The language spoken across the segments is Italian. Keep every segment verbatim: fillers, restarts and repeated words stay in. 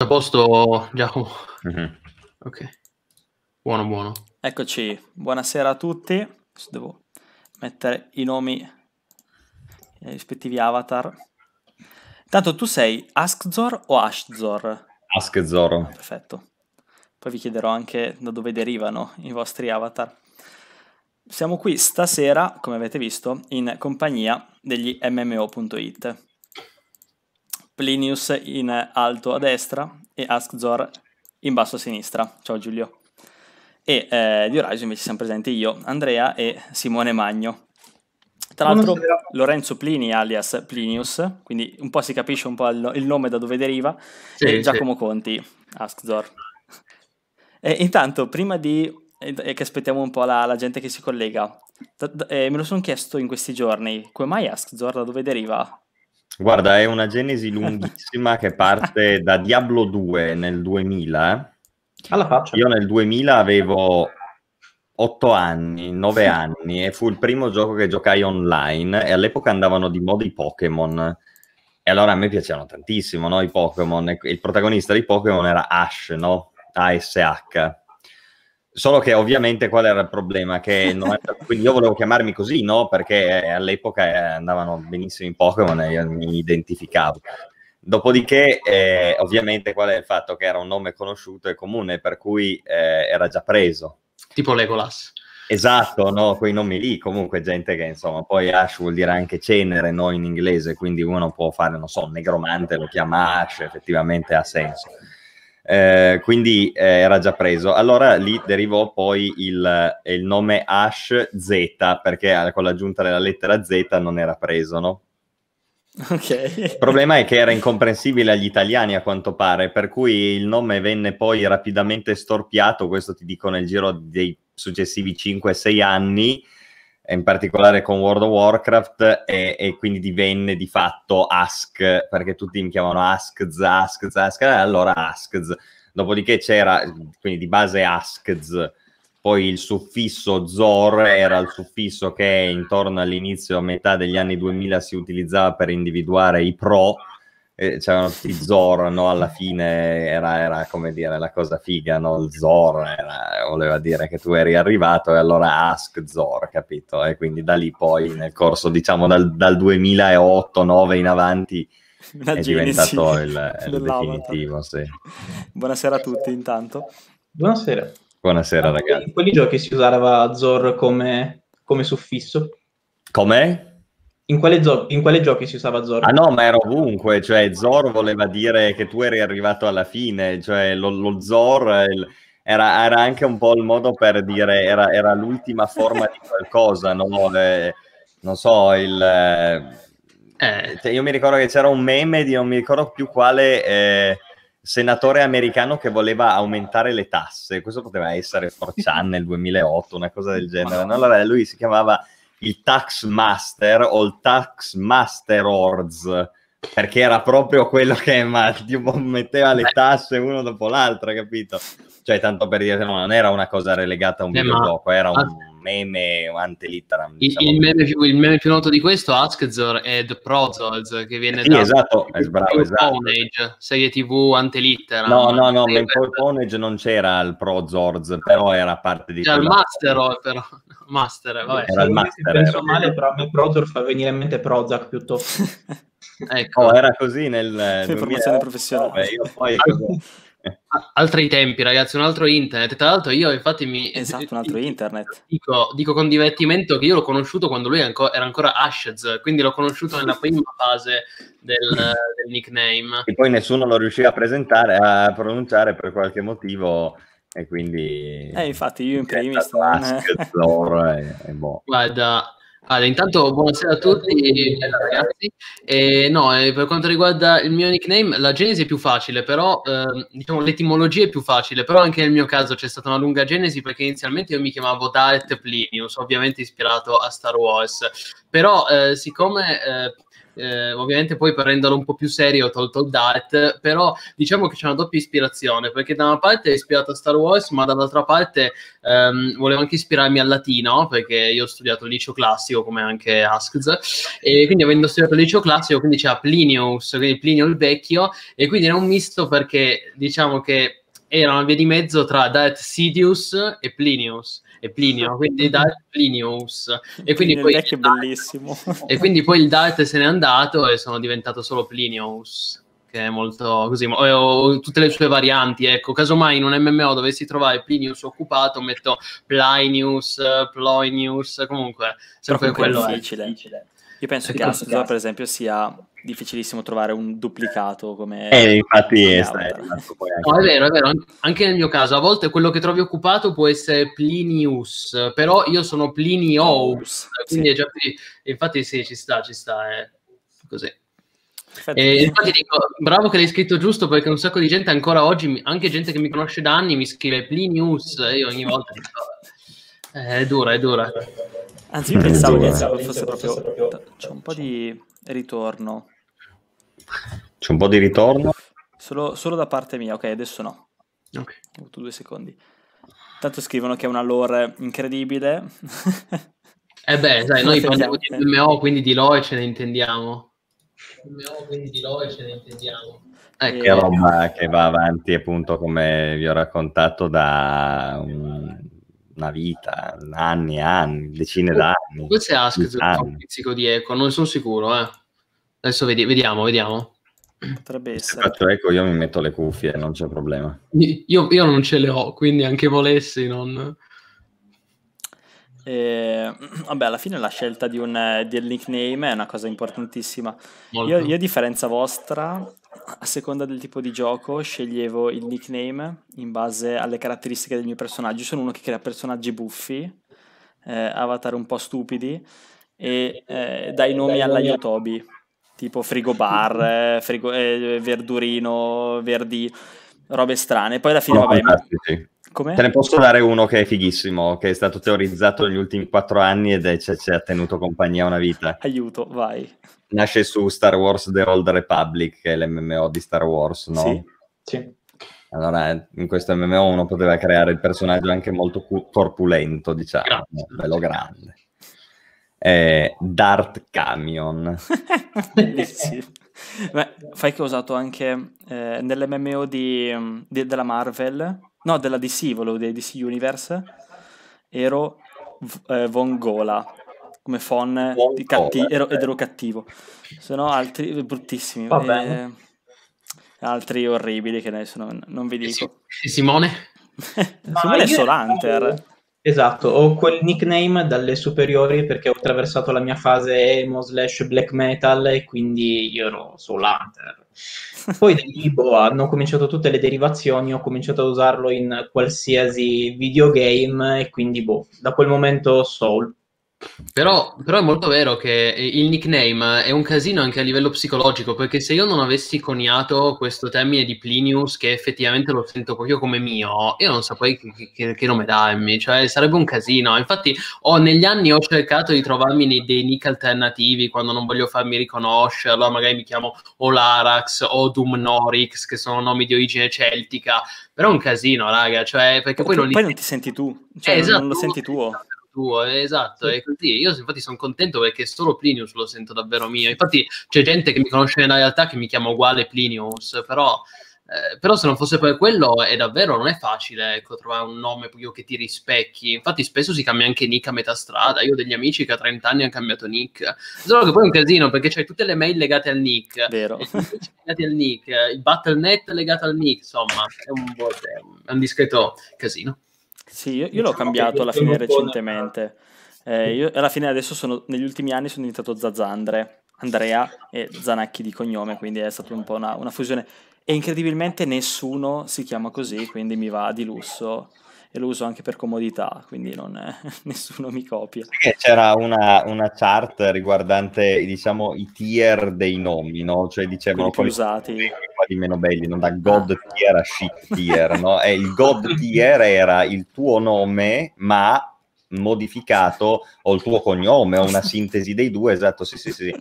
a posto, Giacomo? Mm-hmm. Ok, buono, buono. Eccoci, buonasera a tutti. Adesso devo mettere i nomi ai rispettivi avatar. Tanto tu sei Askzor o Ashzor? Askzor. Perfetto. Poi vi chiederò anche da dove derivano i vostri avatar. Siamo qui stasera, come avete visto, in compagnia degli M M O punto it. Plinius in alto a destra e Askzor in basso a sinistra. Ciao Giulio. E eh, di Horizon invece siamo presenti io, Andrea e Simone Magno. Tra l'altro Buonasera. Lorenzo Plini alias Plinius, quindi un po' si capisce un po' il, il nome da dove deriva, Sì, e Giacomo sì. Conti, Askzor. E intanto, prima di e che aspettiamo un po' la, la gente che si collega, da, da, eh, me lo sono chiesto in questi giorni, come mai Askzor, da dove deriva? Guarda, è una genesi lunghissima che parte da Diablo due nel duemila. Alla faccia. Io nel duemila avevo otto anni, nove anni, e fu il primo gioco che giocai online, e all'epoca andavano di moda i Pokémon. E allora a me piacevano tantissimo, no, i Pokémon. E il protagonista dei Pokémon era Ash, no? A S H. Solo che ovviamente qual era il problema? Che non era... Quindi io volevo chiamarmi così, no? Perché all'epoca andavano benissimo i Pokémon e io mi identificavo. Dopodiché, eh, ovviamente, qual è il fatto? Che era un nome conosciuto e comune, per cui eh, era già preso. Tipo Legolas. Esatto, no? Quei nomi lì, comunque gente che, insomma, poi Ash vuol dire anche cenere, no? In inglese, quindi uno può fare, non so, un negromante, lo chiama Ash, effettivamente ha senso. Eh, quindi eh, era già preso. Allora lì derivò poi il, il nome Ash Z, perché con l'aggiunta della lettera Z non era preso, no? Ok. Il problema è che era incomprensibile agli italiani, a quanto pare, per cui il nome venne poi rapidamente storpiato, questo ti dico nel giro dei successivi cinque sei anni, in particolare con World of Warcraft, e, e quindi divenne di fatto Ask, perché tutti mi chiamano Askz, Askz, Askz, allora Askz. Dopodiché c'era, quindi di base Askz, poi il suffisso Zor era il suffisso che intorno all'inizio, a metà degli anni duemila, si utilizzava per individuare i pro. Eh, c'erano tutti Zor, no? Alla fine era, era, come dire, la cosa figa, no? Il Zor era, voleva dire che tu eri arrivato, e allora Ask Zor, capito? E quindi da lì poi, nel corso, diciamo, dal, dal duemilaotto nove in avanti, Una è genesi diventato il, il dell'avatar. definitivo, sì. Buonasera a tutti intanto. Buonasera. Buonasera, Ah, ragazzi. In quali giochi si usava Zor come, come suffisso? Com'è? In quale, zo- in quale giochi si usava Zor? Ah no, ma era ovunque, cioè Zor voleva dire che tu eri arrivato alla fine, cioè lo, lo Zor il, era, era anche un po' il modo per dire, era, era l'ultima forma di qualcosa, no? Eh, non so, il... Eh, cioè io mi ricordo che c'era un meme di non mi ricordo più quale eh, senatore americano che voleva aumentare le tasse, questo poteva essere four chan nel duemilaotto, una cosa del genere, no? Allora lui si chiamava il Tax Master o il Tax Master Ords, perché era proprio quello che ma, tipo, metteva le tasse uno dopo l'altro, capito? Cioè, tanto per dire che no, non era una cosa relegata a un Eh, videogioco, ma... era un meme, un antelitteram, Il, diciamo. il, meme più, il meme più noto di questo, Askzor, è The Prozols, che viene sì, da esatto, è bravo, esatto. Age, serie tv antelitteram. No, no, no, ma in Pwnage non c'era il Prozorz, però era parte di... C'era il Master, però. Master, vabbè. Era il Master. Se penso Era. male, però a me Prozor fa venire in mente Prozac piuttosto. Ecco. Oh, era così nel Informazione professionale. Io poi... Altri tempi, ragazzi, un altro internet. Tra l'altro io infatti mi... Esatto, un altro internet. Dico, dico con divertimento che io l'ho conosciuto quando lui era ancora Ashz, quindi l'ho conosciuto nella prima fase del, del nickname. E poi nessuno lo riusciva a presentare, a pronunciare per qualche motivo, e quindi... Eh, infatti io in primis... Non... e, e boh. Guarda... Allora, intanto buonasera a tutti ragazzi. E, no, eh, per quanto riguarda il mio nickname, la genesi è più facile, però eh, diciamo l'etimologia è più facile, però anche nel mio caso c'è stata una lunga genesi, perché inizialmente io mi chiamavo Daet Plinius, ovviamente ispirato a Star Wars, però eh, siccome eh, Eh, ovviamente poi per renderlo un po' più serio ho tolto il Dart, però diciamo che c'è una doppia ispirazione, perché da una parte è ispirato a Star Wars, ma dall'altra parte ehm, volevo anche ispirarmi al latino, perché io ho studiato il liceo classico come anche Askz, e quindi avendo studiato il liceo classico quindi c'era Plinius, quindi Plinio il vecchio, e quindi era un misto perché diciamo che era una via di mezzo tra Diet Sidious e Plinius e Plinio, quindi Diet Plinius, e quindi Plinio poi il vecchio è bellissimo. e quindi poi il Diet se n'è andato e sono diventato solo Plinius, che è molto così, o, o tutte le sue varianti, ecco. Casomai in un M M O dovessi trovare Plinius occupato, metto Plinius, Ploinius, comunque sempre comunque quello è è difficile. Io penso Ecco, che Askz, per esempio, sia difficilissimo trovare un duplicato come Eh, infatti come è Avatar. stato poi anche- No, è vero, è vero, anche nel mio caso, a volte quello che trovi occupato può essere Plinius, però io sono Plinious, quindi Sì. è già più... Infatti sì, ci sta, ci sta, è così. Perfetto. E infatti dico, bravo che l'hai scritto giusto, perché un sacco di gente ancora oggi, anche gente che mi conosce da anni, mi scrive Plinius, e io ogni volta dico, eh, è dura, è dura. Anzi, io pensavo che fosse proprio... C'è un po' di ritorno. C'è un po' di ritorno. Solo, solo da parte mia, ok, adesso no. Ok. Ho avuto due secondi. Tanto scrivono che è una lore incredibile. Eh beh, sai, noi parliamo di Effettivamente. M M O, quindi di lore ce ne intendiamo. M M O, quindi di lore ce ne intendiamo. Ecco. Che roba che va avanti, appunto, come vi ho raccontato, da un- una vita, anni e anni, decine d'anni. Questo è Askz, anni. un pizzico di eco, non sono sicuro, eh. Adesso vedi- vediamo, vediamo. Potrebbe Se essere. faccio eco io mi metto le cuffie, non c'è problema. Io, io non ce le ho, quindi anche volessi non... E, vabbè, alla fine la scelta di un, del nickname è una cosa importantissima. Molto. Io, io, a differenza vostra, a seconda del tipo di gioco, sceglievo il nickname in base alle caratteristiche del mio personaggio. Io sono uno che crea personaggi buffi, eh, avatar un po' stupidi, e eh, dai nomi alla Yotobi, tipo frigobar, eh, frigo, eh, verdurino, verdi, robe strane. Poi alla fine, Sono vabbè, fantastici. come? Te ne posso dare uno che è fighissimo, che è stato teorizzato negli ultimi quattro anni ed è, ci ci ha tenuto compagnia una vita. Aiuto, vai. Nasce su Star Wars The Old Republic, che è l'M M O di Star Wars, no? Sì. Sì. Allora, in questo M M O uno poteva creare il personaggio anche molto cu- corpulento, diciamo, Grazie. bello grande. Eh, Dart Camion. Bellissimo. Beh, fai che ho usato anche eh, nell'M M O di, di- della Marvel, no, della D C, volevo dire D C Universe, ero v- eh, Vongola, come Fon di catti- Vongola, ero, ed ero cattivo. Se no altri bruttissimi, Va eh, bene. altri orribili che adesso non, non vi dico. E Simone? Secondo me è io- Soul Hunter. Esatto, ho quel nickname dalle superiori perché ho attraversato la mia fase emo slash black metal e quindi io ero Soul Hunter. Poi da lì boh, hanno cominciato tutte le derivazioni, ho cominciato a usarlo in qualsiasi videogame e quindi boh, da quel momento Soul. Però, però è molto vero che il nickname è un casino anche a livello psicologico, perché se io non avessi coniato questo termine di Plinius, che effettivamente lo sento proprio come mio, io non saprei che, che, che nome darmi, cioè sarebbe un casino. Infatti ho, negli anni ho cercato di trovarmi nei, dei nick alternativi quando non voglio farmi riconoscere, allora magari mi chiamo Olarax o Dumnorix, che sono nomi di origine celtica, però è un casino, raga, cioè perché poi, Poi, non li poi non ti senti tu, cioè Eh, non- esatto, non lo senti tuo. tuo, eh, esatto, è così. Io infatti sono contento perché solo Plinius lo sento davvero mio. Infatti c'è gente che mi conosce nella realtà che mi chiama uguale Plinius, però, eh, però se non fosse per quello è davvero, non è facile, ecco, trovare un nome proprio che ti rispecchi. Infatti spesso si cambia anche nick a metà strada. Io ho degli amici che a trenta anni hanno cambiato nick. Solo che poi è un casino perché c'hai tutte le mail legate al nick, Vero. i amici legati al nick, il battle punto net legato al nick, insomma, è un, po', è un discreto casino. Sì, io, io l'ho Diciamo cambiato che alla fine un po' recentemente. Eh, io alla fine adesso sono, negli ultimi anni sono diventato Zazandre, Andrea e Zanacchi di cognome, quindi è stata un po' una, una fusione. E incredibilmente nessuno si chiama così, quindi mi va di lusso e lo uso anche per comodità, quindi non è- nessuno mi copia. Che c'era una, una chart riguardante, diciamo, i tier dei nomi, no? Cioè dicevano Quelli più quali usati. sono belli, quali meno belli, no? Da God tier a shit tier, no? E il God tier era il tuo nome, ma modificato, o il tuo cognome, o una sintesi dei due, esatto, sì, sì, sì,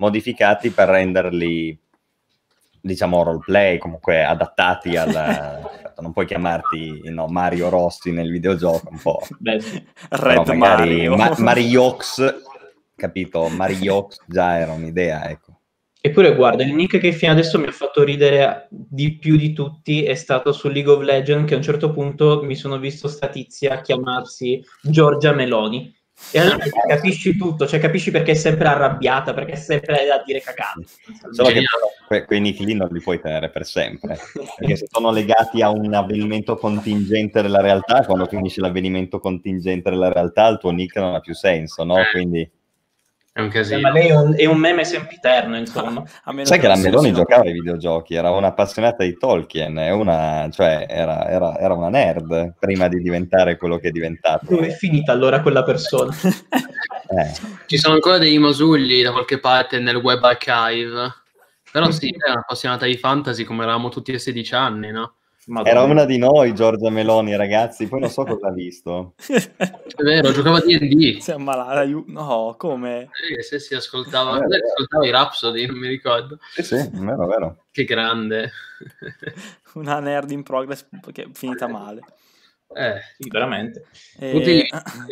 modificati per renderli, diciamo, roleplay, comunque adattati al... non puoi chiamarti, no, Mario Rossi nel videogioco, un po'. Red Però magari Mario. Ma- Mariox, capito? Mariox già era un'idea, ecco. Eppure guarda, il nick che fino adesso mi ha fatto ridere di più di tutti è stato su League of Legends, che a un certo punto mi sono visto sta tizia chiamarsi Giorgia Meloni. E allora capisci tutto, cioè capisci perché è sempre arrabbiata, perché è sempre a dire cacate. Solo che que- quei nick lì non li puoi tenere per sempre, perché se sono legati a un avvenimento contingente della realtà, quando finisce l'avvenimento contingente della realtà, il tuo nick non ha più senso, no? Quindi... È un casino. Ma lei è un, è un meme sempiterno, insomma. A meno Sai che la Meloni no. giocava ai videogiochi, era un'appassionata di Tolkien, è una, cioè era, era, era una nerd prima di diventare quello che è diventato. Dove è finita allora quella persona? Eh. Ci sono ancora dei masugli da qualche parte nel web archive. Però sì, è un'appassionata di fantasy come eravamo tutti a sedici anni, no? Madonna. Era una di noi, Giorgia Meloni, ragazzi, poi non so cosa ha visto. È vero, giocava a D and D. Si è ammalata, no, come? Eh, se si ascoltava, Eh, ascoltava i Rhapsody, non mi ricordo. Sì, sì, vero, vero. Che grande. Una nerd in progress che è finita male. Eh, Sì, veramente. E...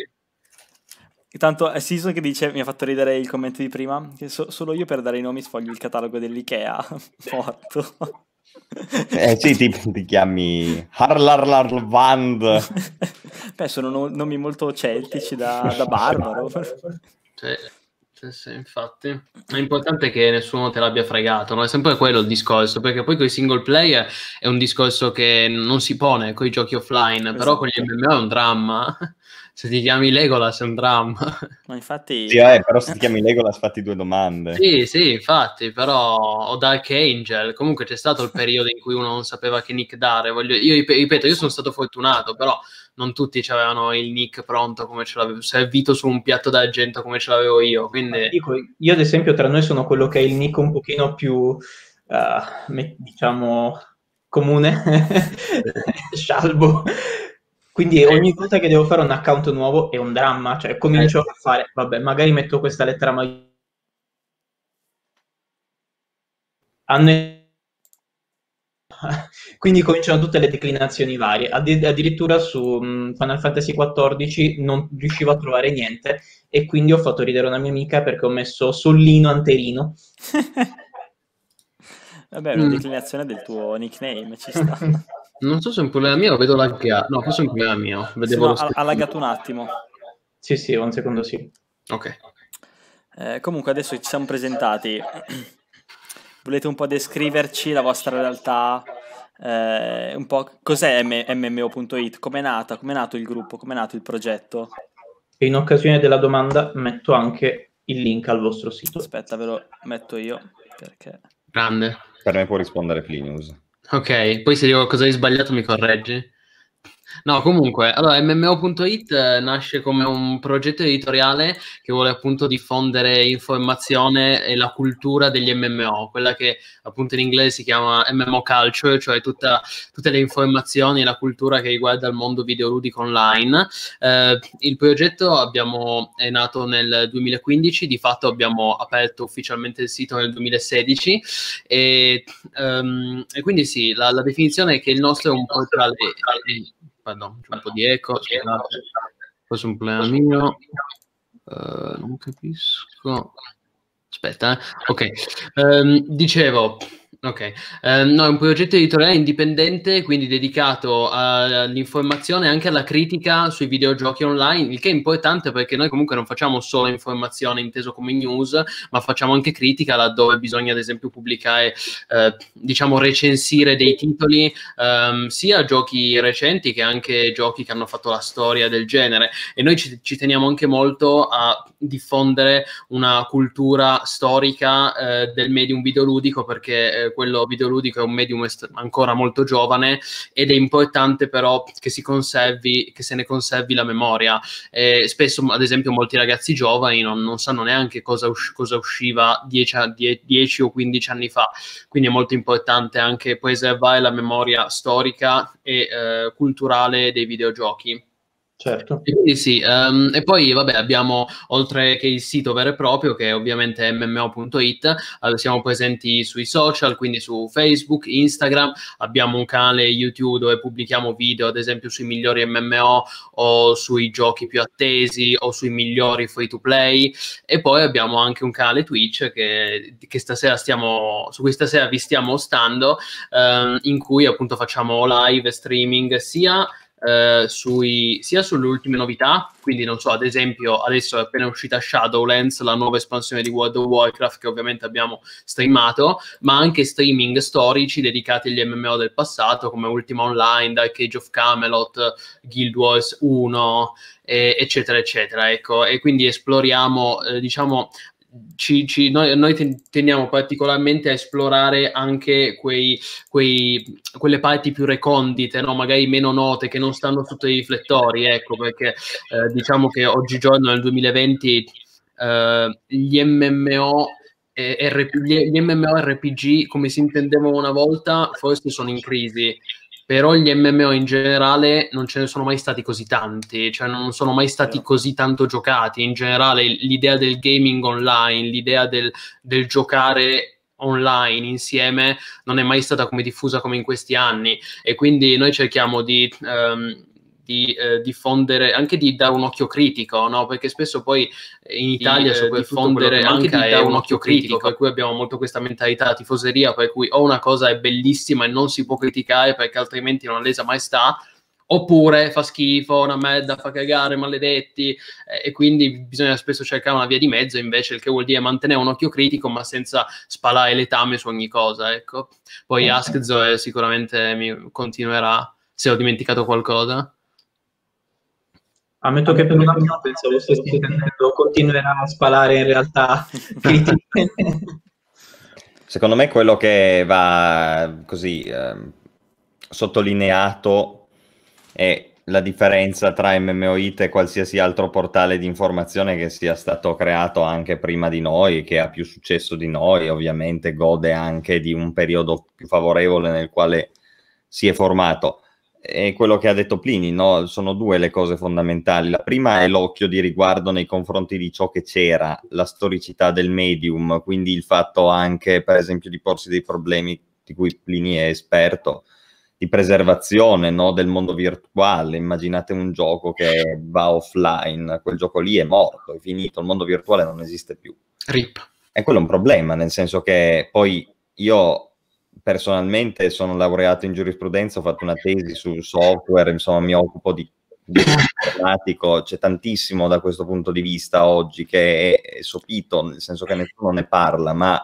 Tanto è Season che dice, mi ha fatto ridere il commento di prima, che so- solo io per dare i nomi sfoglio il catalogo dell'Ikea. Morto. Eh sì, ti, ti chiami Harlarlarvand. Beh, sono no- nomi molto celtici da, da barbaro. Sì, sì, sì, infatti. È importante che nessuno te l'abbia fregato, no? È sempre quello il discorso, perché poi con i single player è un discorso che non si pone con i giochi offline, Esatto. però con gli M M O è un dramma. Se ti chiami Legolas è un dramma. Ma infatti... Sì, eh, però se ti chiami Legolas fatti due domande. Sì, sì, infatti, però o Dark Angel, comunque c'è stato il periodo in cui uno non sapeva che nick dare. Voglio... Io ripeto, io sono stato fortunato, però non tutti avevano il nick pronto come ce l'avevo, servito su un piatto d'argento come ce l'avevo io. Quindi... Dico, io ad esempio tra noi sono quello che è il nick un pochino più, uh, diciamo, comune, scialbo. Quindi ogni volta che devo fare un account nuovo è un dramma, cioè comincio a fare, vabbè, magari metto questa lettera ma hanno... quindi cominciano tutte le declinazioni varie. Addi- addirittura su um, Final Fantasy quattordici non riuscivo a trovare niente e quindi ho fatto ridere una mia amica perché ho messo Sollino Anterino. Vabbè, è una Mm. declinazione del tuo nickname, ci sta. Non so se è un problema mio o vedo laggato. No, forse è un problema mio. Sì, Vedevo no, lo ha, stesso. ha laggato un attimo. Sì, sì, un secondo sì. Ok. Eh, comunque adesso ci siamo presentati. Volete un po' descriverci la vostra realtà? Eh, un po' cos'è M M O punto it? Com'è nata? Com'è nato il gruppo? Com'è nato il progetto? E in occasione della domanda metto anche il link al vostro sito. Aspetta, ve lo metto io perché... Grande. Per me può rispondere Plinius. Ok, poi se dico qualcosa di sbagliato mi correggi? No, comunque, allora M M O punto it eh, nasce come un progetto editoriale che vuole appunto diffondere informazione e la cultura degli M M O, quella che appunto in inglese si chiama M M O culture, cioè tutta, tutte le informazioni e la cultura che riguarda il mondo videoludico online. Eh, il progetto abbiamo, è nato nel duemilaquindici, di fatto abbiamo aperto ufficialmente il sito nel duemilasedici e, um, e quindi sì, la, la definizione è che il nostro è un portale... Pardon, c'è un po' di eco, scusate, questo è un problema mio, uh, non capisco, aspetta, eh. ok, um, dicevo, ok, um, no, è un progetto editoriale indipendente, quindi dedicato all'informazione e anche alla critica sui videogiochi online, il che è importante perché noi comunque non facciamo solo informazione inteso come news, ma facciamo anche critica laddove bisogna ad esempio pubblicare, eh, diciamo recensire dei titoli, um, sia giochi recenti che anche giochi che hanno fatto la storia del genere, e noi ci, ci teniamo anche molto a diffondere una cultura storica eh, del medium videoludico, perché eh, quello videoludico è un medium est- ancora molto giovane ed è importante però che si conservi, che se ne conservi la memoria. Eh, spesso ad esempio molti ragazzi giovani non, non sanno neanche cosa, us- cosa usciva dieci o quindici anni fa, quindi è molto importante anche preservare la memoria storica e eh, culturale dei videogiochi. Certo. E quindi sì, um, e poi vabbè abbiamo, oltre che il sito vero e proprio, che è ovviamente m m o punto it, eh, siamo presenti sui social, quindi su Facebook, Instagram, abbiamo un canale YouTube dove pubblichiamo video, ad esempio sui migliori M M O o sui giochi più attesi o sui migliori free to play, e poi abbiamo anche un canale Twitch che, che stasera stiamo, su cui stasera vi stiamo stando, um, in cui appunto facciamo live streaming sia Uh, sui, sia sulle ultime novità, quindi non so, ad esempio adesso è appena uscita Shadowlands, la nuova espansione di World of Warcraft che ovviamente abbiamo streamato, ma anche streaming storici dedicati agli M M O del passato come Ultima Online, Dark Age of Camelot, Guild Wars uno, eh, eccetera eccetera, ecco, e quindi esploriamo eh, diciamo Ci, ci, noi, noi tendiamo particolarmente a esplorare anche quei, quei, quelle parti più recondite, no? Magari meno note, che non stanno sotto i riflettori, ecco, perché eh, diciamo che oggigiorno nel duemilaventi eh, gli M M O e R P G, gli M M O R P G come si intendevano una volta forse sono in crisi, però gli M M O in generale non ce ne sono mai stati così tanti, cioè non sono mai stati no. così tanto giocati. In generale l'idea del gaming online, l'idea del, del giocare online insieme non è mai stata come diffusa come in questi anni, e quindi noi cerchiamo di... Um, di eh, diffondere, anche di dare un occhio critico, no? Perché spesso poi in Italia su quel diffondere anche di dare un occhio critico, per cui abbiamo molto questa mentalità tifoseria, per cui o una cosa è bellissima e non si può criticare perché altrimenti non lesa maestà, oppure fa schifo, una merda, fa cagare, maledetti, eh, e quindi bisogna spesso cercare una via di mezzo, invece, il che vuol dire mantenere un occhio critico ma senza spalare letame su ogni cosa, ecco. Poi okay. Askzo sicuramente mi continuerà, se ho dimenticato qualcosa. Ammetto che per un attimo pensavo stessi intendendo continuerà a spalare, in realtà critiche. Secondo me quello che va così eh, sottolineato è la differenza tra M M O It e qualsiasi altro portale di informazione che sia stato creato anche prima di noi, che ha più successo di noi, ovviamente gode anche di un periodo più favorevole nel quale si è formato. È quello che ha detto Plini, no? Sono due le cose fondamentali. La prima è l'occhio di riguardo nei confronti di ciò che c'era, la storicità del medium, quindi il fatto anche, per esempio, di porsi dei problemi di cui Plini è esperto, di preservazione, no? Del mondo virtuale. Immaginate un gioco che va offline, quel gioco lì è morto, è finito, il mondo virtuale non esiste più. Rip. E quello è un problema, nel senso che poi io... personalmente sono laureato in giurisprudenza, ho fatto una tesi sul software, insomma mi occupo di, di informatico, c'è tantissimo da questo punto di vista oggi che è, è sopito, nel senso che nessuno ne parla, ma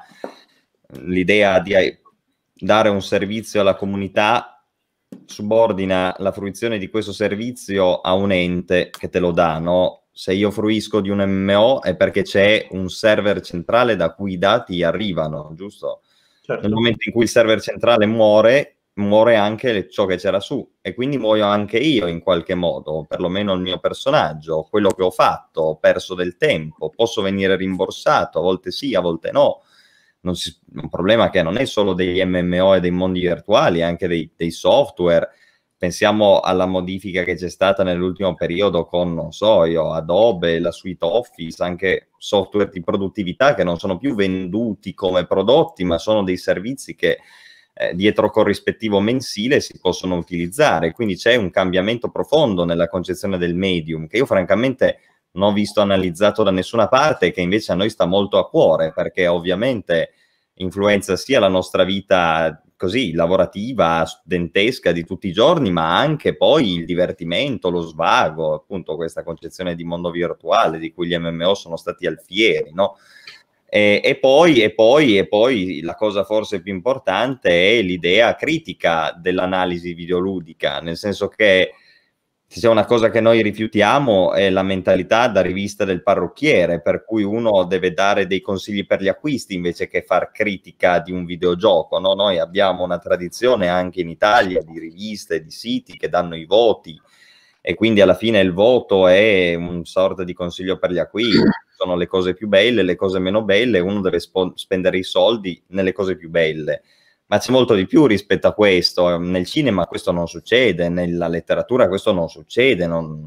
l'idea di dare un servizio alla comunità subordina la fruizione di questo servizio a un ente che te lo dà, no? Se io fruisco di un M M O è perché c'è un server centrale da cui i dati arrivano, giusto? Certo. Nel momento in cui il server centrale muore, muore anche ciò che c'era su, e quindi muoio anche io in qualche modo, perlomeno il mio personaggio, quello che ho fatto, ho perso del tempo, posso venire rimborsato, a volte sì, a volte no. Non si, un problema che non è solo degli M M O e dei mondi virtuali, anche dei, dei software. Pensiamo alla modifica che c'è stata nell'ultimo periodo con, non so io, Adobe, la suite Office, anche software di produttività che non sono più venduti come prodotti, ma sono dei servizi che eh, dietro corrispettivo mensile si possono utilizzare. Quindi c'è un cambiamento profondo nella concezione del medium, che io francamente non ho visto analizzato da nessuna parte, che invece a noi sta molto a cuore, perché ovviamente influenza sia la nostra vita così lavorativa, studentesca di tutti i giorni, ma anche poi il divertimento, lo svago, appunto questa concezione di mondo virtuale di cui gli M M O sono stati alfieri, no? E, e, poi, e, poi, e poi la cosa forse più importante è l'idea critica dell'analisi videoludica, nel senso che se c'è una cosa che noi rifiutiamo è la mentalità da rivista del parrucchiere, per cui uno deve dare dei consigli per gli acquisti invece che far critica di un videogioco, no? Noi abbiamo una tradizione anche in Italia di riviste, di siti che danno i voti, e quindi alla fine il voto è un sorta di consiglio per gli acquisti. Sono le cose più belle, le cose meno belle, uno deve spendere i soldi nelle cose più belle. Ma c'è molto di più rispetto a questo. Nel cinema questo non succede, nella letteratura questo non succede. Non...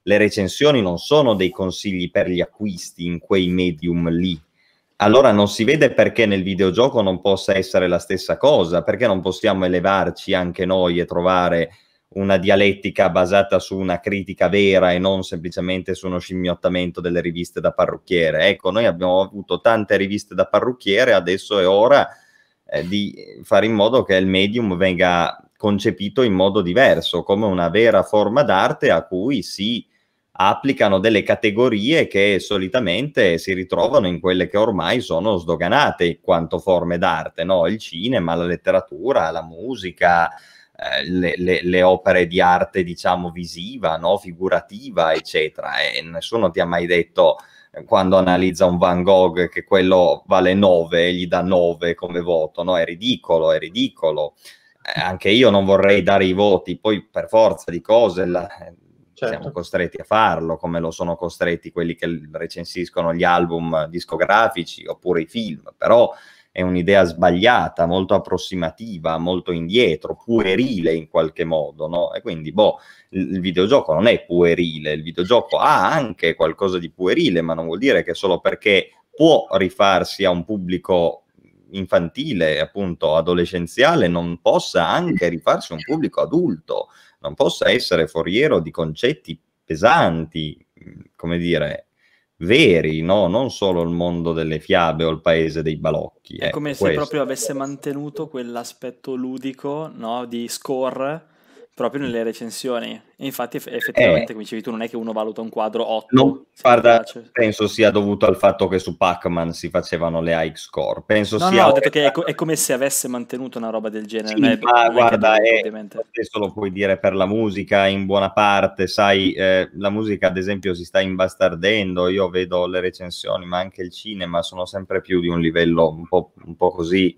le recensioni non sono dei consigli per gli acquisti in quei medium lì. Allora non si vede perché nel videogioco non possa essere la stessa cosa, perché non possiamo elevarci anche noi e trovare una dialettica basata su una critica vera e non semplicemente su uno scimmiottamento delle riviste da parrucchiere. Ecco, noi abbiamo avuto tante riviste da parrucchiere, adesso è ora eh, di fare in modo che il medium venga concepito in modo diverso, come una vera forma d'arte a cui si applicano delle categorie che solitamente si ritrovano in quelle che ormai sono sdoganate in quanto forme d'arte, no? Il cinema, la letteratura, la musica, eh, le, le, le opere di arte, diciamo, visiva, no? Figurativa, eccetera. E nessuno ti ha mai detto, eh, quando analizza un Van Gogh, che quello vale nove e gli dà nove come voto, no? È ridicolo, è ridicolo. Eh, anche io non vorrei dare i voti, poi per forza di cose la, certo. siamo costretti a farlo, come lo sono costretti quelli che recensiscono gli album discografici oppure i film, però è un'idea sbagliata, molto approssimativa, molto indietro, puerile in qualche modo, no? E quindi, boh, il, il videogioco non è puerile, il videogioco ha anche qualcosa di puerile, ma non vuol dire che solo perché può rifarsi a un pubblico infantile, appunto adolescenziale, non possa anche rifarsi a un pubblico adulto, non possa essere foriero di concetti pesanti, come dire, veri, no? Non solo il mondo delle fiabe o il paese dei balocchi. È ecco, come se questo. proprio avesse mantenuto quell'aspetto ludico, no? Di score proprio nelle recensioni. E infatti effettivamente, Eh, come dicevi tu, non è che uno valuta un quadro otto, non, se guarda, gli piace. penso sia dovuto al fatto che su Pac-Man si facevano le high score. Penso No, sia no, ho detto che è, co- è come se avesse mantenuto una roba del genere. Sì, non è, ma non è che è guarda, dovuto, è, ovviamente. adesso lo puoi dire per la musica in buona parte, sai, eh, la musica ad esempio si sta imbastardendo, io vedo le recensioni, ma anche il cinema sono sempre più di un livello un po', un po' così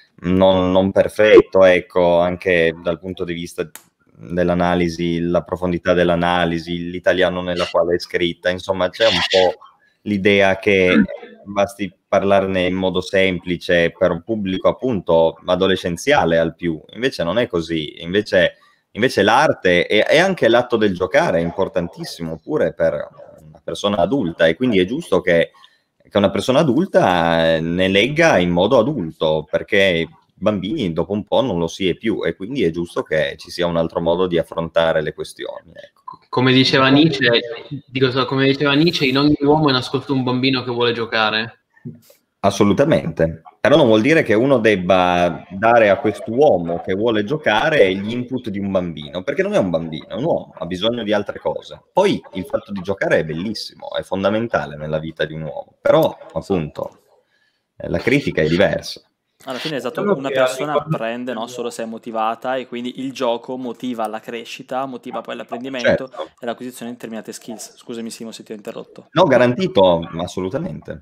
non, non perfetto, ecco, anche dal punto di vista dell'analisi, la profondità dell'analisi, l'italiano nella quale è scritta, insomma c'è un po' l'idea che basti parlarne in modo semplice per un pubblico appunto adolescenziale al più, invece non è così, invece, invece l'arte e, e anche l'atto del giocare è importantissimo pure per una persona adulta e quindi è giusto che, che una persona adulta ne legga in modo adulto, perché bambini dopo un po' non lo si è più e quindi è giusto che ci sia un altro modo di affrontare le questioni, ecco. Come diceva Nietzsche, dico, come diceva Nietzsche, in ogni uomo è nascosto un bambino che vuole giocare. Assolutamente, però non vuol dire che uno debba dare a quest'uomo che vuole giocare gli input di un bambino, perché non è un bambino, è un uomo, ha bisogno di altre cose. Poi il fatto di giocare è bellissimo, è fondamentale nella vita di un uomo, però appunto eh, la critica è diversa. Alla fine, esatto, una persona apprende, no, solo se è motivata e quindi il gioco motiva la crescita, motiva poi l'apprendimento Certo. e l'acquisizione di determinate skills. Scusami Simo se ti ho interrotto. No, garantito, assolutamente.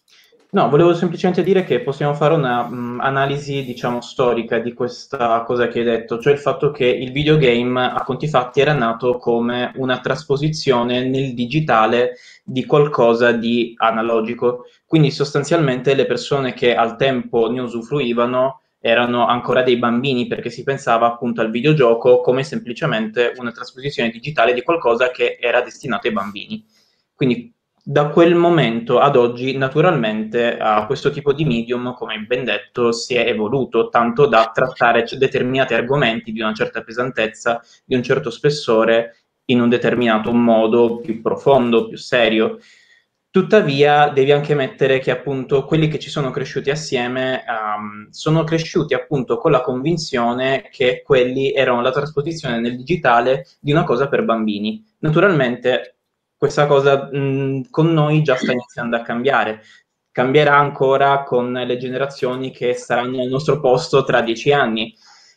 No, volevo semplicemente dire che possiamo fare una mh, analisi, diciamo, storica di questa cosa che hai detto, cioè il fatto che il videogame, a conti fatti, era nato come una trasposizione nel digitale di qualcosa di analogico. Quindi sostanzialmente le persone che al tempo ne usufruivano erano ancora dei bambini, perché si pensava appunto al videogioco come semplicemente una trasposizione digitale di qualcosa che era destinato ai bambini. Quindi da quel momento ad oggi, naturalmente, a questo tipo di medium, come ben detto, si è evoluto, tanto da trattare determinati argomenti di una certa pesantezza, di un certo spessore, in un determinato modo più profondo, più serio. Tuttavia, devi anche mettere che appunto quelli che ci sono cresciuti assieme um, sono cresciuti appunto con la convinzione che quelli erano la trasposizione nel digitale di una cosa per bambini. Naturalmente, questa cosa mh, con noi già sta iniziando a cambiare. Cambierà ancora con le generazioni che saranno al nostro posto tra dieci anni.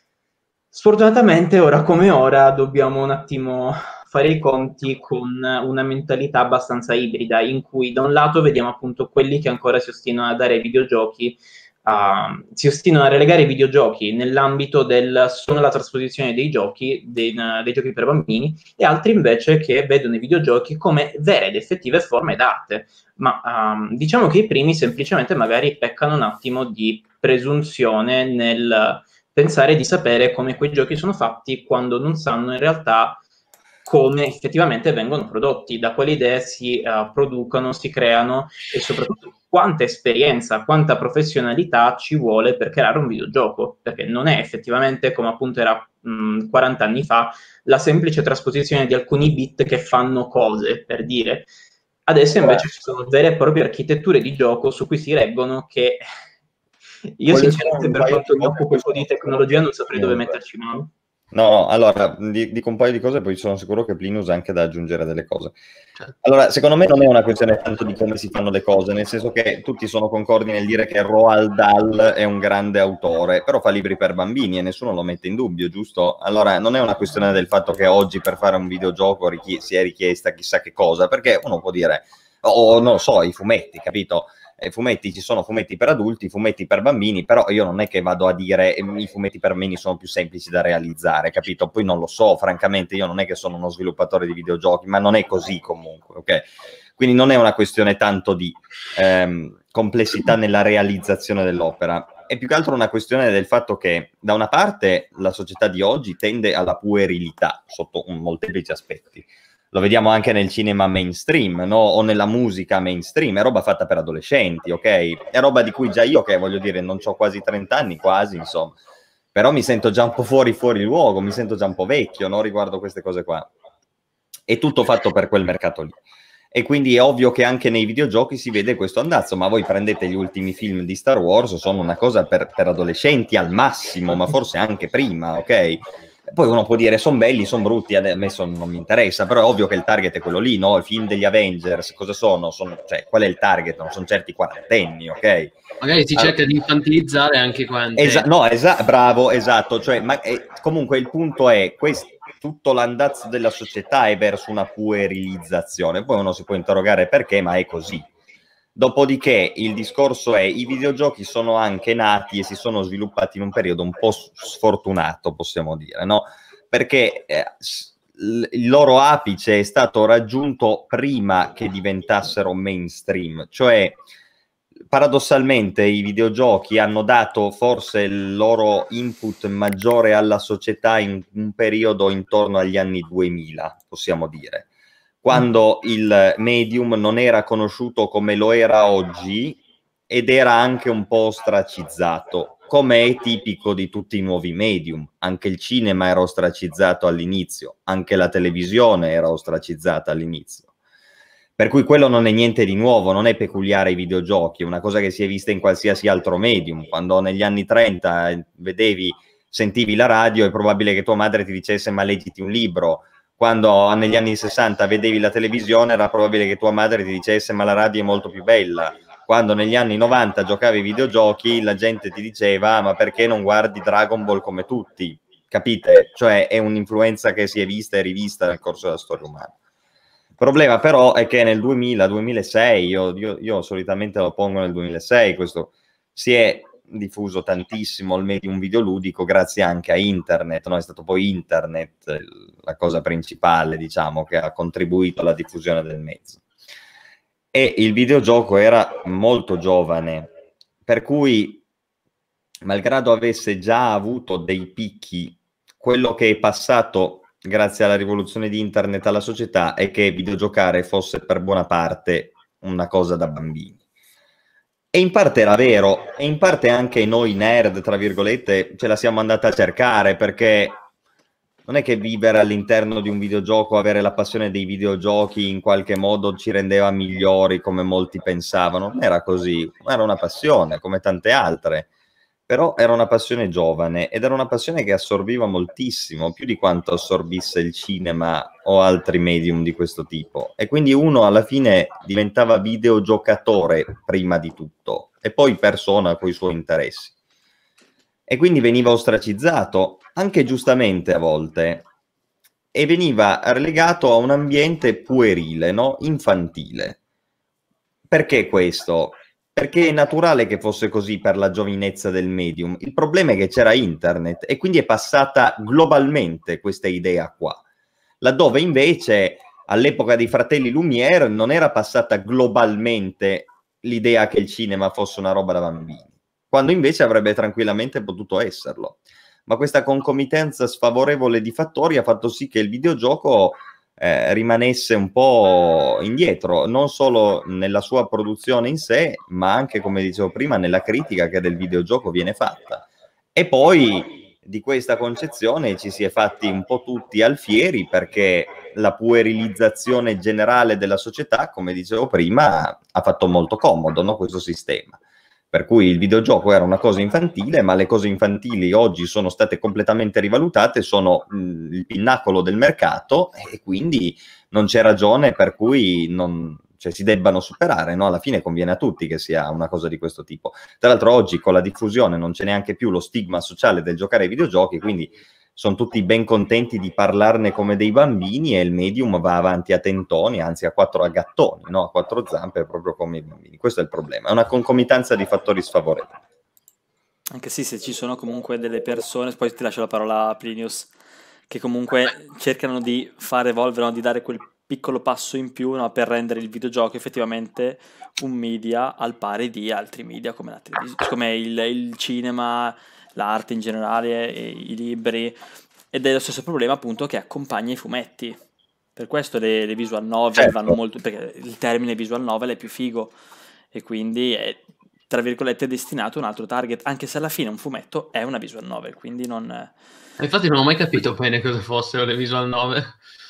Sfortunatamente, ora come ora, dobbiamo un attimo fare i conti con una mentalità abbastanza ibrida, in cui da un lato vediamo appunto quelli che ancora si ostinano a dare ai videogiochi, uh, si ostinano a relegare i videogiochi nell'ambito del sono la trasposizione dei giochi, dei, uh, dei giochi per bambini, e altri invece che vedono i videogiochi come vere ed effettive forme d'arte. Ma um, diciamo che i primi semplicemente magari peccano un attimo di presunzione nel pensare di sapere come quei giochi sono fatti, quando non sanno in realtà come effettivamente vengono prodotti, da quali idee si uh, producono, si creano e soprattutto quanta esperienza, quanta professionalità ci vuole per creare un videogioco, perché non è effettivamente, come appunto era mh, quaranta anni fa, la semplice trasposizione di alcuni bit che fanno cose, per dire. Adesso invece ci sono vere e proprie architetture di gioco su cui si reggono che io Voglio sinceramente un per paio quanto di mi cose, occupo un poi po' di sono tecnologia non saprei dove sicuro che metterci mano. No, no, allora, di- dico un paio di cose, poi sono sicuro che Plinus ha anche da aggiungere delle cose. Certo. Allora, secondo me non è una questione tanto di come si fanno le cose, nel senso che tutti sono concordi nel dire che Roald Dahl è un grande autore, però fa libri per bambini e nessuno lo mette in dubbio, giusto? Allora, non è una questione del fatto che oggi per fare un videogioco richie- si è richiesta chissà che cosa, perché uno può dire, o non lo so, i fumetti, capito? I fumetti, ci sono fumetti per adulti, fumetti per bambini, però io non è che vado a dire eh, i fumetti per bambini sono più semplici da realizzare, capito? Poi non lo so, francamente io non è che sono uno sviluppatore di videogiochi, ma non è così comunque, ok? Quindi non è una questione tanto di ehm, complessità nella realizzazione dell'opera, è più che altro una questione del fatto che da una parte la società di oggi tende alla puerilità sotto un, molteplici aspetti. Lo vediamo anche nel cinema mainstream, no? O nella musica mainstream, è roba fatta per adolescenti, ok? È roba di cui già io, che voglio dire, non ho quasi trenta anni, quasi, insomma, però mi sento già un po' fuori fuori luogo, mi sento già un po' vecchio, no? Riguardo queste cose qua. È tutto fatto per quel mercato lì. E quindi è ovvio che anche nei videogiochi si vede questo andazzo, ma voi prendete gli ultimi film di Star Wars, sono una cosa per, per adolescenti al massimo, ma forse anche prima, ok? Poi uno può dire sono belli, sono brutti, a me son, non mi interessa, però è ovvio che il target è quello lì, no? I film degli Avengers, cosa sono? Son, cioè, qual è il target? Non sono certi quarantenni, ok? Magari si allora, cerca di infantilizzare anche quanti. Esa- no, esa- bravo, esatto. Cioè, ma, eh, comunque il punto è questo. Tutto l'andazzo della società è verso una puerilizzazione. Poi uno si può interrogare perché, ma è così. Dopodiché il discorso è i videogiochi sono anche nati e si sono sviluppati in un periodo un po' sfortunato, possiamo dire, no? Perché eh, il loro apice è stato raggiunto prima che diventassero mainstream, cioè paradossalmente i videogiochi hanno dato forse il loro input maggiore alla società in un periodo intorno agli anni duemila, possiamo dire, quando il medium non era conosciuto come lo era oggi ed era anche un po' ostracizzato, come è tipico di tutti i nuovi medium. Anche il cinema era ostracizzato all'inizio, anche la televisione era ostracizzata all'inizio. Per cui quello non è niente di nuovo, non è peculiare ai videogiochi, è una cosa che si è vista in qualsiasi altro medium. Quando negli anni trenta vedevi, sentivi la radio, è probabile che tua madre ti dicesse ma leggiti un libro. Quando negli anni sessanta vedevi la televisione era probabile che tua madre ti dicesse ma la radio è molto più bella. Quando negli anni novanta giocavi ai videogiochi la gente ti diceva ma perché non guardi Dragon Ball come tutti? Capite? Cioè è un'influenza che si è vista e rivista nel corso della storia umana. Il problema però è che nel duemila duemilasei, io, io, io solitamente lo pongo nel duemilasei, questo si è diffuso tantissimo il medium videoludico grazie anche a internet, no? È stato poi internet la cosa principale, diciamo, che ha contribuito alla diffusione del mezzo. E il videogioco era molto giovane, per cui, malgrado avesse già avuto dei picchi, quello che è passato grazie alla rivoluzione di internet alla società è che videogiocare fosse per buona parte una cosa da bambini. E in parte era vero, e in parte anche noi nerd, tra virgolette, ce la siamo andata a cercare, perché non è che vivere all'interno di un videogioco, avere la passione dei videogiochi in qualche modo ci rendeva migliori come molti pensavano. Non era così, era una passione come tante altre. Però era una passione giovane ed era una passione che assorbiva moltissimo, più di quanto assorbisse il cinema o altri medium di questo tipo. E quindi uno alla fine diventava videogiocatore prima di tutto e poi persona con i suoi interessi. E quindi veniva ostracizzato, anche giustamente a volte, e veniva relegato a un ambiente puerile, no? Infantile. Perché questo? Perché è naturale che fosse così per la giovinezza del medium. Il problema è che c'era internet e quindi è passata globalmente questa idea qua. Laddove invece all'epoca dei fratelli Lumière non era passata globalmente l'idea che il cinema fosse una roba da bambini, quando invece avrebbe tranquillamente potuto esserlo. Ma questa concomitanza sfavorevole di fattori ha fatto sì che il videogioco eh, rimanesse un po' indietro, non solo nella sua produzione in sé, ma anche, come dicevo prima, nella critica che del videogioco viene fatta. E poi di questa concezione ci si è fatti un po' tutti alfieri, perché la puerilizzazione generale della società, come dicevo prima, ha fatto molto comodo, no, questo sistema. Per cui il videogioco era una cosa infantile, ma le cose infantili oggi sono state completamente rivalutate, sono mh, il pinnacolo del mercato, e quindi non c'è ragione per cui non, cioè, si debbano superare, no? Alla fine conviene a tutti che sia una cosa di questo tipo. Tra l'altro oggi con la diffusione non c'è neanche più lo stigma sociale del giocare ai videogiochi, quindi sono tutti ben contenti di parlarne come dei bambini, e il medium va avanti a tentoni, anzi a quattro a gattoni, no? A quattro zampe, proprio come i bambini. Questo è il problema, è una concomitanza di fattori sfavorevoli. Anche sì, se ci sono comunque delle persone, poi ti lascio la parola a Plinius, che comunque cercano di far evolvere, no? Di dare quel piccolo passo in più, no? Per rendere il videogioco effettivamente un media al pari di altri media come la televisione, come il, il cinema, l'arte in generale, e i libri, ed è lo stesso problema appunto che accompagna i fumetti. Per questo le, le visual novel Certo. vanno molto, perché il termine visual novel è più figo e quindi è, tra virgolette, destinato a un altro target, anche se alla fine un fumetto è una visual novel, quindi non... Infatti non ho mai capito bene cosa fossero le visual novel.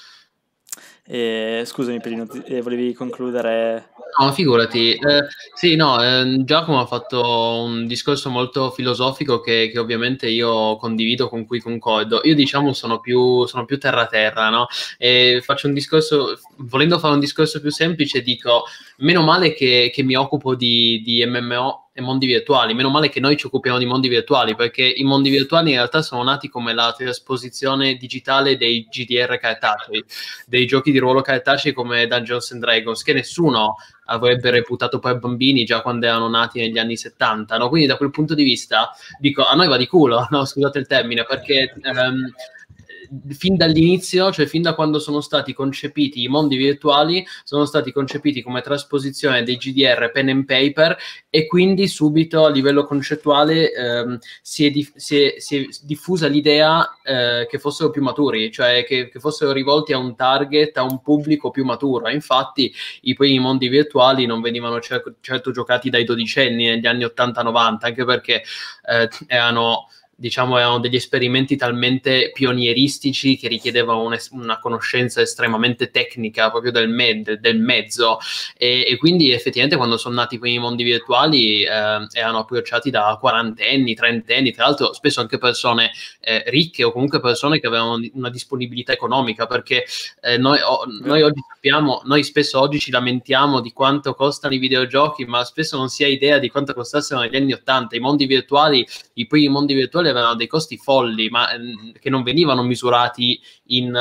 Eh, scusami Pelino, ti- eh, volevi concludere? No, figurati. Eh, sì, no, eh, Giacomo ha fatto un discorso molto filosofico che, che ovviamente io condivido, con cui concordo. Io, diciamo, sono più, sono più terra-terra, no? E faccio un discorso, volendo fare un discorso più semplice, dico, meno male che, che mi occupo di, di M M O e mondi virtuali, meno male che noi ci occupiamo di mondi virtuali, perché i mondi virtuali in realtà sono nati come la trasposizione digitale dei G D R cartacei, dei giochi di ruolo cartacei come Dungeons and Dragons, che nessuno avrebbe reputato per bambini già quando erano nati negli anni settanta, no? Quindi da quel punto di vista dico, a noi va di culo, no? Scusate il termine, perché ehm, fin dall'inizio, cioè fin da quando sono stati concepiti i mondi virtuali, sono stati concepiti come trasposizione dei G D R pen and paper, e quindi subito a livello concettuale ehm, si, è dif- si, è, si è diffusa l'idea eh, che fossero più maturi, cioè che, che fossero rivolti a un target, a un pubblico più maturo. Infatti i primi mondi virtuali non venivano cer- certo giocati dai dodicenni negli anni ottanta novanta, anche perché eh, erano... diciamo erano degli esperimenti talmente pionieristici che richiedevano un es- una conoscenza estremamente tecnica proprio del, me- del mezzo, e-, e quindi effettivamente quando sono nati i primi mondi virtuali eh, erano approcciati da quarantenni, trentenni, tra l'altro spesso anche persone eh, ricche, o comunque persone che avevano una disponibilità economica, perché eh, noi, o- noi oggi sappiamo, noi spesso oggi ci lamentiamo di quanto costano i videogiochi, ma spesso non si ha idea di quanto costassero negli anni ottanta. I mondi virtuali, i primi mondi virtuali avevano dei costi folli, ma ehm, che non venivano misurati in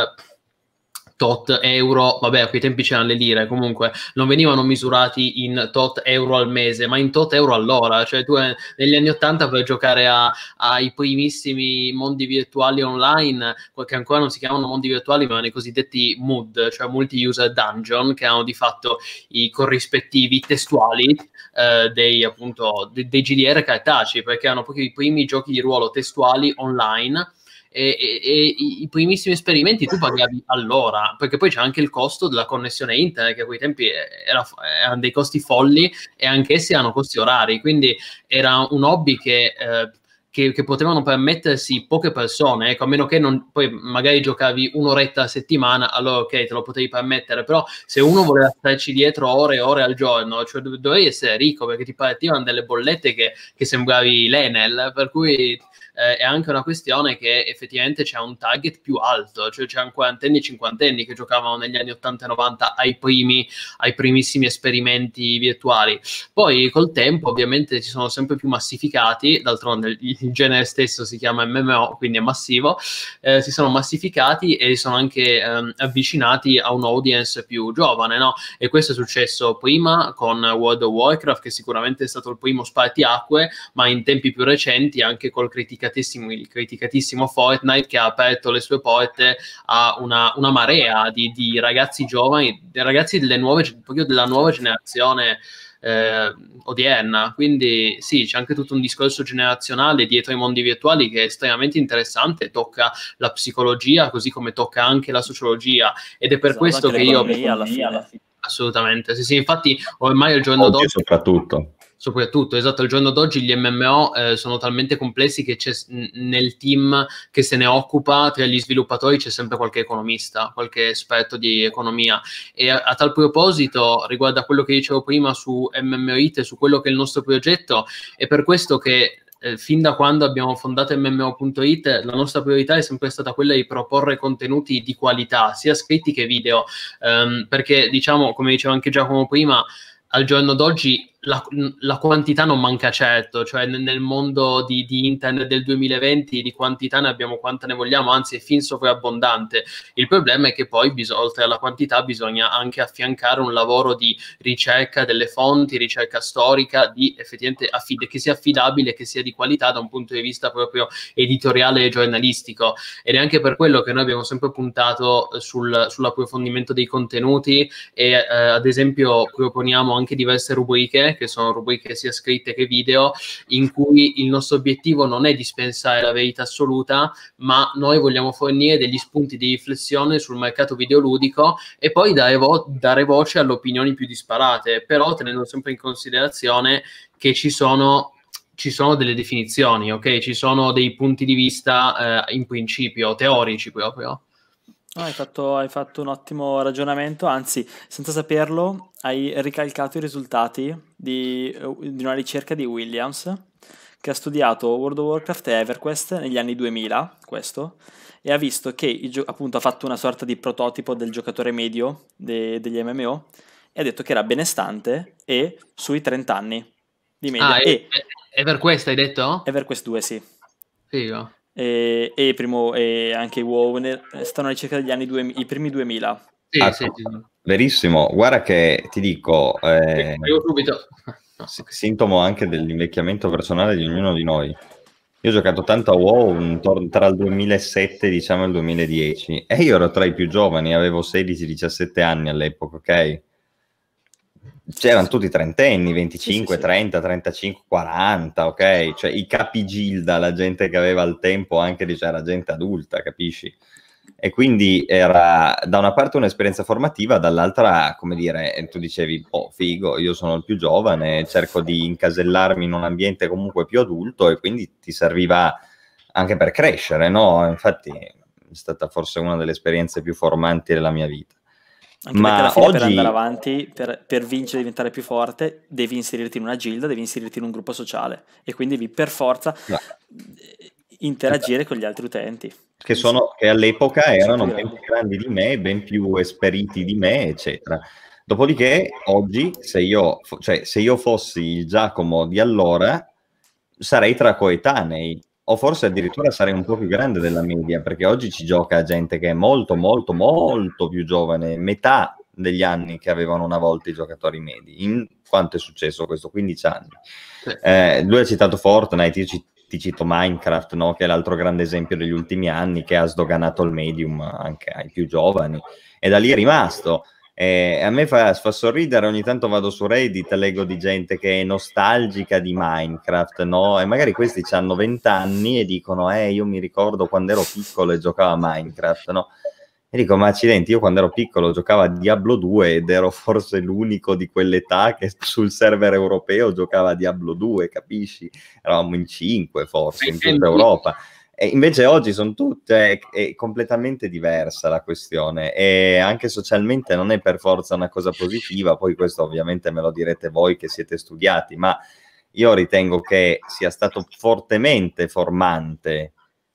tot euro, vabbè, a quei tempi c'erano le lire, comunque non venivano misurati in tot euro al mese, ma in tot euro all'ora. Cioè tu eh, negli anni ottanta per giocare a, ai primissimi mondi virtuali online, che ancora non si chiamano mondi virtuali, ma erano i cosiddetti M U D, cioè Multi-User Dungeon, che erano di fatto i corrispettivi testuali eh, dei, appunto, dei, dei G D R cartacei, perché erano proprio i primi giochi di ruolo testuali online. E, e, e i primissimi esperimenti tu pagavi all'ora, perché poi c'è anche il costo della connessione internet, che a quei tempi era, erano dei costi folli, e anch'essi erano costi orari, quindi era un hobby che, eh, che, che potevano permettersi poche persone, ecco, a meno che non, poi magari giocavi un'oretta a settimana, allora ok, te lo potevi permettere, però se uno voleva starci dietro ore e ore al giorno, cioè dove, dovevi essere ricco, perché ti partivano delle bollette che, che sembravi l'Enel, per cui eh, è anche una questione che effettivamente c'è un target più alto, cioè c'erano quarantenni e cinquantenni che giocavano negli anni ottanta e novanta ai primi, ai primissimi esperimenti virtuali. Poi col tempo ovviamente si sono sempre più massificati, d'altronde il, il genere stesso si chiama M M O, quindi è massivo, eh, si sono massificati e si sono anche ehm, avvicinati a un audience più giovane, no? E questo è successo prima con World of Warcraft, che sicuramente è stato il primo spartiacque, ma in tempi più recenti anche col criticatissimo, il criticatissimo Fortnite, che ha aperto le sue porte a una, una marea di, di ragazzi giovani, di ragazzi delle nuove, proprio della nuova generazione eh, odierna. Quindi sì, c'è anche tutto un discorso generazionale dietro ai mondi virtuali che è estremamente interessante, tocca la psicologia così come tocca anche la sociologia, ed è per Esatto, questo anche che io l'economia alla fine. assolutamente sì, sì, infatti ormai al giorno Oggi d'oggi soprattutto. Soprattutto, esatto, al giorno d'oggi gli M M O eh, sono talmente complessi che c'è n- nel team che se ne occupa, tra gli sviluppatori c'è sempre qualche economista, qualche esperto di economia. E a, a tal proposito, riguardo a quello che dicevo prima su M M O I T e su quello che è il nostro progetto, è per questo che eh, fin da quando abbiamo fondato M M O punto it la nostra priorità è sempre stata quella di proporre contenuti di qualità, sia scritti che video, um, perché diciamo, come diceva anche Giacomo prima, al giorno d'oggi la, la quantità non manca certo, cioè nel, nel mondo di, di internet del duemilaventi di quantità ne abbiamo quanta ne vogliamo, anzi è fin sovrabbondante. Il problema è che poi bis- oltre alla quantità bisogna anche affiancare un lavoro di ricerca delle fonti, ricerca storica, di effettivamente affid- che sia affidabile, che sia di qualità da un punto di vista proprio editoriale e giornalistico, ed è anche per quello che noi abbiamo sempre puntato sul, sull'approfondimento dei contenuti e eh, ad esempio proponiamo anche diverse rubriche che sono rubriche sia scritte che video, in cui il nostro obiettivo non è dispensare la verità assoluta, ma noi vogliamo fornire degli spunti di riflessione sul mercato videoludico e poi dare, vo- dare voce alle opinioni più disparate, però tenendo sempre in considerazione che ci sono ci sono delle definizioni, ok? Ci sono dei punti di vista eh, in principio, teorici proprio. No, hai fatto, hai fatto un ottimo ragionamento, anzi, senza saperlo, hai ricalcato i risultati di, di una ricerca di Williams, che ha studiato World of Warcraft e EverQuest negli anni duemila, questo, e ha visto che, i gio- appunto, ha fatto una sorta di prototipo del giocatore medio de- degli M M O, e ha detto che era benestante e sui trenta anni di media. Ah, è, E è per questo hai detto? EverQuest due, sì. Figo. E, e, primo, e anche i WoW ne- stanno alla ricerca degli anni duemila, i primi duemila. Sì, Ah, sì, sì. verissimo, guarda che ti dico, eh, Io subito. No, s- ok. sintomo anche dell'invecchiamento personale di ognuno di noi. Io ho giocato tanto a WoW intorno- tra il duemilasette diciamo e il duemiladieci e io ero tra i più giovani, avevo sedici diciassette anni all'epoca, ok? C'erano tutti trentenni, venticinque, Sì, sì, sì. trenta, trentacinque, quaranta, ok? Cioè i capigilda, la gente che aveva al tempo anche, c'era gente adulta, capisci? E quindi era da una parte un'esperienza formativa, dall'altra, come dire, tu dicevi, oh figo, io sono il più giovane, cerco di incasellarmi in un ambiente comunque più adulto e quindi ti serviva anche per crescere, no? Infatti è stata forse una delle esperienze più formanti della mia vita. Anche perché alla Ma fine per andare oggi... avanti, per, per vincere e diventare più forte, devi inserirti in una gilda, devi inserirti in un gruppo sociale e quindi devi per forza no, interagire con gli altri utenti. che, sono, che all'epoca Sono erano più ben grandi. più grandi di me, ben più esperiti di me, eccetera. Dopodiché, oggi, se io, fo- cioè, se io fossi il Giacomo di allora, sarei tra coetanei, o forse addirittura sarei un po' più grande della media, perché oggi ci gioca gente che è molto, molto, molto più giovane, metà degli anni che avevano una volta i giocatori medi. In quanto è successo questo? quindici anni. Sì. Eh, lui ha citato Fortnite, io ci ti cito Minecraft, no? Che è l'altro grande esempio degli ultimi anni, che ha sdoganato il medium anche ai più giovani, e da lì è rimasto. Eh, a me fa, fa sorridere, ogni tanto vado su Reddit e leggo di gente che è nostalgica di Minecraft, no? E magari questi hanno venti anni e dicono, eh, io mi ricordo quando ero piccolo e giocavo a Minecraft, no? E dico, ma accidenti, io quando ero piccolo giocavo a Diablo due ed ero forse l'unico di quell'età che sul server europeo giocava a Diablo due, capisci? Eravamo in cinque forse, in tutta Europa. E invece oggi sono tutte, è, è completamente diversa la questione e anche socialmente non è per forza una cosa positiva, poi questo ovviamente me lo direte voi che siete studiati, ma io ritengo che sia stato fortemente formante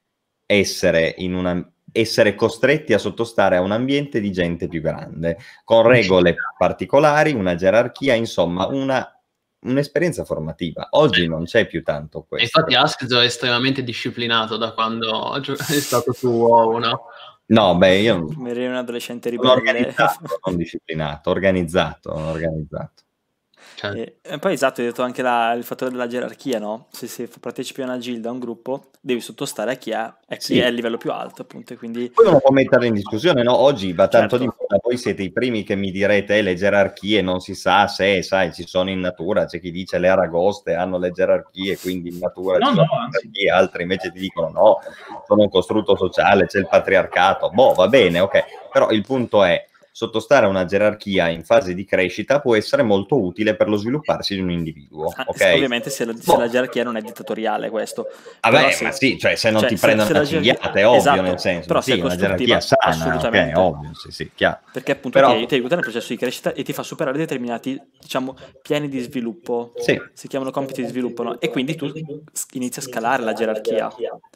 essere in una essere costretti a sottostare a un ambiente di gente più grande, con regole particolari, una gerarchia, insomma, una, un'esperienza formativa. Oggi non c'è più tanto E questo. infatti Askzo è estremamente disciplinato da quando è stato su WoW, no? No, beh, io Mi eri un adolescente sono ribelle. organizzato, non disciplinato, organizzato, organizzato. Certo. E, e poi esatto, hai detto anche la, il fattore della gerarchia, no? Se, se partecipi a una gilda, a un gruppo, devi sottostare a chi, ha, a chi Sì. è il livello più alto, appunto, e quindi... Poi uno può mettere in discussione, no? Oggi va tanto Certo. di moda, voi siete i primi che mi direte eh, le gerarchie, non si sa se, sai, ci sono in natura, c'è chi dice le aragoste hanno le gerarchie, quindi in natura No, ci sono no, le anzi. gerarchie, altri invece ti dicono no, sono un costrutto sociale, c'è il patriarcato, boh, va bene, ok, però il punto è, sottostare a una gerarchia in fase di crescita può essere molto utile per lo svilupparsi di un individuo, Ah, ok? ovviamente se la, se Boh. la gerarchia non è dittatoriale, questo. Vabbè, Però se- ma sì, cioè se non cioè, ti se- prendono se la a gerarchia- cinghiate, è ovvio, esatto, nel senso, però se sì, è una gerarchia costruttiva, sana, ok, assolutamente. ovvio, sì, sì, chiaro. Perché appunto Però- ti, ti aiuta nel processo di crescita e ti fa superare determinati, diciamo, piani di sviluppo. Sì. Si chiamano compiti di sviluppo, no? E quindi tu s- inizi a scalare la gerarchia.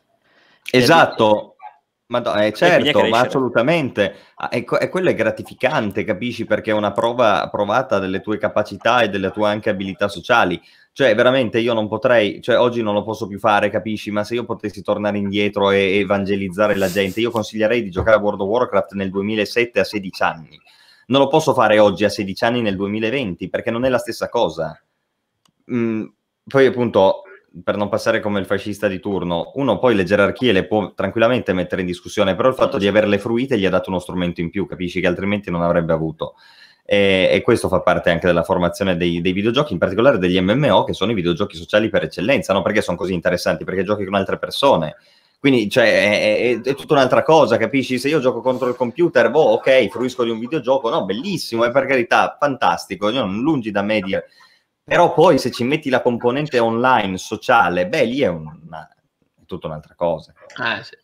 Esatto, ma no, eh, quindi a certo, ma crescere. assolutamente. Ah, E, que- e quello è gratificante, capisci? Perché è una prova provata delle tue capacità e delle tue anche abilità sociali. Cioè, veramente io non potrei, cioè oggi non lo posso più fare, capisci? Ma se io potessi tornare indietro e evangelizzare la gente, io consiglierei di giocare a World of Warcraft nel duemilasette a sedici anni. Non lo posso fare oggi a sedici anni nel duemilaventi, perché non è la stessa cosa. Mm, poi appunto, per non passare come il fascista di turno, uno poi le gerarchie le può tranquillamente mettere in discussione, però il fatto di averle fruite gli ha dato uno strumento in più, capisci? Che altrimenti non avrebbe avuto. E, e questo fa parte anche della formazione dei, dei videogiochi, in particolare degli M M O, che sono i videogiochi sociali per eccellenza, no? Perché sono così interessanti? Perché giochi con altre persone. Quindi, cioè, è, è, è tutta un'altra cosa, capisci? Se io gioco contro il computer, boh, ok, fruisco di un videogioco, no, bellissimo, è per carità, fantastico, io non lungi da me dire... Però poi se ci metti la componente online, sociale, beh, lì è, una, è tutta un'altra cosa. Eh, sì.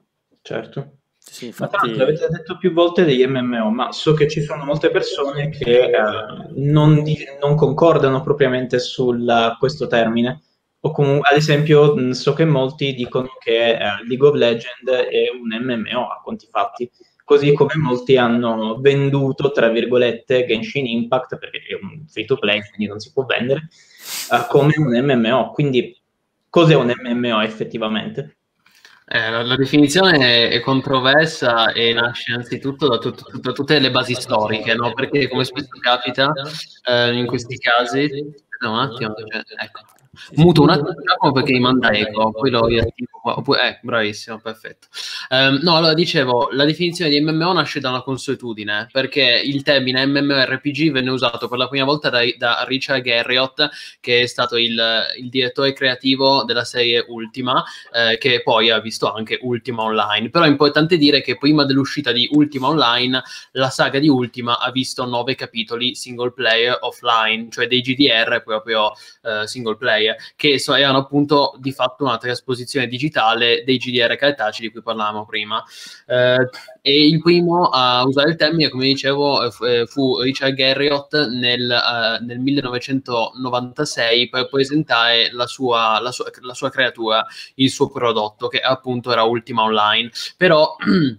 Certo. Sì, Ma infatti... tanto avete detto più volte degli M M O, ma so che ci sono molte persone che eh, non, di- non concordano propriamente su questo termine. O comunque, ad esempio, mh, so che molti dicono che eh, League of Legends è un M M O a conti fatti, così come molti hanno venduto, tra virgolette, Genshin Impact, perché è un free to play, quindi non si può vendere, eh, come un M M O. Quindi, cos'è un M M O effettivamente? Eh, la, la definizione è, è controversa e nasce anzitutto da, tut, tut, da tutte le basi storiche, no? Perché come spesso capita eh, in questi casi, aspetta un attimo, cioè, ecco, muto un attimo perché mi manda eco, poi lo riattivo qua, oppure, eh, bravissimo, perfetto. Um, no, allora dicevo, la definizione di M M O nasce da una consuetudine, perché il termine MMORPG venne usato per la prima volta da, da Richard Garriott, che è stato il, il direttore creativo della serie Ultima, eh, che poi ha visto anche Ultima Online. Però è importante dire che prima dell'uscita di Ultima Online, la saga di Ultima ha visto nove capitoli single player offline, cioè dei G D R proprio eh, single player, che so, erano appunto di fatto una trasposizione digitale dei G D R cartacei di cui parlavamo prima. Eh, e il primo a usare il termine, come dicevo, fu Richard Garriott nel, uh, nel millenovecentonovantasei per presentare la sua, la, sua, la sua creatura, il suo prodotto, che appunto era Ultima Online. Però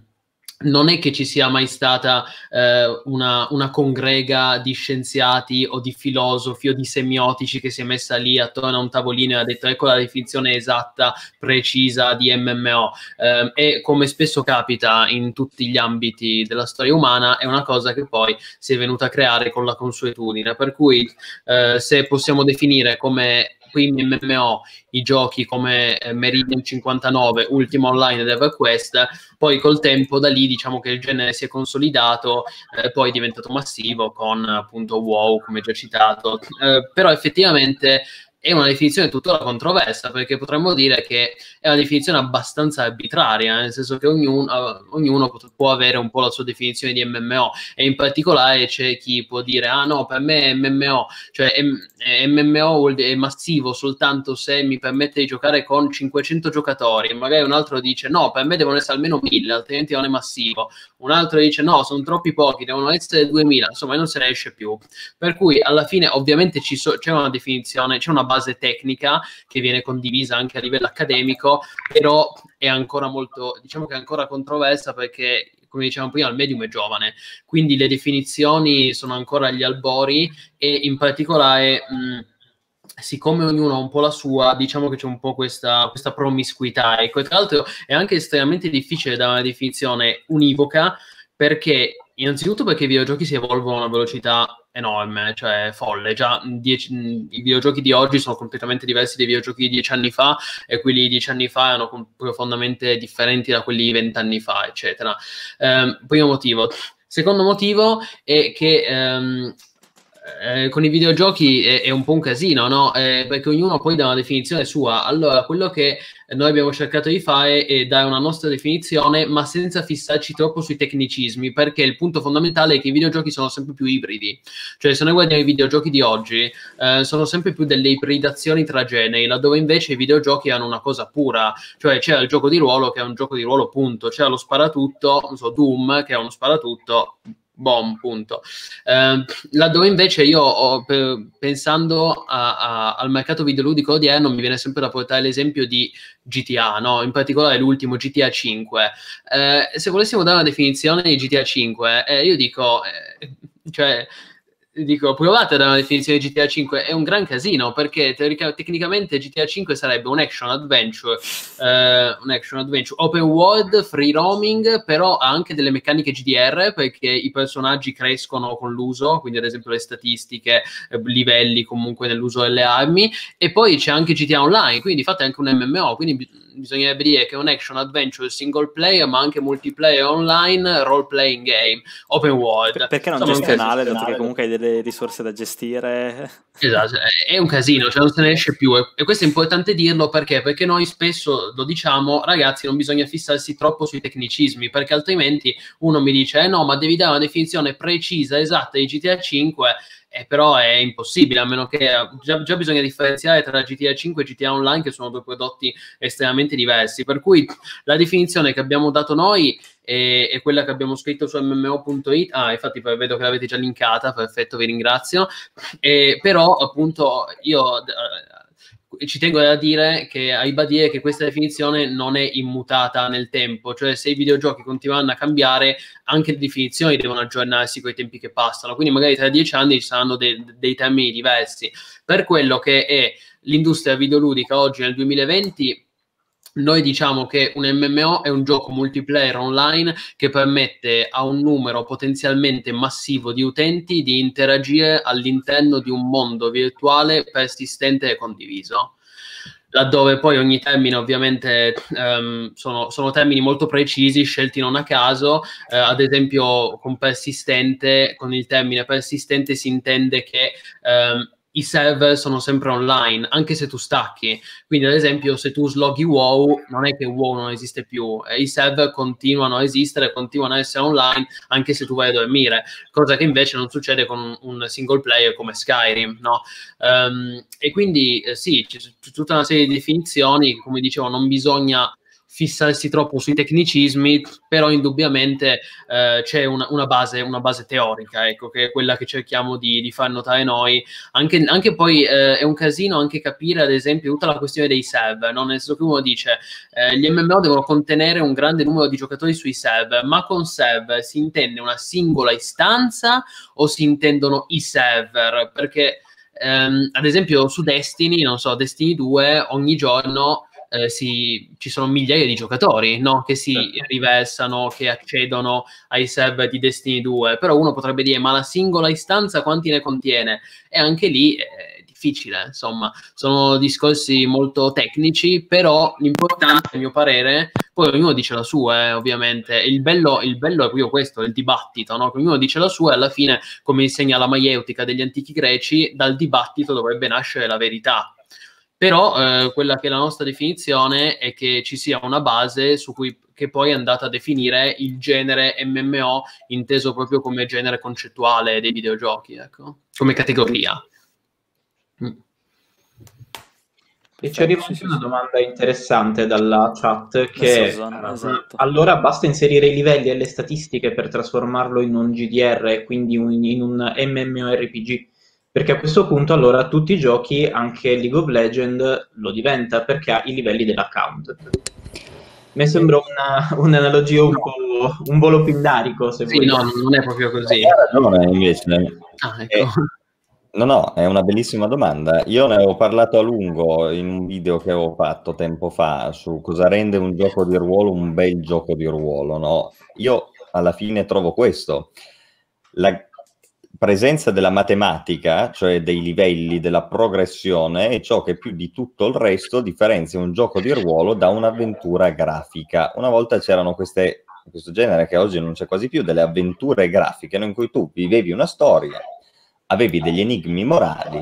non è che ci sia mai stata eh, una, una congrega di scienziati o di filosofi o di semiotici che si è messa lì attorno a un tavolino e ha detto ecco la definizione esatta, precisa di M M O. Eh, e come spesso capita in tutti gli ambiti della storia umana, è una cosa che poi si è venuta a creare con la consuetudine. Per cui eh, se possiamo definire come primi M M O i giochi come eh, Meridian cinquantanove, Ultima Online ed EverQuest, poi col tempo da lì diciamo che il genere si è consolidato, eh, poi è diventato massivo con appunto WoW, come già citato, eh, però effettivamente è una definizione tuttora controversa, perché potremmo dire che è una definizione abbastanza arbitraria, nel senso che ognuno, ognuno può avere un po' la sua definizione di M M O, e in particolare c'è chi può dire ah no, per me M M O, cioè M M O è massivo soltanto se mi permette di giocare con cinquecento giocatori, magari un altro dice no, per me devono essere almeno mille, altrimenti non è massivo, un altro dice no, sono troppi pochi, devono essere duemila, insomma non se ne esce più. Per cui alla fine ovviamente ci so, c'è una definizione, c'è una base tecnica che viene condivisa anche a livello accademico, però è ancora molto, diciamo che è ancora controversa, perché come dicevamo prima il medium è giovane, quindi le definizioni sono ancora agli albori, e in particolare mh, siccome ognuno ha un po' la sua, diciamo che c'è un po' questa, questa promiscuità, ecco. E tra l'altro è anche estremamente difficile dare una definizione univoca, perché innanzitutto perché i videogiochi si evolvono a una velocità enorme, cioè folle. Già dieci, i videogiochi di oggi sono completamente diversi dai videogiochi di dieci anni fa, e quelli di dieci anni fa erano profondamente differenti da quelli di vent'anni fa, eccetera. Eh, primo motivo. Secondo motivo è che ehm, eh, con i videogiochi è, è un po' un casino, no? Eh, perché ognuno poi dà una definizione sua. Allora, quello che noi abbiamo cercato di fare è dare una nostra definizione, ma senza fissarci troppo sui tecnicismi, perché il punto fondamentale è che i videogiochi sono sempre più ibridi. Cioè, se noi guardiamo i videogiochi di oggi, eh, sono sempre più delle ibridazioni tra generi, laddove invece i videogiochi hanno una cosa pura. Cioè, c'è il gioco di ruolo che è un gioco di ruolo, punto. C'è lo sparatutto, non so, Doom, che è uno sparatutto, bom, punto. Eh, laddove invece io ho, per, pensando a, a, al mercato videoludico odierno, mi viene sempre da portare l'esempio di G T A, no? In particolare l'ultimo G T A cinque. Eh, se volessimo dare una definizione di G T A cinque, eh, io dico, eh, cioè, dico, provate a dare una definizione di G T A cinque, è un gran casino, perché teorica, tecnicamente G T A cinque sarebbe un action adventure, eh, un action adventure open world, free roaming, però ha anche delle meccaniche G D R, perché i personaggi crescono con l'uso, quindi ad esempio le statistiche, eh, livelli comunque nell'uso delle armi, e poi c'è anche G T A Online, quindi fate anche un M M O, quindi bisognerebbe dire che è un action adventure single player, ma anche multiplayer online, role playing game, open world. Perché non Insomma, gestionale, dato che comunque hai delle risorse da gestire? Esatto, è un casino, cioè non se ne esce più, e questo è importante dirlo perché? Perché noi spesso lo diciamo, ragazzi, non bisogna fissarsi troppo sui tecnicismi, perché altrimenti uno mi dice, eh no, ma devi dare una definizione precisa, esatta di G T A cinque, eh, però è impossibile, a meno che già, già bisogna differenziare tra G T A cinque e G T A Online, che sono due prodotti estremamente diversi, per cui la definizione che abbiamo dato noi è, è quella che abbiamo scritto su M M O punto it. Ah, infatti vedo che l'avete già linkata, perfetto, vi ringrazio. E, però appunto io eh, ci tengo a dire che a ribadire che questa definizione non è immutata nel tempo, cioè se i videogiochi continuano a cambiare, anche le definizioni devono aggiornarsi con i tempi che passano, quindi magari tra dieci anni ci saranno de- dei termini diversi. Per quello che è l'industria videoludica oggi nel duemilaventi, noi diciamo che un M M O è un gioco multiplayer online che permette a un numero potenzialmente massivo di utenti di interagire all'interno di un mondo virtuale persistente e condiviso. Laddove poi ogni termine ovviamente um, sono, sono termini molto precisi, scelti non a caso. Uh, ad esempio con persistente, con il termine persistente si intende che um, i server sono sempre online, anche se tu stacchi. Quindi, ad esempio, se tu sloghi WoW, non è che WoW non esiste più, eh, i server continuano a esistere, continuano a essere online, anche se tu vai a dormire, cosa che invece non succede con un single player come Skyrim, no? Um, e quindi, eh, sì, c'è, c'è tutta una serie di definizioni, come dicevo, non bisogna fissarsi troppo sui tecnicismi, però indubbiamente eh, c'è una, una, base, una base teorica, ecco, che è quella che cerchiamo di, di far notare noi. Anche, anche poi eh, è un casino anche capire, ad esempio, tutta la questione dei server, no? Nel senso che uno dice eh, gli M M O devono contenere un grande numero di giocatori sui server, ma con server si intende una singola istanza o si intendono i server? Perché ehm, ad esempio su Destiny, non so, Destiny due, ogni giorno Eh, si, ci sono migliaia di giocatori, no? Che si riversano, che accedono ai server di Destiny due, però uno potrebbe dire ma la singola istanza quanti ne contiene? E anche lì è difficile, insomma, sono discorsi molto tecnici, però l'importante a mio parere, poi ognuno dice la sua, eh, ovviamente, il bello, il bello è proprio questo, il dibattito, no? Ognuno dice la sua e alla fine, come insegna la maieutica degli antichi greci, dal dibattito dovrebbe nascere la verità. Però eh, quella che è la nostra definizione è che ci sia una base su cui che poi è andata a definire il genere M M O, inteso proprio come genere concettuale dei videogiochi, ecco, come categoria. Mm. E ci arriva anche una domanda interessante dalla chat che zona, esatto. allora basta inserire i livelli e le statistiche per trasformarlo in un G D R e quindi un, in un MMORPG? Perché a questo punto allora tutti i giochi, anche League of Legends, lo diventa perché ha i livelli dell'account. Mi sembra una, un'analogia un po' un volo pindarico, se sì, vuoi. no, non è proprio così. No, no, invece. Ah, ecco. Eh, no, no, è una bellissima domanda. Io ne avevo parlato a lungo in un video che avevo fatto tempo fa su cosa rende un gioco di ruolo un bel gioco di ruolo, no? Io alla fine trovo questo. La presenza della matematica, cioè dei livelli, della progressione, è ciò che più di tutto il resto differenzia un gioco di ruolo da un'avventura grafica. Una volta c'erano queste, questo genere che oggi non c'è quasi più, delle avventure grafiche, no? In cui tu vivevi una storia, avevi degli enigmi morali,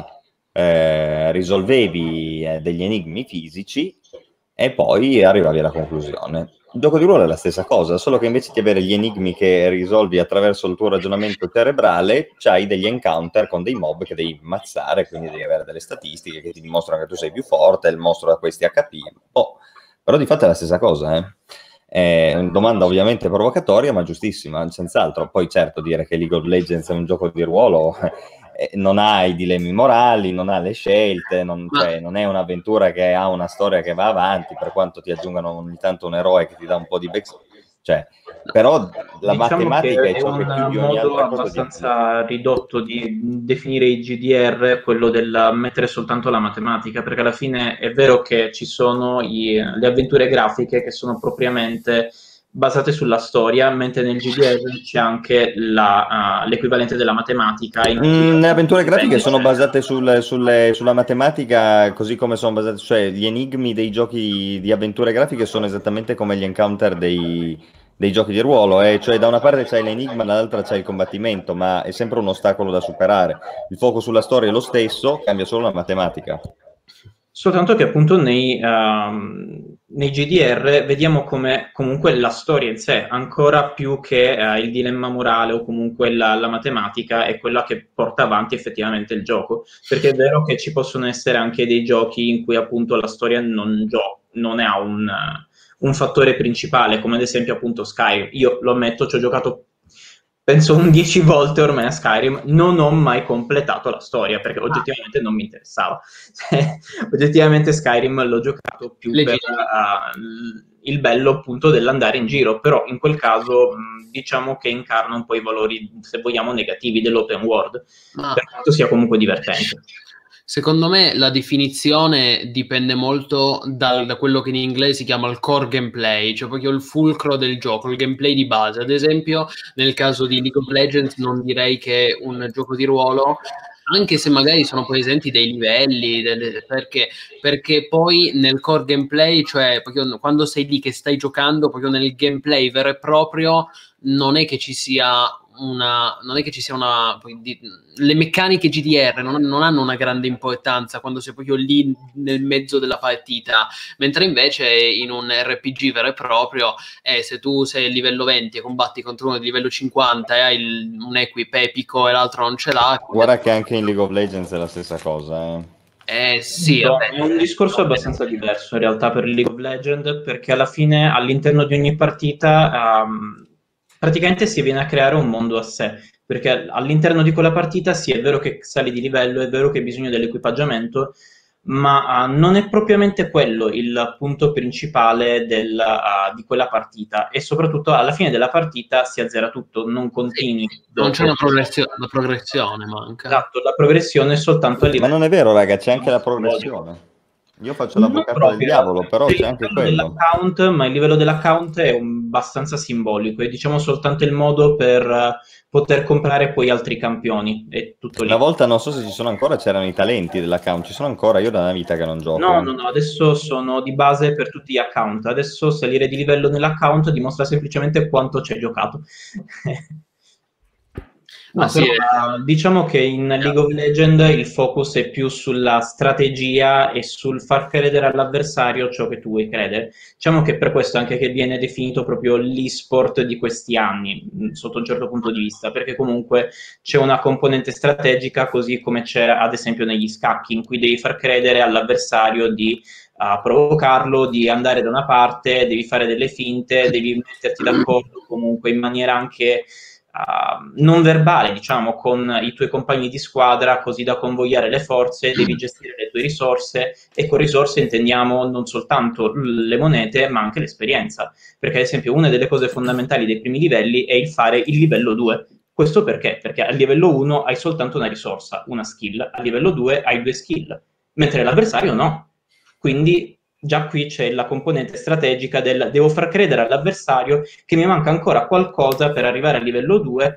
eh, risolvevi eh, degli enigmi fisici e poi arrivavi alla conclusione. Il gioco di ruolo è la stessa cosa, solo che invece di avere gli enigmi che risolvi attraverso il tuo ragionamento cerebrale, c'hai degli encounter con dei mob che devi ammazzare, quindi devi avere delle statistiche che ti dimostrano che tu sei più forte, il mostro da questi H P. Oh, però di fatto è la stessa cosa, eh. È una domanda ovviamente provocatoria, ma giustissima, senz'altro. Poi certo dire che League of Legends è un gioco di ruolo... non ha i dilemmi morali, non ha le scelte, non, cioè, non è un'avventura che ha una storia che va avanti, per quanto ti aggiungano ogni tanto un eroe che ti dà un po' di back... Cioè, però la diciamo matematica che è ciò che più di ogni modo altra cosa abbastanza di... ridotto di definire i G D R, quello del mettere soltanto la matematica, perché alla fine è vero che ci sono i, le avventure grafiche che sono propriamente basate sulla storia, mentre nel G D R c'è anche la, uh, l'equivalente della matematica. In mm, le avventure grafiche sono basate sul, sulle, sulla matematica, così come sono basate, cioè gli enigmi dei giochi di avventure grafiche sono esattamente come gli encounter dei, dei giochi di ruolo, eh? Cioè da una parte c'è l'enigma, dall'altra c'è il combattimento, ma è sempre un ostacolo da superare. Il focus sulla storia è lo stesso, cambia solo la matematica. Soltanto che appunto nei, uh, nei G D R vediamo come comunque la storia in sé, ancora più che uh, il dilemma morale o comunque la, la matematica, è quella che porta avanti effettivamente il gioco. Perché è vero che ci possono essere anche dei giochi in cui appunto la storia non, gio- non ha un, uh, un fattore principale, come ad esempio appunto Skyrim. Io lo ammetto, ci ho giocato penso un dieci volte ormai a Skyrim, non ho mai completato la storia, perché oggettivamente non mi interessava. Oggettivamente Skyrim l'ho giocato più per uh, il bello appunto dell'andare in giro, però in quel caso mh, diciamo che incarna un po' i valori, se vogliamo, negativi dell'open world, Ma... per quanto sia comunque divertente. Secondo me la definizione dipende molto da, da quello che in inglese si chiama il core gameplay, cioè proprio il fulcro del gioco, il gameplay di base. Ad esempio, nel caso di League of Legends non direi che è un gioco di ruolo, anche se magari sono presenti dei livelli, delle, perché, perché poi nel core gameplay, cioè proprio quando sei lì che stai giocando, proprio nel gameplay vero e proprio, non è che ci sia una, non è che ci sia una, di, le meccaniche G D R non, non hanno una grande importanza quando sei proprio lì nel mezzo della partita, mentre invece in un R P G vero e proprio, eh, se tu sei a livello venti e combatti contro uno di livello cinquanta e hai il, un equip epico e l'altro non ce l'ha, guarda che anche in League of Legends è la stessa cosa, eh. Eh sì, no, vabbè. è un discorso abbastanza diverso in realtà per League of Legends, perché alla fine all'interno di ogni partita um, praticamente si viene a creare un mondo a sé, perché all'interno di quella partita sì, è vero che sali di livello, è vero che hai bisogno dell'equipaggiamento, ma uh, non è propriamente quello il punto principale del, uh, di quella partita, e soprattutto alla fine della partita si azzera tutto, non continui. Sì, non c'è una, progressio- una progressione, manca. Esatto, la progressione è soltanto a livello... Ma non è vero, raga, c'è anche la progressione. Io faccio l'avvocato del diavolo, però c'è anche quello. Dell'account, ma il livello dell'account è un, abbastanza simbolico, è diciamo soltanto il modo per uh, poter comprare poi altri campioni, è tutto lì. Una volta, non so se ci sono ancora, c'erano i talenti dell'account, ci sono ancora, io da una vita che non gioco. No, no, no, adesso sono di base per tutti gli account, adesso salire di livello nell'account dimostra semplicemente quanto ci hai giocato. No, sì, però, diciamo che in League of Legends il focus è più sulla strategia e sul far credere all'avversario ciò che tu vuoi credere. Diciamo che per questo anche che viene definito proprio l'e-sport di questi anni, sotto un certo punto di vista, perché comunque c'è una componente strategica, così come c'è ad esempio negli scacchi, in cui devi far credere all'avversario di uh, provocarlo, di andare da una parte, devi fare delle finte, devi metterti d'accordo comunque in maniera anche... Uh, non verbale, diciamo, con i tuoi compagni di squadra, così da convogliare le forze, devi gestire le tue risorse, e con risorse intendiamo non soltanto le monete, ma anche l'esperienza, perché ad esempio una delle cose fondamentali dei primi livelli è il fare il livello due. Questo perché? Perché al livello uno hai soltanto una risorsa, una skill, al livello due hai due skill, mentre l'avversario no. Quindi già qui c'è la componente strategica del devo far credere all'avversario che mi manca ancora qualcosa per arrivare al livello due,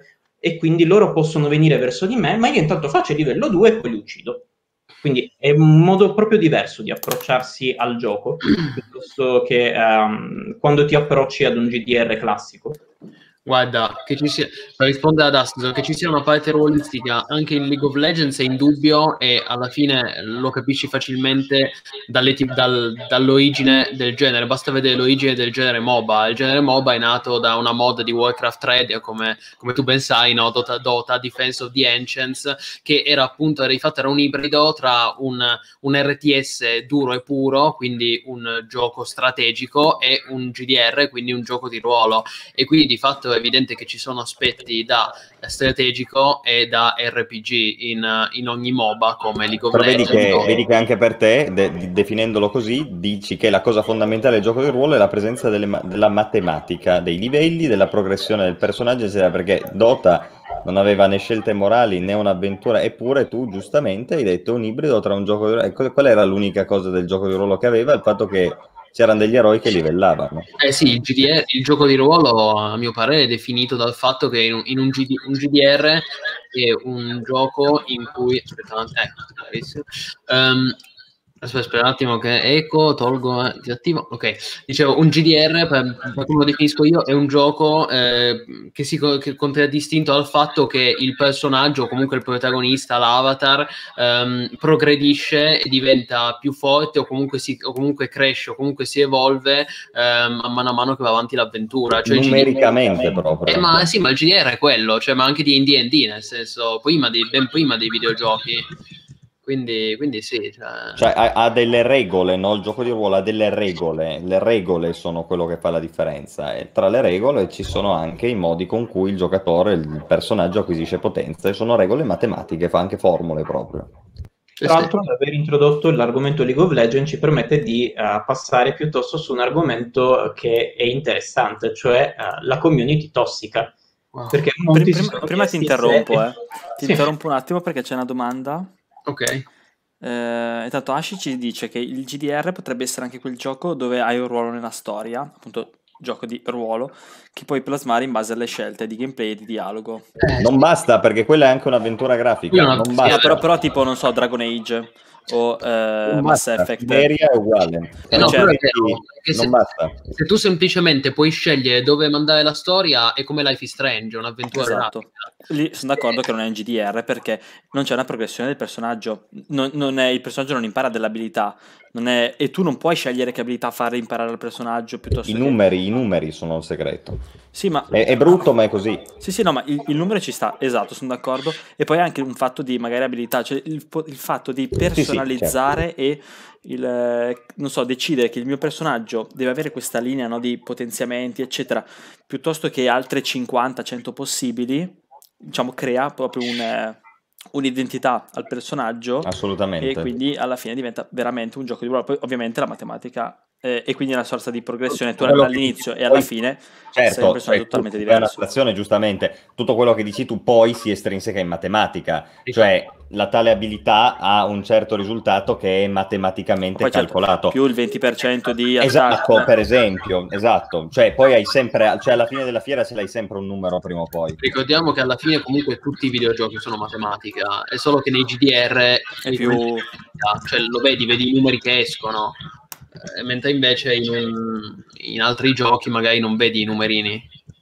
e quindi loro possono venire verso di me, ma io intanto faccio il livello due e poi li uccido. Quindi è un modo proprio diverso di approcciarsi al gioco, piuttosto che um, quando ti approcci ad un G D R classico. Guarda, che ci sia, per rispondere ad Aston, che ci sia una parte ruolistica anche in League of Legends è indubbio, e alla fine lo capisci facilmente dalle, dal, dall'origine del genere. Basta vedere l'origine del genere MOBA. Il genere MOBA è nato da una mod di Warcraft tre, come, come tu ben sai, no? Dota, Dota, Defense of the Ancients, che era appunto, era, infatti era un ibrido tra un, un R T S duro e puro, quindi un gioco strategico, e un G D R, quindi un gioco di ruolo. E quindi di fatto è evidente che ci sono aspetti da strategico e da R P G in, in ogni MOBA come League of Però Legends. vedi che, vedi che anche per te, de, definendolo così, dici che la cosa fondamentale del gioco di ruolo è la presenza delle, della matematica, dei livelli, della progressione del personaggio, eccetera, perché Dota non aveva né scelte morali né un'avventura, eppure tu giustamente hai detto un ibrido tra un gioco di ruolo. Qual era l'unica cosa del gioco di ruolo che aveva? Il fatto che c'erano degli eroi che livellavano. Eh sì, il G D R, il gioco di ruolo, a mio parere, è definito dal fatto che in un, in un, G D, un G D R è un gioco in cui... Aspetta, ecco, um, aspetta, aspetta un attimo che eco, tolgo, eh, disattivo. Ok, dicevo, un G D R, per, per come lo definisco io, è un gioco eh, che si che contraddistinto dal fatto che il personaggio, comunque il protagonista, l'avatar, ehm, progredisce e diventa più forte, o comunque, si, o comunque cresce, o comunque si evolve ehm, a mano a mano che va avanti l'avventura. Cioè, numericamente proprio. Eh, ma sì, ma il G D R è quello, cioè, ma anche di D and D, nel senso, prima di, ben prima dei videogiochi. Quindi, quindi sì. Cioè... Cioè ha, ha delle regole, no? Il gioco di ruolo ha delle regole, le regole sono quello che fa la differenza, e tra le regole ci sono anche i modi con cui il giocatore, il personaggio acquisisce potenza, e sono regole matematiche, fa anche formule proprio. Tra l'altro, aver introdotto l'argomento League of Legends ci permette di uh, passare piuttosto su un argomento che è interessante, cioè uh, la community tossica. Wow. Perché molti prima, prima ti interrompo, se... eh. ti sì. interrompo un attimo perché c'è una domanda. Ok. Eh, intanto Ashi ci dice che il G D R potrebbe essere anche quel gioco dove hai un ruolo nella storia, appunto gioco di ruolo, che puoi plasmare in base alle scelte di gameplay e di dialogo. Eh, non basta, perché quella è anche un'avventura grafica. Non non basta. Però, però tipo, non so, Dragon Age o eh, Mass Effect. Siberia è uguale. Eh no, cioè, però è vero, non se, basta. Se tu semplicemente puoi scegliere dove mandare la storia, è come Life is Strange, un'avventura esatto. grafica. Lì sono d'accordo che non è un G D R perché non c'è una progressione del personaggio, non, non è, il personaggio non impara delle abilità, non è, e tu non puoi scegliere che abilità fare imparare al personaggio piuttosto I che... numeri, i numeri sono il segreto. Sì, ma... È, è brutto, ma è così. Sì, sì, no, ma il, il numero ci sta, esatto, sono d'accordo. E poi anche un fatto di magari abilità, cioè il, il fatto di personalizzare sì, sì, certo. E il, non so, decidere che il mio personaggio deve avere questa linea, no, di potenziamenti, eccetera, piuttosto che altre cinquanta cento possibili, diciamo, crea proprio un, un'identità al personaggio. Assolutamente. E quindi alla fine diventa veramente un gioco di ruolo. Poi ovviamente la matematica eh, e quindi una sorta di progressione. Tu dall'inizio e alla fine certo, sei un personaggio cioè, totalmente tu, diverso. È una situazione, giustamente, tutto quello che dici tu poi si estrinseca in matematica, cioè la tale abilità ha un certo risultato che è matematicamente poi, calcolato. Certo, più il venti per cento di esatto, attacco. Per esempio, esatto, cioè poi hai sempre, cioè alla fine della fiera ce l'hai sempre un numero prima o poi. Ricordiamo che alla fine comunque tutti i videogiochi sono matematica, è solo che nei G D R è più... cioè lo vedi, vedi i numeri che escono, eh, mentre invece in, un, in altri giochi magari non vedi i numerini.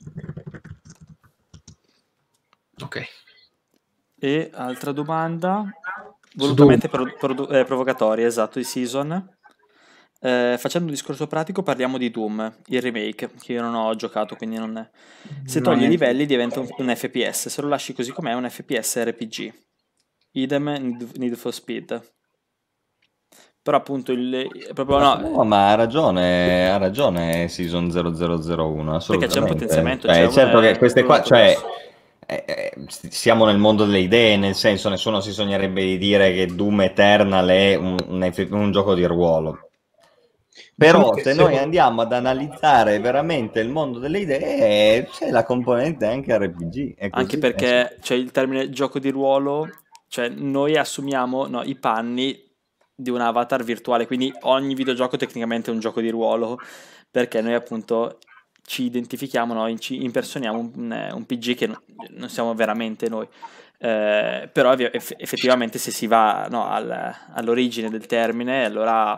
Ok. E altra domanda, volutamente pro, pro, eh, provocatoria, esatto, di Season. Eh, facendo un discorso pratico parliamo di Doom, il remake, che io non ho giocato, quindi non è. Se togli i livelli diventa un, un F P S, se lo lasci così com'è è un F P S R P G. Idem Need for Speed. Però appunto il proprio no, no, ma ha ragione, ha ragione Season zero zero zero uno, assolutamente. Perché c'è un potenziamento, eh, c'è certo una, che queste qua, cioè eh, eh, siamo nel mondo delle idee, nel senso nessuno si sognerebbe di dire che Doom Eternal è un, un, un gioco di ruolo. Però diciamo se noi se... andiamo ad analizzare veramente il mondo delle idee, c'è la componente anche R P G. È così, anche perché c'è il termine gioco di ruolo, cioè noi assumiamo no, i panni di un avatar virtuale, quindi ogni videogioco tecnicamente è un gioco di ruolo, perché noi appunto ci identifichiamo, no? ci impersoniamo un, un P G che non, non siamo veramente noi. Eh, però eff- effettivamente se si va, no, al, all'origine del termine, allora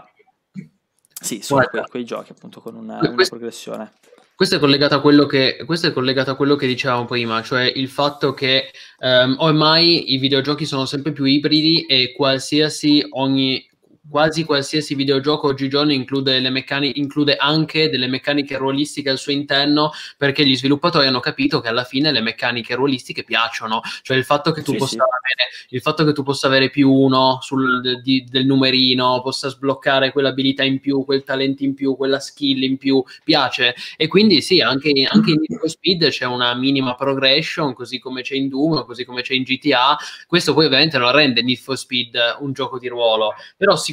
sì, sono quei, quei giochi appunto con una, una progressione. Questo è collegato a quello che questo è collegato a quello che dicevamo prima, cioè il fatto che um, ormai i videogiochi sono sempre più ibridi e qualsiasi ogni quasi qualsiasi videogioco oggigiorno include le meccaniche, include anche delle meccaniche ruolistiche al suo interno, perché gli sviluppatori hanno capito che alla fine le meccaniche ruolistiche piacciono, cioè il fatto che tu sì, possa sì. avere il fatto che tu possa avere più uno sul di, del numerino, possa sbloccare quell'abilità in più, quel talento in più, quella skill in più, piace. E quindi sì, anche, anche in Need for Speed c'è una minima progression, così come c'è in Doom, così come c'è in G T A. Questo poi ovviamente non rende Need for Speed un gioco di ruolo, però sicuramente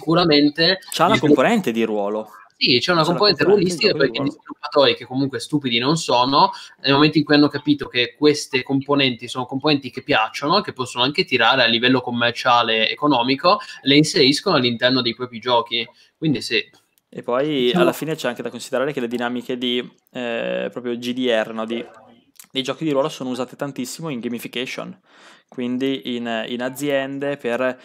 c'è una componente di ruolo. Sì, c'è una c'è componente ruolistica perché gli sviluppatori, che comunque stupidi non sono, nel momento in cui hanno capito che queste componenti sono componenti che piacciono, che possono anche tirare a livello commerciale economico, le inseriscono all'interno dei propri giochi. Quindi sì. E poi diciamo, alla fine c'è anche da considerare che le dinamiche di eh, proprio G D R, no, di, dei giochi di ruolo sono usate tantissimo in gamification, quindi in, in aziende per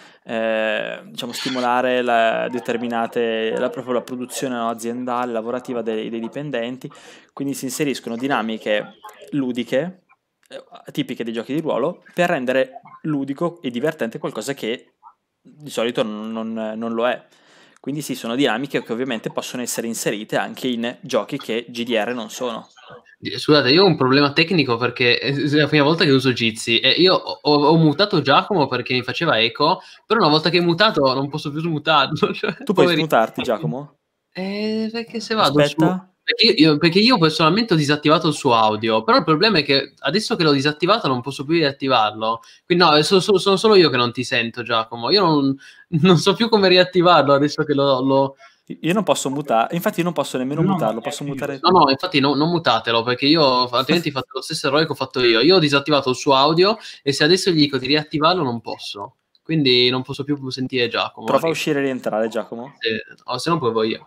eh, diciamo, stimolare la, determinate, la, proprio la produzione, no, aziendale, lavorativa dei, dei dipendenti, quindi si inseriscono dinamiche ludiche, eh, tipiche dei giochi di ruolo, per rendere ludico e divertente qualcosa che di solito non, non, non lo è. Quindi sì, sono dinamiche che ovviamente possono essere inserite anche in giochi che G D R non sono. Scusate, io ho un problema tecnico perché è la prima volta che uso Jitsi e io ho, ho mutato Giacomo perché mi faceva eco, però una volta che è mutato non posso più mutarlo. Cioè, tu puoi smutarti, Giacomo? Eh, perché se vado Aspetta. Su... Perché io, perché io personalmente ho disattivato il suo audio, però il problema è che adesso che l'ho disattivato non posso più riattivarlo. Quindi no, sono, sono, sono solo io che non ti sento, Giacomo. Io non, non so più come riattivarlo adesso che lo... lo... Io non posso mutare, infatti io non posso nemmeno no, mutarlo, posso mutare... No, no, infatti no, non mutatelo, perché io altrimenti fate lo stesso errore che ho fatto io. Io ho disattivato il suo audio e se adesso gli dico di riattivarlo non posso. Quindi non posso più sentire Giacomo. Prova a uscire e rientrare, Giacomo. Se, o se no provo io.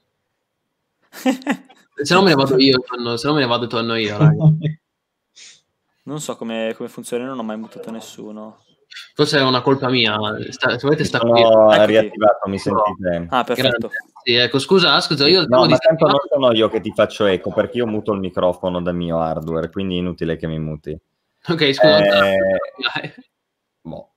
Se no me ne vado io, torno, se no me ne vado e torno io, raga. Non so come, come funziona, non ho mai mutato nessuno. Forse è una colpa mia, sta, se volete sta qui. No, è riattivato, mi sentite? Ah, perfetto. Sì, ecco, scusa, scusa, io... No, ma tanto non sono io che ti faccio eco, perché io muto il microfono dal mio hardware, quindi è inutile che mi muti. Ok, scusa. Eh... boh.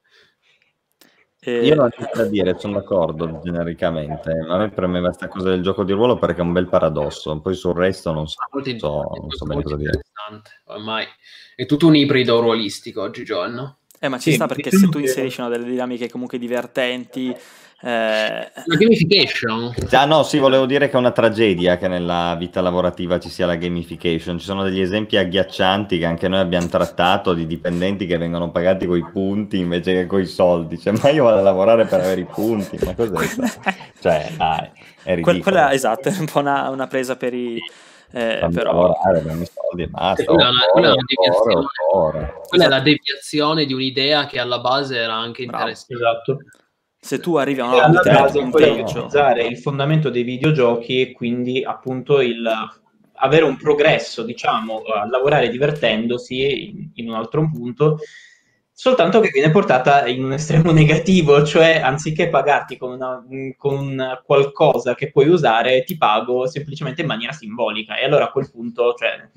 Io non c'è da dire, sono d'accordo genericamente. A me premeva questa cosa del gioco di ruolo perché è un bel paradosso. Poi sul resto non so, so, non so bene cosa dire. Ormai è tutto un ibrido ruolistico oggigiorno. Eh, ma ci sì, sta perché se tu inserisci no, delle dinamiche comunque divertenti. Eh... La gamification. Ah, no, sì, volevo dire che è una tragedia che nella vita lavorativa ci sia la gamification. Ci sono degli esempi agghiaccianti che anche noi abbiamo trattato di dipendenti che vengono pagati coi punti invece che coi soldi. Cioè, ma io vado a lavorare per avere i punti, ma cos'è? Cioè, dai, è ridicolo. Quella, esatto, è un po' una, una presa per i... Eh, però... lavorare, per i soldi e basta. Quella, quella, ore, quella è la deviazione di un'idea che alla base era anche interessante. Esatto. Se tu arrivi a una alla base poi utilizzare il fondamento dei videogiochi e quindi appunto il avere un progresso, diciamo, a lavorare divertendosi in, in un altro punto, soltanto che viene portata in un estremo negativo, cioè anziché pagarti con, una, con qualcosa che puoi usare, ti pago semplicemente in maniera simbolica. E allora a quel punto, cioè...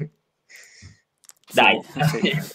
dai. Sì, sì.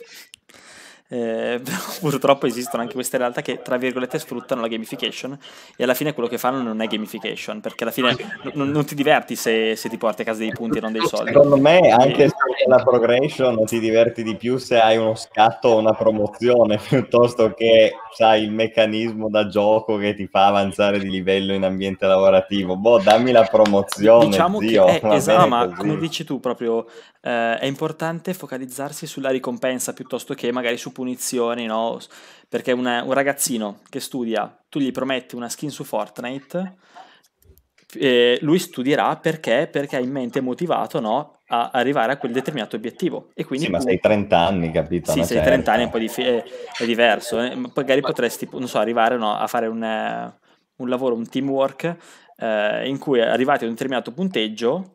Eh, però purtroppo esistono anche queste realtà che tra virgolette sfruttano la gamification e alla fine quello che fanno non è gamification, perché alla fine non, non ti diverti se, se ti porti a casa dei punti e non dei soldi. Secondo me anche se la progression ti diverti di più se hai uno scatto o una promozione piuttosto che sai il meccanismo da gioco che ti fa avanzare di livello in ambiente lavorativo. Boh, dammi la promozione, diciamo zio. Che è, esatto, ma così. Come dici tu proprio eh, è importante focalizzarsi sulla ricompensa piuttosto che magari su punizioni, no? Perché una, un ragazzino che studia, tu gli prometti una skin su Fortnite, eh, lui studierà perché? Perché ha in mente motivato, no? A arrivare a quel determinato obiettivo. E quindi sì, ma tu... sei trenta anni, capito? Sì, sei certa. trenta anni, un po' di fi- è, è diverso. Eh? Magari potresti, non so, arrivare no, a fare un, un lavoro, un teamwork, eh, in cui arrivati a un determinato punteggio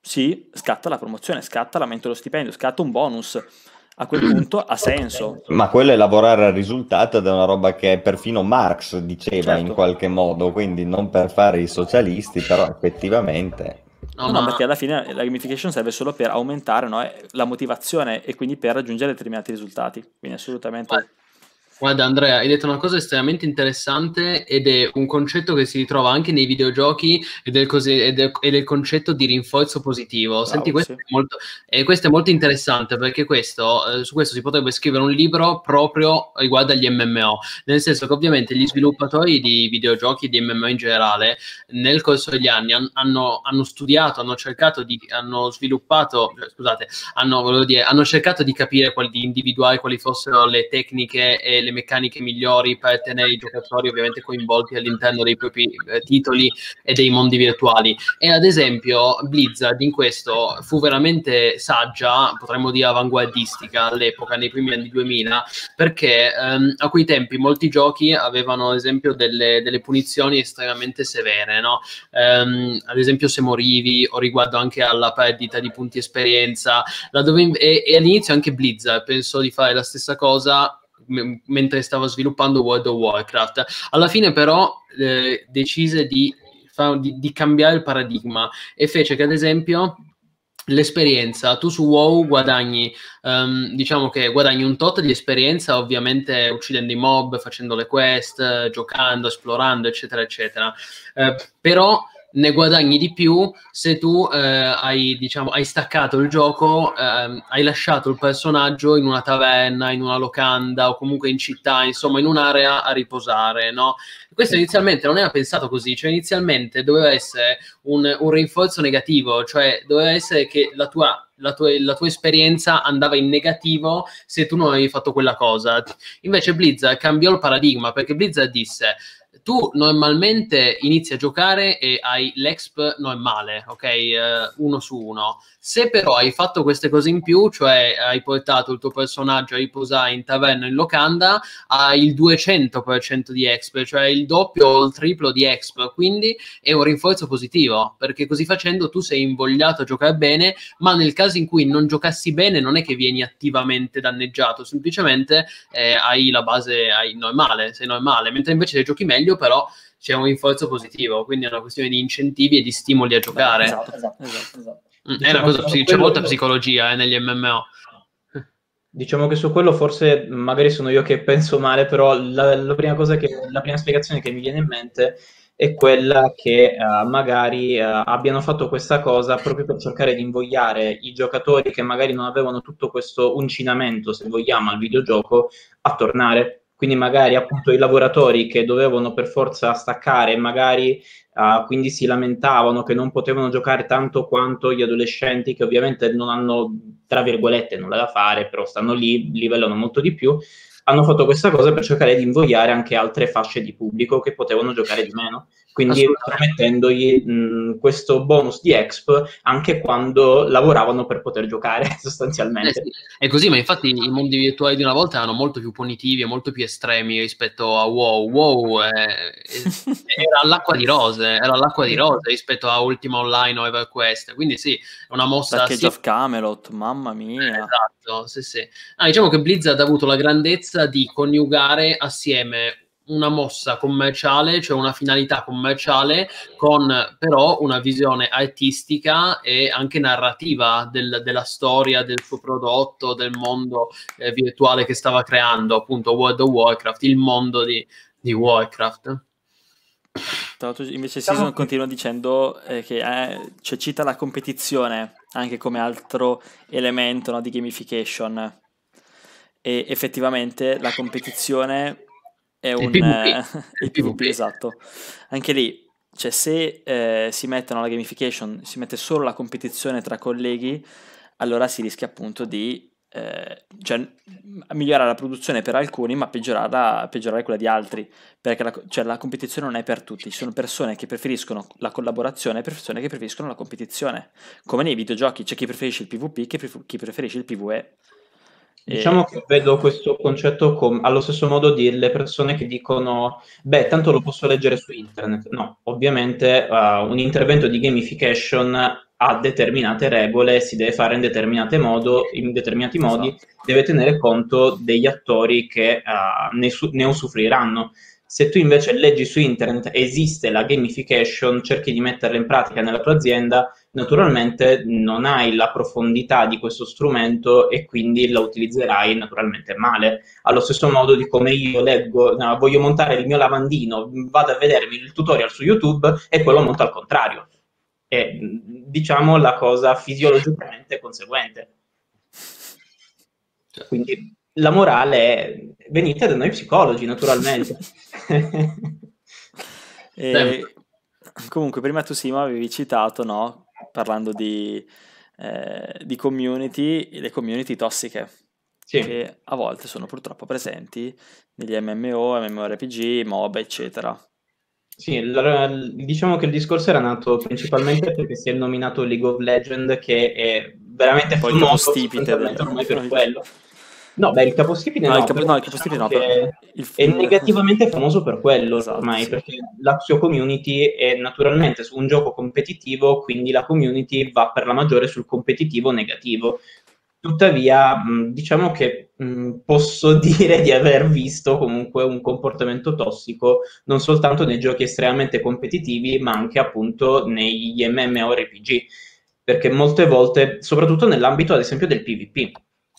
sì, scatta la promozione, scatta l'aumento dello stipendio, scatta un bonus. A quel punto ha senso. Ma quello è lavorare al risultato ed è una roba che perfino Marx diceva Certo. in qualche modo, quindi non per fare i socialisti, però effettivamente... No, no, no, perché alla fine la gamification serve solo per aumentare, no, la motivazione e quindi per raggiungere determinati risultati. Quindi assolutamente... Guarda Andrea, hai detto una cosa estremamente interessante ed è un concetto che si ritrova anche nei videogiochi ed è il, così, ed è, ed è il concetto di rinforzo positivo. Bravo, Senti, questo, sì. è molto, eh, questo è molto interessante perché questo, eh, su questo si potrebbe scrivere un libro proprio riguardo agli M M O, nel senso che ovviamente gli sviluppatori di videogiochi e di M M O in generale nel corso degli anni han, hanno, hanno studiato, hanno cercato di, hanno sviluppato, scusate, hanno, volevo dire, hanno cercato di capire, quali, di individuare quali fossero le tecniche e le meccaniche migliori per tenere i giocatori ovviamente coinvolti all'interno dei propri eh, titoli e dei mondi virtuali. E ad esempio Blizzard in questo fu veramente saggia, potremmo dire avanguardistica all'epoca, nei primi anni duemila, perché ehm, a quei tempi molti giochi avevano ad esempio delle, delle punizioni estremamente severe, no? Ehm, ad esempio se morivi o riguardo anche alla perdita di punti esperienza, laddove, e, e all'inizio anche Blizzard pensò di fare la stessa cosa m- mentre stava sviluppando World of Warcraft. Alla fine però eh, decise di, fa- di, di cambiare il paradigma e fece che ad esempio l'esperienza, tu su WoW guadagni, um, diciamo che guadagni un tot di esperienza, ovviamente uccidendo i mob, facendo le quest, giocando, esplorando, eccetera, eccetera. Eh, però ne guadagni di più se tu eh, hai, diciamo, hai staccato il gioco, eh, hai lasciato il personaggio in una taverna, in una locanda o comunque in città, insomma in un'area a riposare, no? Questo inizialmente non era pensato così, cioè inizialmente doveva essere un, un rinforzo negativo, cioè doveva essere che la tua, la, tua, la tua esperienza andava in negativo se tu non avevi fatto quella cosa. Invece Blizzard cambiò il paradigma, perché Blizzard disse: tu normalmente inizi a giocare e hai l'exp normale, ok? Uh, uno su uno. Se però hai fatto queste cose in più, cioè hai portato il tuo personaggio a riposare in taverna, in locanda, hai il duecento per cento di exp, cioè il doppio o il triplo di exp, quindi è un rinforzo positivo, perché così facendo tu sei invogliato a giocare bene, ma nel caso in cui non giocassi bene non è che vieni attivamente danneggiato, semplicemente eh, hai la base hai normale, sei normale, mentre invece se giochi meglio però c'è un rinforzo positivo, quindi è una questione di incentivi e di stimoli a giocare. Esatto, esatto, esatto, esatto. Mm, è una cosa, c'è molta psicologia eh, negli M M O. Diciamo che su quello forse magari sono io che penso male, però la, la prima cosa che, la prima spiegazione che mi viene in mente è quella che uh, magari uh, abbiano fatto questa cosa proprio per cercare di invogliare i giocatori che magari non avevano tutto questo uncinamento, se vogliamo, al videogioco, a tornare. Quindi magari appunto i lavoratori che dovevano per forza staccare, magari uh, quindi si lamentavano che non potevano giocare tanto quanto gli adolescenti che ovviamente non hanno, tra virgolette, nulla da fare, però stanno lì, livellano molto di più, hanno fatto questa cosa per cercare di invogliare anche altre fasce di pubblico che potevano giocare di meno, quindi promettendogli mh, questo bonus di exp anche quando lavoravano per poter giocare sostanzialmente. Eh sì, è così, ma infatti i mondi virtuali di una volta erano molto più punitivi e molto più estremi rispetto a WoW. WoW eh, era all'acqua di rose, era all'acqua di rose rispetto a Ultima Online o EverQuest, quindi sì, è una mossa... Package sì. of Camelot, mamma mia. Esatto, sì sì. Ah, diciamo che Blizzard ha avuto la grandezza di coniugare assieme una mossa commerciale, cioè una finalità commerciale, con però una visione artistica e anche narrativa del, della storia, del suo prodotto, del mondo eh, virtuale che stava creando, appunto World of Warcraft, il mondo di, di Warcraft. Tra l'altro invece Season continua dicendo eh, che eh, cioè, cita la competizione anche come altro elemento, no, di gamification, e effettivamente la competizione è un... Il PvP, eh, il il PvP, PvP. esatto. Anche lì, cioè, se eh, si mettono la gamification, si mette solo la competizione tra colleghi, allora si rischia appunto di eh, cioè, migliorare la produzione per alcuni, ma peggiorarla, peggiorare quella di altri, perché la, cioè, la competizione non è per tutti. Ci sono persone che preferiscono la collaborazione e persone che preferiscono la competizione. Come nei videogiochi, c'è chi preferisce il PvP, chi, pref- chi preferisce il PvE. Diciamo che vedo questo concetto com- allo stesso modo delle persone che dicono beh, tanto lo posso leggere su internet. No, ovviamente uh, un intervento di gamification ha determinate regole, si deve fare in, determinate modo, in determinati modi, Esatto. deve tenere conto degli attori che uh, ne, su- ne usufruiranno. Se tu invece leggi su internet esiste la gamification, cerchi di metterla in pratica nella tua azienda, naturalmente non hai la profondità di questo strumento e quindi la utilizzerai naturalmente male. Allo stesso modo di come io leggo, no, voglio montare il mio lavandino, vado a vedermi il tutorial su YouTube e poi lo monto al contrario. È, diciamo, la cosa fisiologicamente conseguente. Quindi la morale è: venite da noi psicologi, naturalmente. E, comunque, prima tu, Simo, avevi citato, no? Parlando di, eh, di community, le community tossiche, Sì. che a volte sono purtroppo presenti negli M M O, MMORPG, MOBA, eccetera. Sì, allora, diciamo che il discorso era nato principalmente perché si è nominato League of Legends, che è veramente Poi il famoso capostipite del... sostanzialmente ormai per quello. No, beh, il capostipite No, no, il capo- però no, il diciamo capostipite no, che però il- è il- negativamente famoso per quello Esatto, ormai, sì. perché la sua community è naturalmente su un gioco competitivo, quindi la community va per la maggiore sul competitivo negativo. Tuttavia, mh, diciamo che mh, posso dire di aver visto comunque un comportamento tossico non soltanto nei giochi estremamente competitivi, ma anche appunto negli MMORPG, perché molte volte, soprattutto nell'ambito ad esempio del PvP.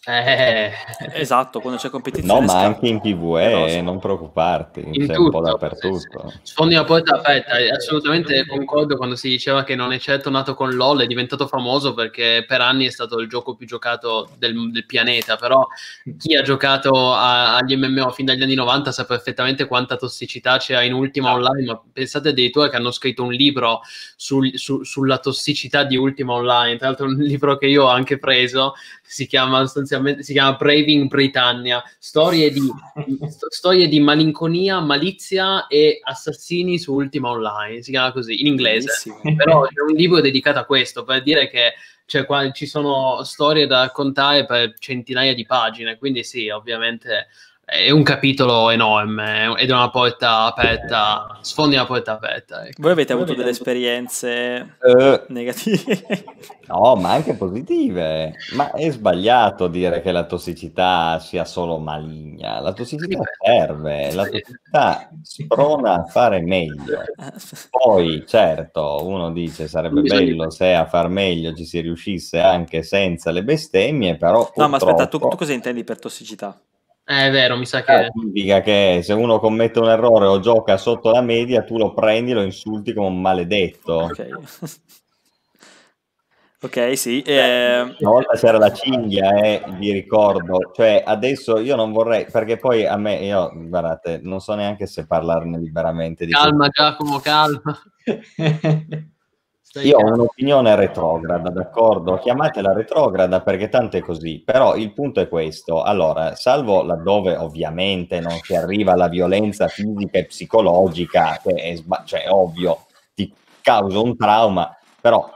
Eh, Esatto, quando c'è competizione No, ma sca- anche in è PvE, rosico. non preoccuparti, in c'è un po' tutto, dappertutto. sfondi una porta aperta. E assolutamente concordo quando si diceva che non è certo nato con LoL, è diventato famoso perché per anni è stato il gioco più giocato del, del pianeta, però chi ha giocato a- agli M M O fin dagli anni novanta sa perfettamente quanta tossicità c'era in Ultima Online, ma pensate addirittura che hanno scritto un libro sul- su- sulla tossicità di Ultima Online, tra l'altro un libro che io ho anche preso, si chiama sostanzialmente si chiama Braving Britannia, storie di, st- storie di malinconia, malizia e assassini su Ultima Online, si chiama così, in inglese. Bellissimo. Però c'è un libro dedicato a questo, per dire che cioè, qua, ci sono storie da raccontare per centinaia di pagine, quindi sì, ovviamente è un capitolo enorme ed è una porta aperta, sfondi una porta aperta. Ecco. Voi avete avuto delle esperienze Eh, negative? no, ma anche positive. Ma è sbagliato dire che la tossicità sia solo maligna. La tossicità serve, la tossicità sprona a fare meglio. Poi, certo, uno dice sarebbe Bisogna- bello se a far meglio ci si riuscisse anche senza le bestemmie, però No, ma aspetta, tu, purtroppo tu cosa intendi per tossicità? Eh, è vero, mi sa ah, che... significa che se uno commette un errore o gioca sotto la media, tu lo prendi, lo insulti come un maledetto. Ok. Ok, sì. eh, Una volta c'era la cinghia, eh, vi ricordo, cioè adesso io non vorrei, perché poi a me, io, guardate, non so neanche se parlarne liberamente di Calma questo. Giacomo, calma. Stai Io ho calmo. un'opinione retrograda, d'accordo? Chiamatela retrograda perché tanto è così, però il punto è questo. Allora, salvo laddove ovviamente non si arriva alla violenza fisica e psicologica, che è, sba- cioè, è ovvio, ti causa un trauma, però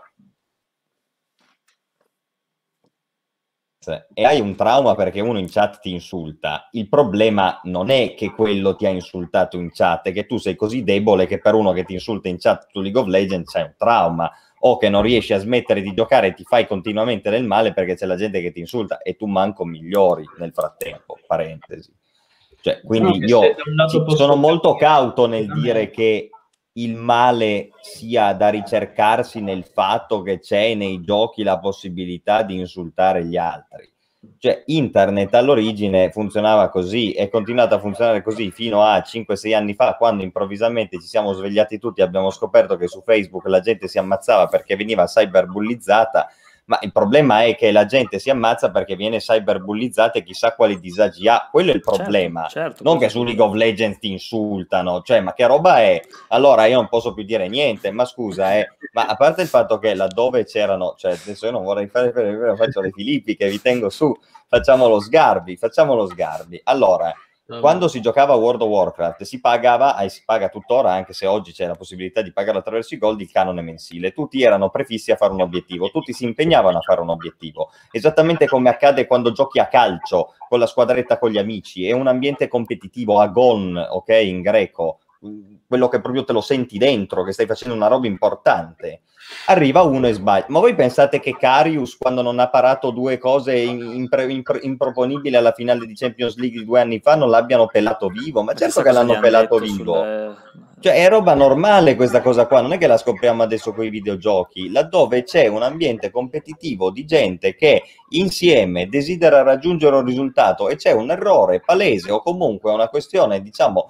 e hai un trauma perché uno in chat ti insulta, il problema non è che quello ti ha insultato in chat, è che tu sei così debole che per uno che ti insulta in chat su League of Legends c'è un trauma, o che non riesci a smettere di giocare e ti fai continuamente del male perché c'è la gente che ti insulta e tu manco migliori nel frattempo, parentesi. Cioè, quindi Diciamo che io se da un lato ci- posso sono molto capire cauto nel completamente- dire che il male sia da ricercarsi nel fatto che c'è nei giochi la possibilità di insultare gli altri. Cioè, internet all'origine funzionava così, è continuata a funzionare così fino a cinque sei anni fa, quando improvvisamente ci siamo svegliati tutti e abbiamo scoperto che su Facebook la gente si ammazzava perché veniva cyberbullizzata, ma il problema è che la gente si ammazza perché viene cyberbullizzata e chissà quali disagi ha. Quello è il problema. Certo, certo, non che questo su sì. League of Legends ti insultano, cioè, ma che roba è? Allora io non posso più dire niente, ma scusa, eh, ma a parte il fatto che laddove c'erano, cioè adesso io non vorrei fare, faccio le filippiche, vi tengo su, facciamo lo sgarbi, facciamo lo sgarbi. Allora, quando si giocava a World of Warcraft si pagava, e si paga tuttora, anche se oggi c'è la possibilità di pagarlo attraverso i gold, il canone mensile. Tutti erano prefissi a fare un obiettivo, tutti si impegnavano a fare un obiettivo, esattamente come accade quando giochi a calcio con la squadretta con gli amici. È un ambiente competitivo, agon, ok, in greco, quello che proprio te lo senti dentro, che stai facendo una roba importante. Arriva uno e sbaglia. Ma voi pensate che Karius, quando non ha parato due cose impre- impre- improponibili alla finale di Champions League di due anni fa, non l'abbiano pelato vivo? Ma, ma certo che l'hanno pelato vivo. Sul... Cioè è roba normale questa cosa qua, non è che la scopriamo adesso con i videogiochi, laddove c'è un ambiente competitivo di gente che insieme desidera raggiungere un risultato e c'è un errore palese o comunque una questione, diciamo,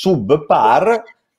subpar,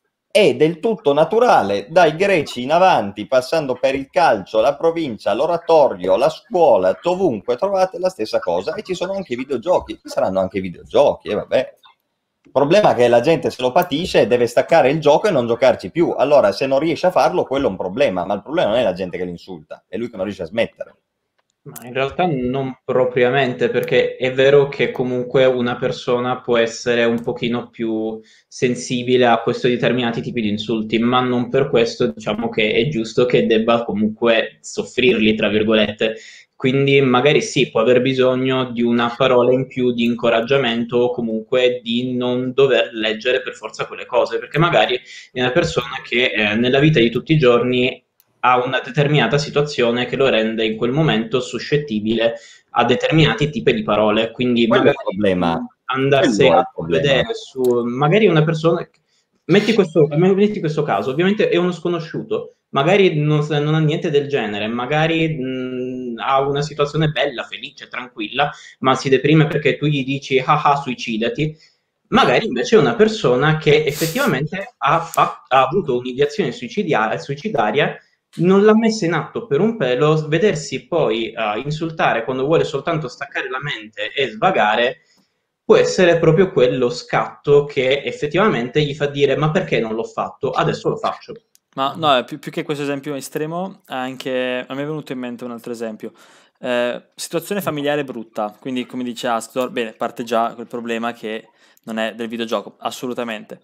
è del tutto naturale, dai greci in avanti, passando per il calcio, la provincia, l'oratorio, la scuola, ovunque trovate la stessa cosa, e ci sono anche i videogiochi, ci saranno anche i videogiochi, e vabbè. Il problema è che la gente se lo patisce e deve staccare il gioco e non giocarci più. Allora, se non riesce a farlo, quello è un problema, ma il problema non è la gente che l'insulta, è lui che non riesce a smettere. Ma in realtà non propriamente, perché è vero che comunque una persona può essere un pochino più sensibile a questi determinati tipi di insulti, ma non per questo diciamo che è giusto che debba comunque soffrirli, tra virgolette. Quindi magari sì, può aver bisogno di una parola in più di incoraggiamento o comunque di non dover leggere per forza quelle cose, perché magari è una persona che eh, nella vita di tutti i giorni ha una determinata situazione che lo rende in quel momento suscettibile a determinati tipi di parole, quindi quello magari è il problema. andarsi a vedere su magari una persona, metti questo, metti questo caso, ovviamente è uno sconosciuto, magari non, non ha niente del genere, magari mh, ha una situazione bella, felice, tranquilla, ma si deprime perché tu gli dici ah ah suicidati. Magari invece è una persona che effettivamente ha, fa- ha avuto un'ideazione suicidia- suicidaria, non l'ha messa in atto per un pelo, vedersi poi uh, insultare quando vuole soltanto staccare la mente e svagare, può essere proprio quello scatto che effettivamente gli fa dire ma perché non l'ho fatto? Adesso lo faccio. Ma no, più, più che questo esempio estremo, anche a me è venuto in mente un altro esempio. Eh, situazione familiare brutta, quindi come dice Astor, bene, parte già quel problema che non è del videogioco, assolutamente.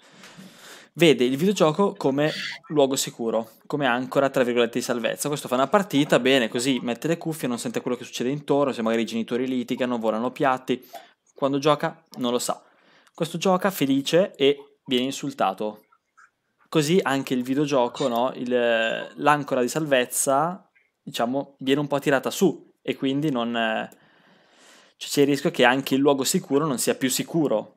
Vede il videogioco come luogo sicuro, come ancora, tra virgolette, di salvezza. Questo fa una partita, bene, così mette le cuffie, non sente quello che succede intorno, se magari i genitori litigano, volano piatti. Quando gioca, non lo sa. Questo gioca felice e viene insultato. Così anche il videogioco, no? il, l'ancora di salvezza, diciamo, viene un po' tirata su e quindi non, eh, c'è il rischio che anche il luogo sicuro non sia più sicuro.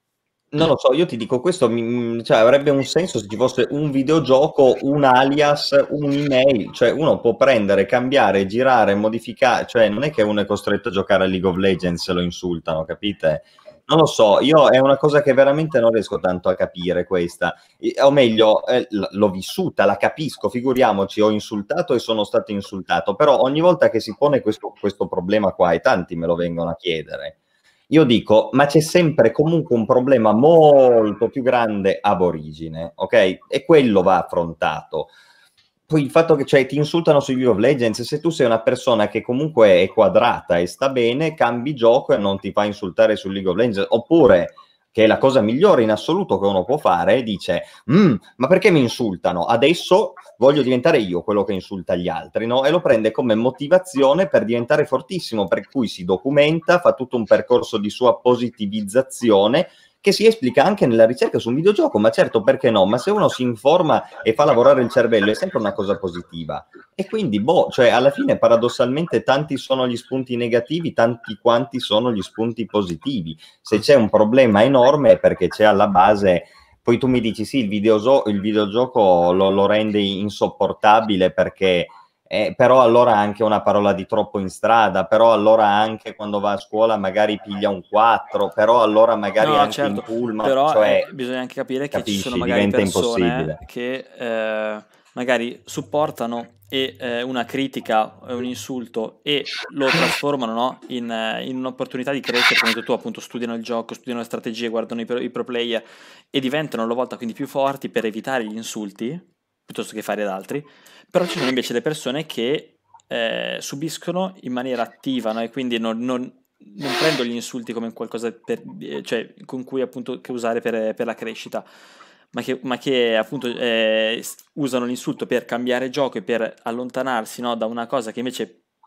Non lo so, io ti dico questo, mi, cioè, avrebbe un senso se ci fosse un videogioco, un alias, un'email, cioè uno può prendere, cambiare, girare, modificare, cioè non è che uno è costretto a giocare a League of Legends se lo insultano, capite? Non lo so, io è una cosa che veramente non riesco tanto a capire questa, o meglio, eh, l'ho vissuta, la capisco, figuriamoci, ho insultato e sono stato insultato, però ogni volta che si pone questo, questo problema qua, e tanti me lo vengono a chiedere, io dico, ma c'è sempre comunque un problema molto più grande ab origine, ok? E quello va affrontato. Poi il fatto che cioè, ti insultano su League of Legends, se tu sei una persona che comunque è quadrata e sta bene, cambi gioco e non ti fa insultare su League of Legends. Oppure, che è la cosa migliore in assoluto che uno può fare, dice, mm, ma perché mi insultano? Adesso voglio diventare io quello che insulta gli altri, no? E lo prende come motivazione per diventare fortissimo, per cui si documenta, fa tutto un percorso di sua positivizzazione che si esplica anche nella ricerca su un videogioco, ma certo, perché no? Ma se uno si informa e fa lavorare il cervello è sempre una cosa positiva. E quindi, boh, cioè alla fine paradossalmente tanti sono gli spunti negativi, tanti quanti sono gli spunti positivi. Se c'è un problema enorme è perché c'è alla base... Poi tu mi dici sì, il, videoso- il videogioco lo, lo rende insopportabile perché... Eh, però allora anche una parola di troppo in strada, però allora anche quando va a scuola magari piglia un quattro, però allora magari no, anche certo, in pullman, però cioè, eh, bisogna anche capire che capisci, ci sono magari diventa persone impossibile. che eh, magari supportano e eh, una critica, eh, un insulto e lo trasformano, no, in, eh, in un'opportunità di crescere, come hai detto tu, appunto studiano il gioco, studiano le strategie, guardano i pro, i pro player e diventano a loro volta quindi più forti per evitare gli insulti piuttosto che fare ad altri, però ci sono invece le persone che eh, subiscono in maniera attiva, no? E quindi non, non, non prendo gli insulti come qualcosa per, eh, cioè, con cui appunto che usare per, per la crescita, ma che, ma che appunto eh, usano l'insulto per cambiare gioco e per allontanarsi, no, da una cosa che invece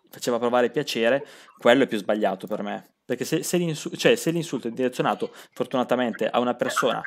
faceva provare piacere, quello è più sbagliato per me. Perché se, se, l'insu- cioè, se l'insulto è direzionato fortunatamente a una persona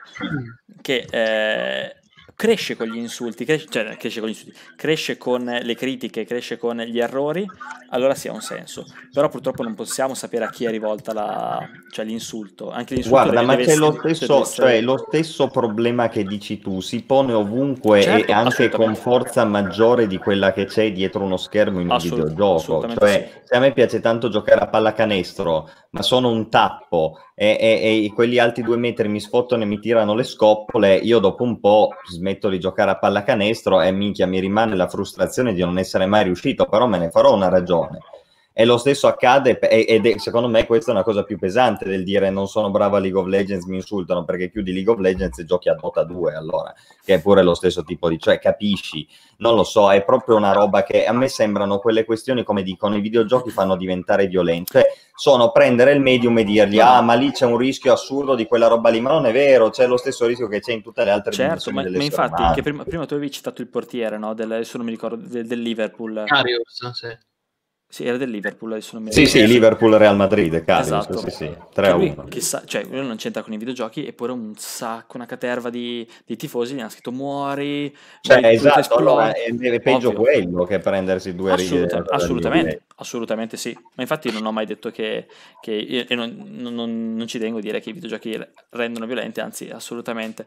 che eh, cresce con gli insulti, cresce, cioè cresce con gli insulti, cresce con le critiche, cresce con gli errori, allora sì ha un senso. Però purtroppo non possiamo sapere a chi è rivolta la, cioè l'insulto. Anche l'insulto Guarda, deve, ma deve c'è lo essere, deve stesso, essere- cioè, lo stesso problema che dici tu, si pone ovunque Certo, e anche con assolutamente. forza maggiore di quella che c'è dietro uno schermo in un Assolut- videogioco. assolutamente Cioè, sì. se a me piace tanto giocare a pallacanestro, ma sono un tappo e, e- e quelli alti due metri mi sfottono e mi tirano le scoppole, io dopo un po' smetto di giocare a pallacanestro e minchia, mi rimane la frustrazione di non essere mai riuscito, però me ne farò una ragione. E lo stesso accade, e- ed è, secondo me questa è una cosa più pesante del dire non sono bravo a League of Legends, mi insultano, perché chiudi League of Legends e giochi a Dota due, allora, che è pure lo stesso tipo di, cioè capisci, non lo so, è proprio una roba che a me sembrano quelle questioni, come dicono, i videogiochi fanno diventare violenti, cioè sono prendere il medium e dirgli ah ma lì c'è un rischio assurdo di quella roba lì, ma non è vero, c'è lo stesso rischio che c'è in tutte le altre Certo, dimensioni ma, ma dell'essere infatti, umano. che prima, prima tu avevi citato il portiere, no? Del, adesso non mi ricordo, del, del Liverpool. Karius, sì. Sì, era del Liverpool, adesso non mi Sì, ricordo. sì, Liverpool-Real Madrid, Karius, Esatto. sì, sì, Che tre a lui, uno. chissà, cioè, lui non c'entra con i videogiochi, eppure un sacco, una caterva di, di tifosi gli hanno scritto muori, Cioè, muori, il esatto, allora esplode. è, è peggio Ovvio. quello che prendersi due righe Assoluta- della assolutamente, assolutamente sì. Ma infatti non ho mai detto che, che io- e non, non- non- non ci tengo a dire che i videogiochi re- rendono violenti, anzi, assolutamente.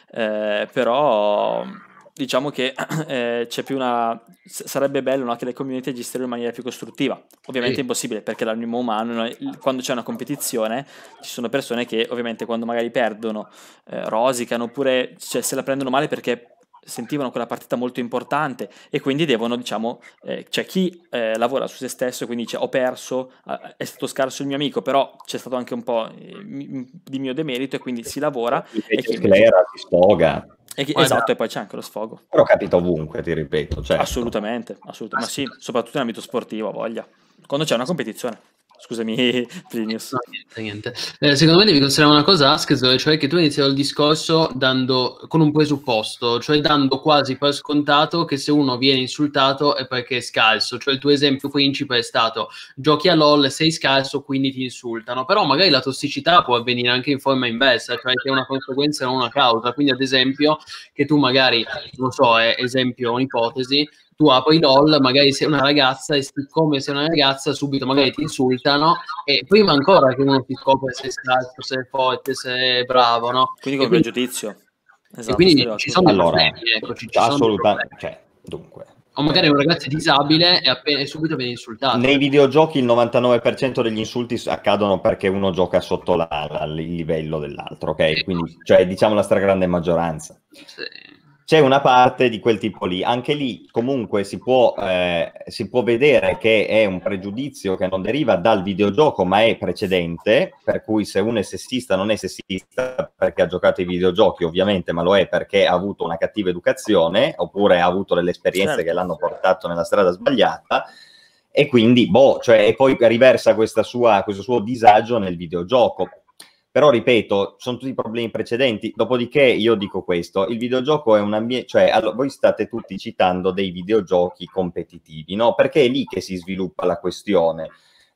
Eh, però diciamo che eh, c'è più una. s- Sarebbe bello, no, che le community agissero in maniera più costruttiva. Ovviamente è Sì. impossibile perché l'animo umano, no, il- quando c'è una competizione, ci sono persone che ovviamente quando magari perdono eh, rosicano oppure cioè, se la prendono male perché sentivano quella partita molto importante e quindi devono, diciamo, eh, c'è chi eh, lavora su se stesso e quindi dice ho perso, eh, è stato scarso il mio amico, però c'è stato anche un po' eh, mi- di mio demerito e quindi si lavora e Invece chi invece... sclera, si sfoga. e chi- Guarda, esatto, e poi c'è anche lo sfogo. Però capita ovunque, ti ripeto, certo. Assolutamente, assolutamente, ma sì, soprattutto in ambito sportivo, ha voglia. Quando c'è una competizione. Scusami, Plinius. no, niente, niente. Eh, secondo me devi considerare una cosa, Askez, cioè che tu hai iniziato il discorso dando, con un presupposto, cioè dando quasi per scontato che se uno viene insultato è perché è scalzo. Cioè il tuo esempio principe è stato giochi a LOL, sei scalzo, quindi ti insultano. Però magari la tossicità può avvenire anche in forma inversa, cioè che è una conseguenza e non una causa. Quindi ad esempio che tu magari, non so, è esempio, un'ipotesi, tu apri LOL, magari sei una ragazza e siccome sei una ragazza subito magari ti insultano e prima ancora che uno ti scopre se è scalzo, se è forte, se è bravo, no? Quindi E come quindi, pregiudizio. e Esatto, quindi ci sono dei Allora, problemi, ecco, ci, ci sono dei assolutamente, problemi. cioè, dunque. O magari eh, un ragazzo è disabile e, appena, e subito viene insultato. Nei videogiochi il novantanove per cento degli insulti accadono perché uno gioca sotto la, la, il livello dell'altro, ok? Quindi, cioè, diciamo la stragrande maggioranza. Sì. C'è una parte di quel tipo lì, anche lì comunque si può, eh, si può vedere che è un pregiudizio che non deriva dal videogioco ma è precedente, per cui se uno è sessista non è sessista perché ha giocato ai videogiochi ovviamente, ma lo è perché ha avuto una cattiva educazione oppure ha avuto delle esperienze Certo. che l'hanno portato nella strada sbagliata e quindi, boh, cioè, e poi riversa questa sua, questo suo disagio nel videogioco. Però ripeto, sono tutti problemi precedenti. Dopodiché io dico questo, il videogioco è un ambiente, cioè allora, voi state tutti citando dei videogiochi competitivi, no? Perché è lì che si sviluppa la questione.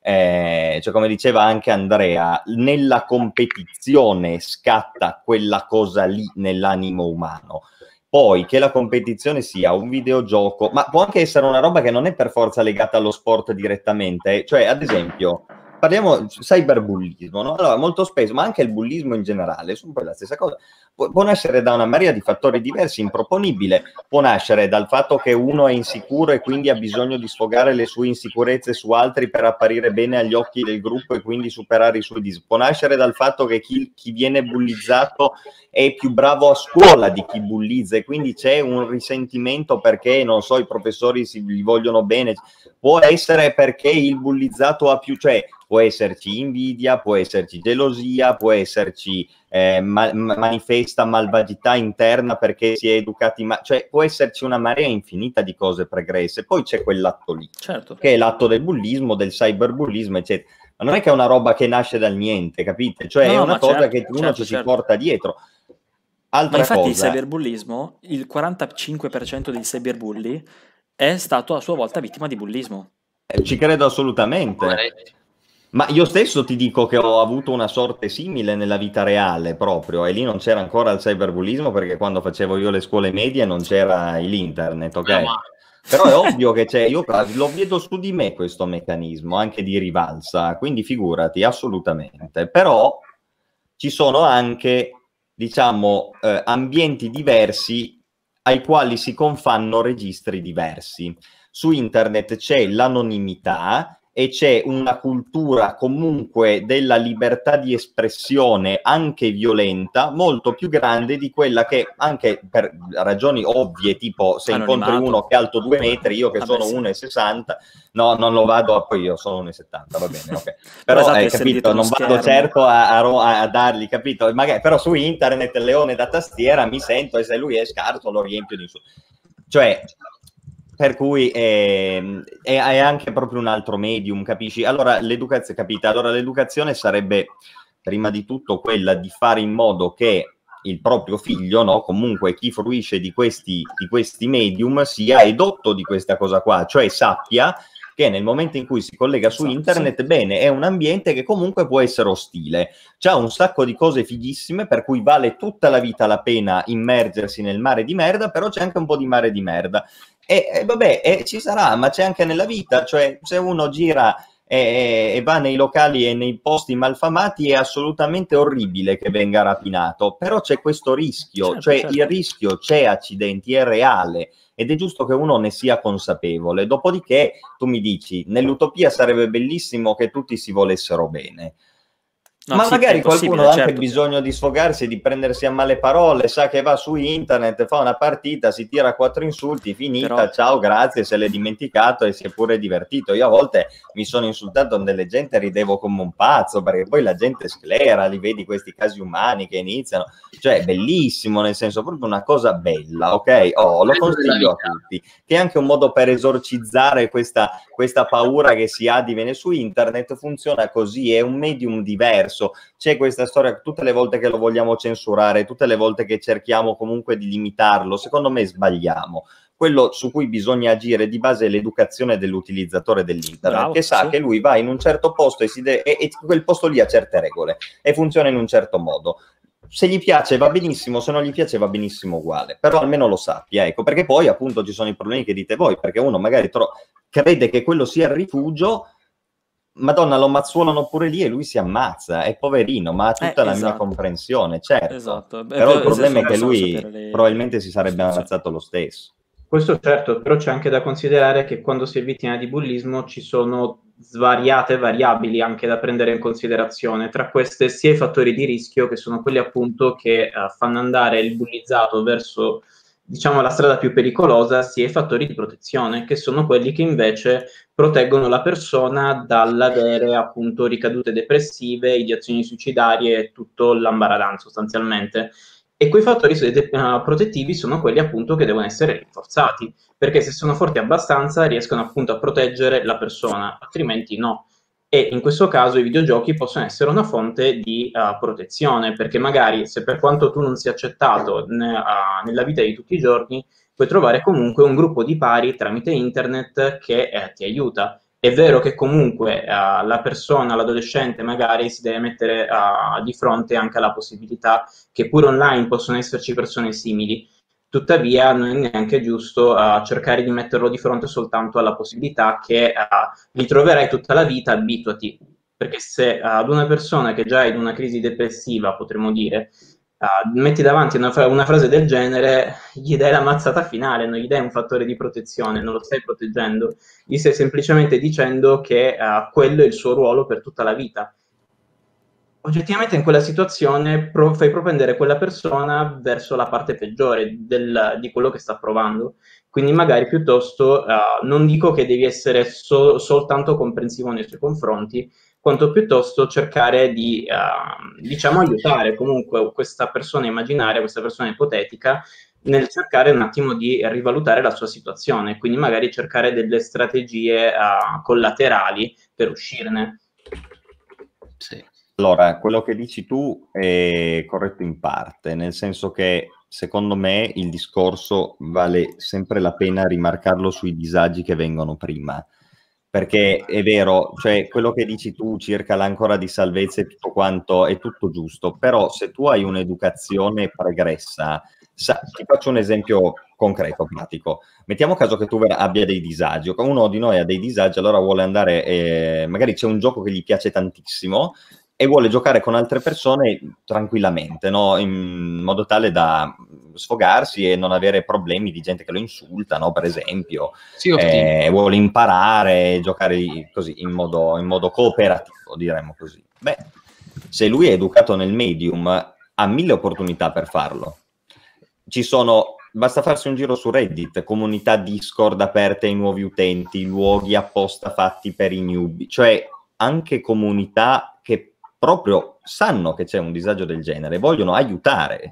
Eh, cioè come diceva anche Andrea, nella competizione scatta quella cosa lì nell'animo umano. Poi che la competizione sia un videogioco, ma può anche essere una roba che non è per forza legata allo sport direttamente, cioè ad esempio parliamo cyberbullismo, no? Allora, molto spesso, ma anche il bullismo in generale, sono poi la stessa cosa, Pu- può nascere da una marea di fattori diversi, improponibile, può nascere dal fatto che uno è insicuro e quindi ha bisogno di sfogare le sue insicurezze su altri per apparire bene agli occhi del gruppo e quindi superare i suoi dis. Può nascere dal fatto che chi, chi viene bullizzato è più bravo a scuola di chi bullizza e quindi c'è un risentimento perché, non so, i professori si, gli vogliono bene. Può essere perché il bullizzato ha più, cioè può esserci invidia, può esserci gelosia, può esserci eh, ma- manifesta malvagità interna perché si è educati, ma cioè può esserci una marea infinita di cose pregresse. Poi c'è quell'atto lì, Certo. che è l'atto del bullismo, del cyberbullismo, eccetera. Ma non è che è una roba che nasce dal niente, capite? Cioè No, è no, una ma cosa certo, che uno certo, ci si certo. porta dietro. Altra Ma infatti cosa, il cyberbullismo, il quarantacinque per cento dei cyberbulli è stato a sua volta vittima di bullismo. Eh, ci credo assolutamente. Poveretti. Ma io stesso ti dico che ho avuto una sorte simile nella vita reale proprio, e lì non c'era ancora il cyberbullismo perché quando facevo io le scuole medie non c'era l'internet, ok? Meno male. Però è ovvio che c'è, io lo vedo su di me questo meccanismo, anche di rivalsa, quindi figurati, assolutamente. Però ci sono anche, diciamo, eh, ambienti diversi ai quali si confanno registri diversi. Su internet c'è l'anonimità e c'è una cultura comunque della libertà di espressione anche violenta molto più grande di quella che, anche per ragioni ovvie, tipo se Anonimato. incontri uno che è alto due metri, io che Vabbè, sono sì. uno e sessanta, no, non lo vado, poi io sono uno e settanta, va bene, ok. Però, esatto, eh, essere dietro capito, uno non vado schermo. certo a, a, a dargli, capito? Magari, però su internet il leone da tastiera mi sento e se lui è scarso lo riempio di su. Cioè... Per cui è, è, è anche proprio un altro medium, capisci? Allora l'educazione, capite? Allora l'educazione sarebbe prima di tutto quella di fare in modo che il proprio figlio, no? Comunque chi fruisce di questi, di questi medium sia edotto di questa cosa qua, cioè sappia che nel momento in cui si collega su Esatto, internet, sì. bene, è un ambiente che comunque può essere ostile. C'ha un sacco di cose fighissime, per cui vale tutta la vita la pena immergersi nel mare di merda, però c'è anche un po' di mare di merda. E, e vabbè, e ci sarà, ma c'è anche nella vita, cioè se uno gira e, e va nei locali e nei posti malfamati è assolutamente orribile che venga rapinato, però c'è questo rischio, Certo, cioè certo. il rischio c'è, accidenti, è reale. Ed è giusto che uno ne sia consapevole. Dopodiché tu mi dici, nell'utopia sarebbe bellissimo che tutti si volessero bene. No, Ma sì, magari è possibile, qualcuno ha anche certo. bisogno di sfogarsi, di prendersi a male parole, sa che va su internet, fa una partita, si tira quattro insulti, finita, Però- ciao, grazie, se l'è dimenticato e si è pure divertito. Io a volte mi sono insultato delle gente e ridevo come un pazzo, perché poi la gente sclera, li vedi questi casi umani che iniziano, cioè bellissimo, nel senso proprio una cosa bella, ok? Oh, lo consiglio a tutti, che è anche un modo per esorcizzare questa, questa paura che si ha di venire su internet, funziona così, è un medium diverso. C'è questa storia, tutte le volte che lo vogliamo censurare, tutte le volte che cerchiamo comunque di limitarlo, secondo me sbagliamo. Quello su cui bisogna agire di base è l'educazione dell'utilizzatore dell'internet, Bravo, che sa sì. che lui va in un certo posto e, si de- e, e quel posto lì ha certe regole e funziona in un certo modo. Se gli piace va benissimo, se non gli piace va benissimo uguale, però almeno lo sappia, ecco, perché poi appunto ci sono i problemi che dite voi, perché uno magari tro- crede che quello sia il rifugio. Madonna, lo mazzuolano pure lì e lui si ammazza, è poverino, ma ha tutta Eh, la esatto. mia comprensione, certo. Esatto. Beh, Però il beh, problema è che possono lui sapere le- probabilmente si sarebbe sì, sì. ammazzato lo stesso. Questo certo, però c'è anche da considerare che quando si è vittima di bullismo ci sono svariate variabili anche da prendere in considerazione, tra queste sia i fattori di rischio, che sono quelli appunto che eh, fanno andare il bullizzato verso, diciamo, la strada più pericolosa, sia i fattori di protezione, che sono quelli che invece proteggono la persona dall'avere appunto ricadute depressive, ideazioni suicidarie e tutto l'ambaradan sostanzialmente. E quei fattori uh, protettivi sono quelli appunto che devono essere rinforzati, perché se sono forti abbastanza riescono appunto a proteggere la persona, altrimenti no. E in questo caso i videogiochi possono essere una fonte di uh, protezione, perché magari se per quanto tu non sia accettato ne, uh, nella vita di tutti i giorni, puoi trovare comunque un gruppo di pari tramite internet che eh, ti aiuta. È vero che comunque uh, la persona, l'adolescente magari si deve mettere uh, di fronte anche alla possibilità che pure online possono esserci persone simili, tuttavia non è neanche giusto uh, cercare di metterlo di fronte soltanto alla possibilità che uh, li troverai tutta la vita, abituati, perché se uh, ad una persona che già è in una crisi depressiva, potremmo dire, Uh, metti davanti una, fra- una frase del genere, gli dai la mazzata finale, non gli dai un fattore di protezione, non lo stai proteggendo, gli stai semplicemente dicendo che uh, quello è il suo ruolo per tutta la vita. Oggettivamente in quella situazione pro- fai propendere quella persona verso la parte peggiore del, di quello che sta provando. Quindi magari piuttosto uh, non dico che devi essere so- soltanto comprensivo nei suoi confronti, quanto piuttosto cercare di, uh, diciamo, aiutare comunque questa persona immaginaria, questa persona ipotetica, nel cercare un attimo di rivalutare la sua situazione, quindi magari cercare delle strategie uh, collaterali per uscirne. Sì. Allora, quello che dici tu è corretto in parte, nel senso che secondo me il discorso vale sempre la pena rimarcarlo sui disagi che vengono prima. perché è vero, cioè quello che dici tu circa l'ancora di salvezza e tutto quanto è tutto giusto, però se tu hai un'educazione pregressa, sa, ti faccio un esempio concreto, pratico. Mettiamo caso che tu abbia dei disagi, o che uno di noi ha dei disagi, allora vuole andare, eh, magari c'è un gioco che gli piace tantissimo e vuole giocare con altre persone tranquillamente, no? In modo tale da sfogarsi e non avere problemi di gente che lo insulta, no? Per esempio, Sì, eh, vuole imparare, giocare così in modo, in modo cooperativo, diremmo così. Beh, se lui è educato nel medium, ha mille opportunità per farlo. Ci sono, basta farsi un giro su Reddit, comunità Discord aperte ai nuovi utenti, luoghi apposta fatti per i newbie, cioè anche comunità che proprio sanno che c'è un disagio del genere, vogliono aiutare.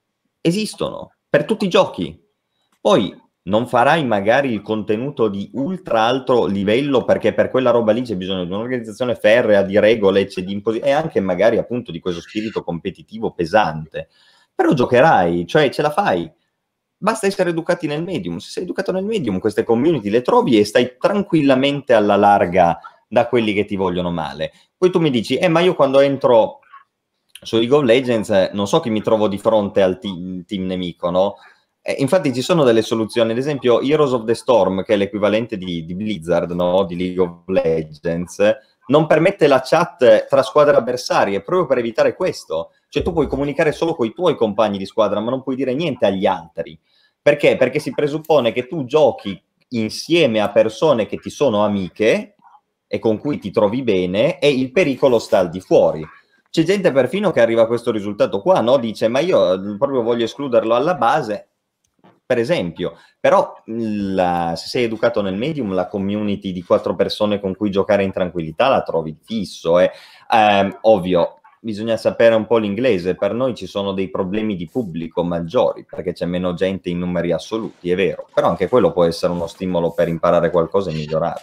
Esistono per tutti i giochi. Poi non farai magari il contenuto di ultra alto livello perché per quella roba lì c'è bisogno di un'organizzazione ferrea, di regole c'è di imposi- e anche magari appunto di questo spirito competitivo pesante. Però giocherai, cioè ce la fai. Basta essere educati nel medium. Se sei educato nel medium, queste community le trovi e stai tranquillamente alla larga da quelli che ti vogliono male. Poi tu mi dici, eh ma io quando entro su League of Legends eh, non so chi mi trovo di fronte al team, team nemico, no? Eh, infatti ci sono delle soluzioni, ad esempio Heroes of the Storm, che è l'equivalente di, di Blizzard, no? Di League of Legends, non permette la chat tra squadre avversarie, proprio per evitare questo. Cioè tu puoi comunicare solo con i tuoi compagni di squadra, ma non puoi dire niente agli altri. Perché? Perché si presuppone che tu giochi insieme a persone che ti sono amiche e con cui ti trovi bene e il pericolo sta al di fuori. C'è gente perfino che arriva a questo risultato qua, no? Dice, ma io proprio voglio escluderlo alla base, per esempio. Però la, se sei educato nel medium, la community di quattro persone con cui giocare in tranquillità la trovi fisso. Eh. Eh, ovvio, bisogna sapere un po' l'inglese. Per noi ci sono dei problemi di pubblico maggiori, perché c'è meno gente in numeri assoluti, è vero. Però anche quello può essere uno stimolo per imparare qualcosa e migliorare.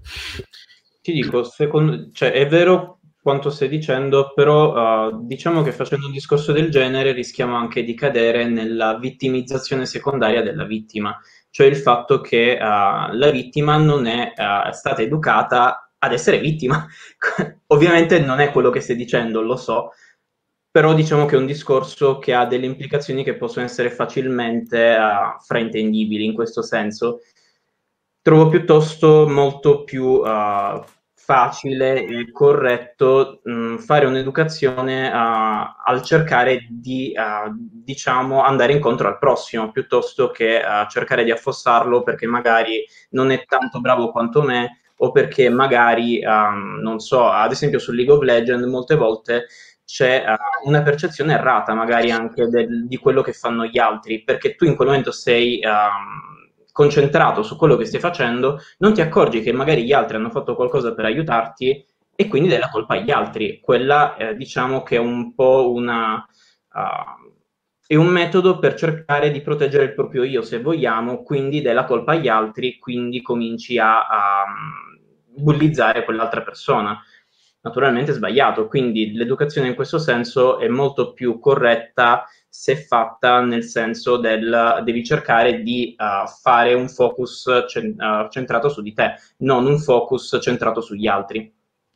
Ti dico, secondo, cioè, è vero quanto stai dicendo, però uh, diciamo che facendo un discorso del genere rischiamo anche di cadere nella vittimizzazione secondaria della vittima, cioè il fatto che uh, la vittima non è uh, stata educata ad essere vittima. Ovviamente non è quello che stai dicendo, lo so, però diciamo che è un discorso che ha delle implicazioni che possono essere facilmente uh, fraintendibili in questo senso. Trovo piuttosto molto più uh, facile e corretto mh, fare un'educazione uh, al cercare di, uh, diciamo, andare incontro al prossimo, piuttosto che uh, cercare di affossarlo perché magari non è tanto bravo quanto me, o perché magari, um, non so, ad esempio su League of Legends molte volte c'è uh, una percezione errata magari anche del, di quello che fanno gli altri, perché tu in quel momento sei um, concentrato su quello che stai facendo, non ti accorgi che magari gli altri hanno fatto qualcosa per aiutarti e quindi dai la colpa agli altri. Quella eh, diciamo che è un po' una... Uh, è un metodo per cercare di proteggere il proprio io, se vogliamo, quindi dai la colpa agli altri, quindi cominci a, a bullizzare quell'altra persona. Naturalmente è sbagliato, quindi l'educazione in questo senso è molto più corretta se fatta nel senso del devi cercare di uh, fare un focus cen- uh, centrato su di te, non un focus centrato sugli altri.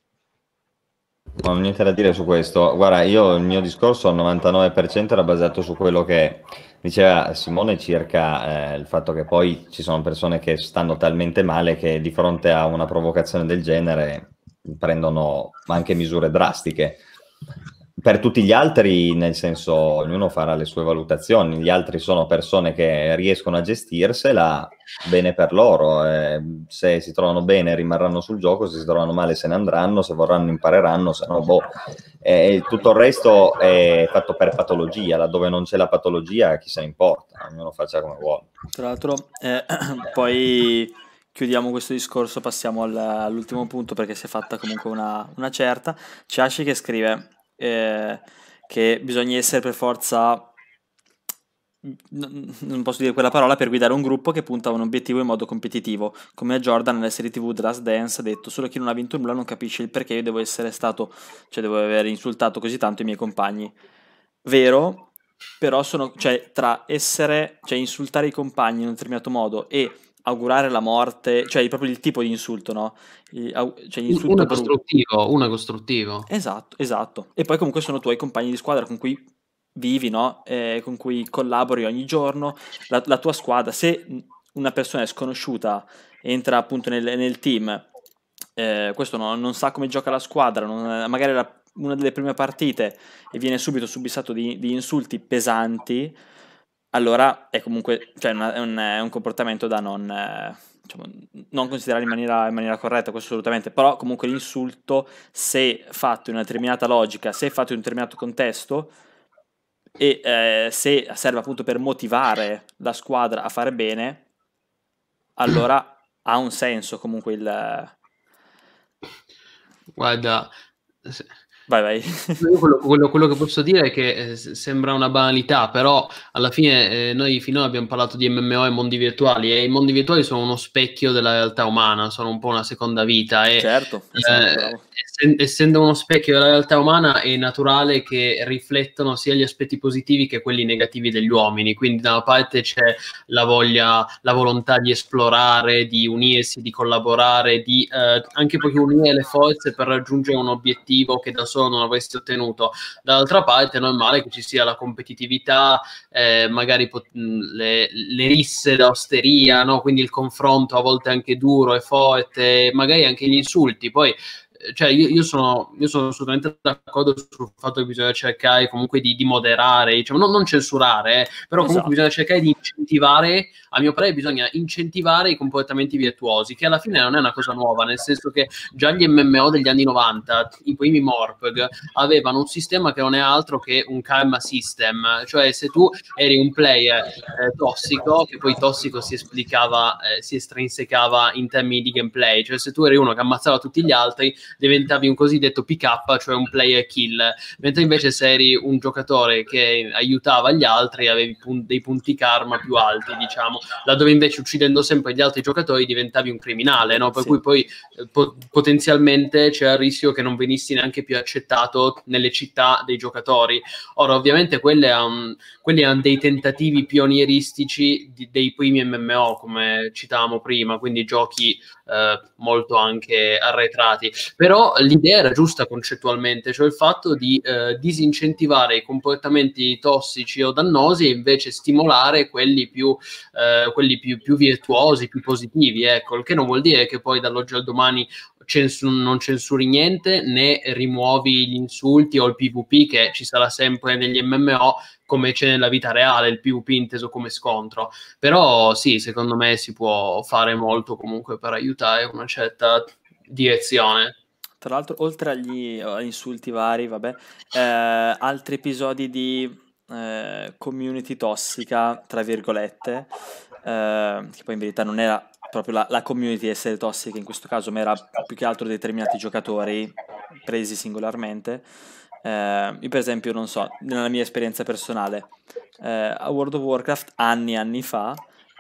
Non ho niente da dire su questo. Guarda, io il mio discorso al novantanove per cento era basato su quello che diceva Simone circa eh, il fatto che poi ci sono persone che stanno talmente male che di fronte a una provocazione del genere prendono anche misure drastiche. Per tutti gli altri, nel senso, ognuno farà le sue valutazioni, gli altri sono persone che riescono a gestirsela, bene per loro, eh, se si trovano bene rimarranno sul gioco, se si trovano male se ne andranno, se vorranno impareranno, se no boh. Eh, tutto il resto è fatto per patologia, laddove non c'è la patologia chi se ne importa, ognuno faccia come vuole. Tra l'altro, eh, poi chiudiamo questo discorso, passiamo al- all'ultimo punto perché si è fatta comunque una, una certa. C'è Ashi che scrive eh, che bisogna essere per forza, n- non posso dire quella parola, per guidare un gruppo che punta a un obiettivo in modo competitivo, come Jordan nella serie tivù The Last Dance ha detto: solo chi non ha vinto nulla non capisce il perché io devo essere stato, cioè devo aver insultato così tanto i miei compagni. Vero, però sono, cioè, tra essere, cioè insultare i compagni in un determinato modo e augurare la morte, cioè proprio il tipo di insulto, no? Il, cioè l'insulto uno è brutto. costruttivo, uno è costruttivo. Esatto, esatto. E poi comunque sono tuoi compagni di squadra con cui vivi, no? Eh, con cui collabori ogni giorno. La, la tua squadra, se una persona è sconosciuta, entra appunto nel, nel team, eh, questo no, non sa come gioca la squadra, non, magari era una delle prime partite e viene subito subissato di, di insulti pesanti, allora è comunque, cioè, una, è, un, è un comportamento da non, eh, diciamo, non considerare in maniera, in maniera corretta, questo assolutamente, però comunque l'insulto, se fatto in una determinata logica, se fatto in un determinato contesto e eh, se serve appunto per motivare la squadra a fare bene, allora ha un senso comunque il... Guarda... Vai, vai. Quello, quello, quello che posso dire è che eh, sembra una banalità, però alla fine eh, noi finora abbiamo parlato di M M O e mondi virtuali, e i mondi virtuali sono uno specchio della realtà umana, sono un po' una seconda vita e certo, esatto, eh, bravo. essen- essendo uno specchio della realtà umana è naturale che riflettono sia gli aspetti positivi che quelli negativi degli uomini, quindi da una parte c'è la voglia, la volontà di esplorare, di unirsi, di collaborare, di eh, anche poi unire le forze per raggiungere un obiettivo che da solo non avresti ottenuto. Dall'altra parte è normale che ci sia la competitività, eh, magari pot- le, le risse d'osteria, no? Quindi il confronto a volte anche duro e forte, magari anche gli insulti. Poi cioè io, io, sono, io sono assolutamente d'accordo sul fatto che bisogna cercare comunque di, di moderare, diciamo, non, non censurare, eh, però comunque Esatto. bisogna cercare di incentivare, a mio parere bisogna incentivare i comportamenti virtuosi, che alla fine non è una cosa nuova, nel senso che già gli M M O degli anni novanta, i primi Morpg, avevano un sistema che non è altro che un karma system, cioè se tu eri un player eh, tossico, che poi tossico si esplicava, eh, si estrinsecava in termini di gameplay, cioè se tu eri uno che ammazzava tutti gli altri, diventavi un cosiddetto P K, cioè un player kill, mentre invece se eri un giocatore che aiutava gli altri avevi pun- dei punti karma più alti, diciamo, laddove invece uccidendo sempre gli altri giocatori diventavi un criminale, no? Per Sì. cui poi eh, po- potenzialmente c'era il rischio che non venissi neanche più accettato nelle città dei giocatori. Ora ovviamente quelle um, quelli erano dei tentativi pionieristici di, dei primi M M O, come citavamo prima, quindi giochi eh, molto anche arretrati. Però l'idea era giusta concettualmente, cioè il fatto di eh, disincentivare i comportamenti tossici o dannosi e invece stimolare quelli più, eh, quelli più, più virtuosi, più positivi, ecco, il che non vuol dire che poi dall'oggi al domani Censu- non censuri niente, né rimuovi gli insulti o il PvP che ci sarà sempre negli M M O come c'è nella vita reale, il PvP inteso come scontro. Però sì, secondo me si può fare molto comunque per aiutare una certa direzione. Tra l'altro, oltre agli, agli insulti vari, vabbè, eh, altri episodi di eh, community tossica, tra virgolette, eh, che poi in verità non era proprio la, la community essere tossica in questo caso, ma era più che altro determinati giocatori presi singolarmente. Eh, io per esempio, non so, nella mia esperienza personale, eh, a World of Warcraft anni e anni fa,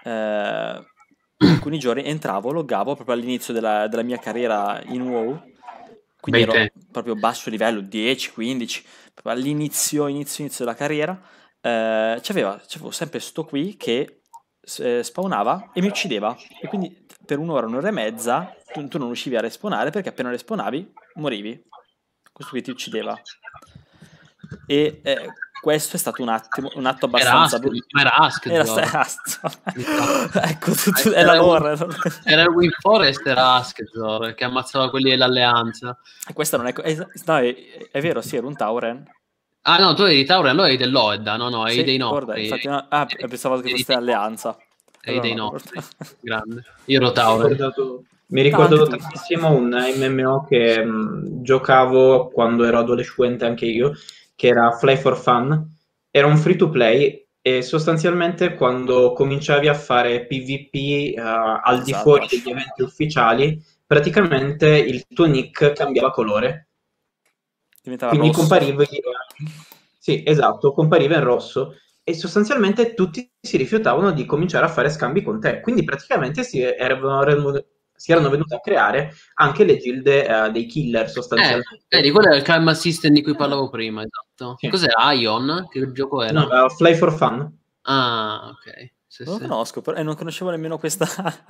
eh, alcuni giorni entravo, loggavo proprio all'inizio della, della mia carriera in WoW, quindi Bei ero tempi. proprio basso livello, dieci quindici, proprio all'inizio, inizio, inizio della carriera, eh, c'aveva, c'avevo sempre sto qui che eh, spawnava e mi uccideva, e quindi per un'ora, un'ora e mezza tu, tu non riuscivi a respawnare perché appena respawnavi morivi, questo qui ti uccideva. E eh, questo è stato un attimo un atto abbastanza Era Ask, era Ask, era Zoro. sta- ecco tu, tu, è Era la un- lore. Era il Win Forest, era Ask, Zoro, che ammazzava quelli dell'alleanza. E questa non è, co- è, no, è, è vero, sì, era un Tauren. Ah no, tu eri Tauren, allora eri dell'Oeda, no no, eri Sì, dei guarda, nostri. infatti no, ah, Eri- pensavo che eri fosse dei- alleanza. Eri dei Allora no, nostri, grande. Io ero Mi Tauren. ha ricordato, mi ha No, anche ricordato tu. tantissimo un M M O che mh, giocavo quando ero adolescente anche io, che era Fly for Fun. Era un free to play e sostanzialmente quando cominciavi a fare PvP eh, al di Esatto. fuori degli eventi ufficiali, praticamente il tuo nick cambiava colore. Diventava Quindi rosso. compariva, sì, esatto, compariva in rosso e sostanzialmente tutti si rifiutavano di cominciare a fare scambi con te. Quindi praticamente si erano, si erano venute a creare anche le gilde eh, dei killer Eh, sostanzialmente. vedi, quello è il Karma System di cui parlavo prima, esatto. Sì. Cos'era? Ion? Che gioco era? No, uh, Fly for Fun. Ah, ok. sì, Non lo sì. conosco, però, e non conoscevo nemmeno questa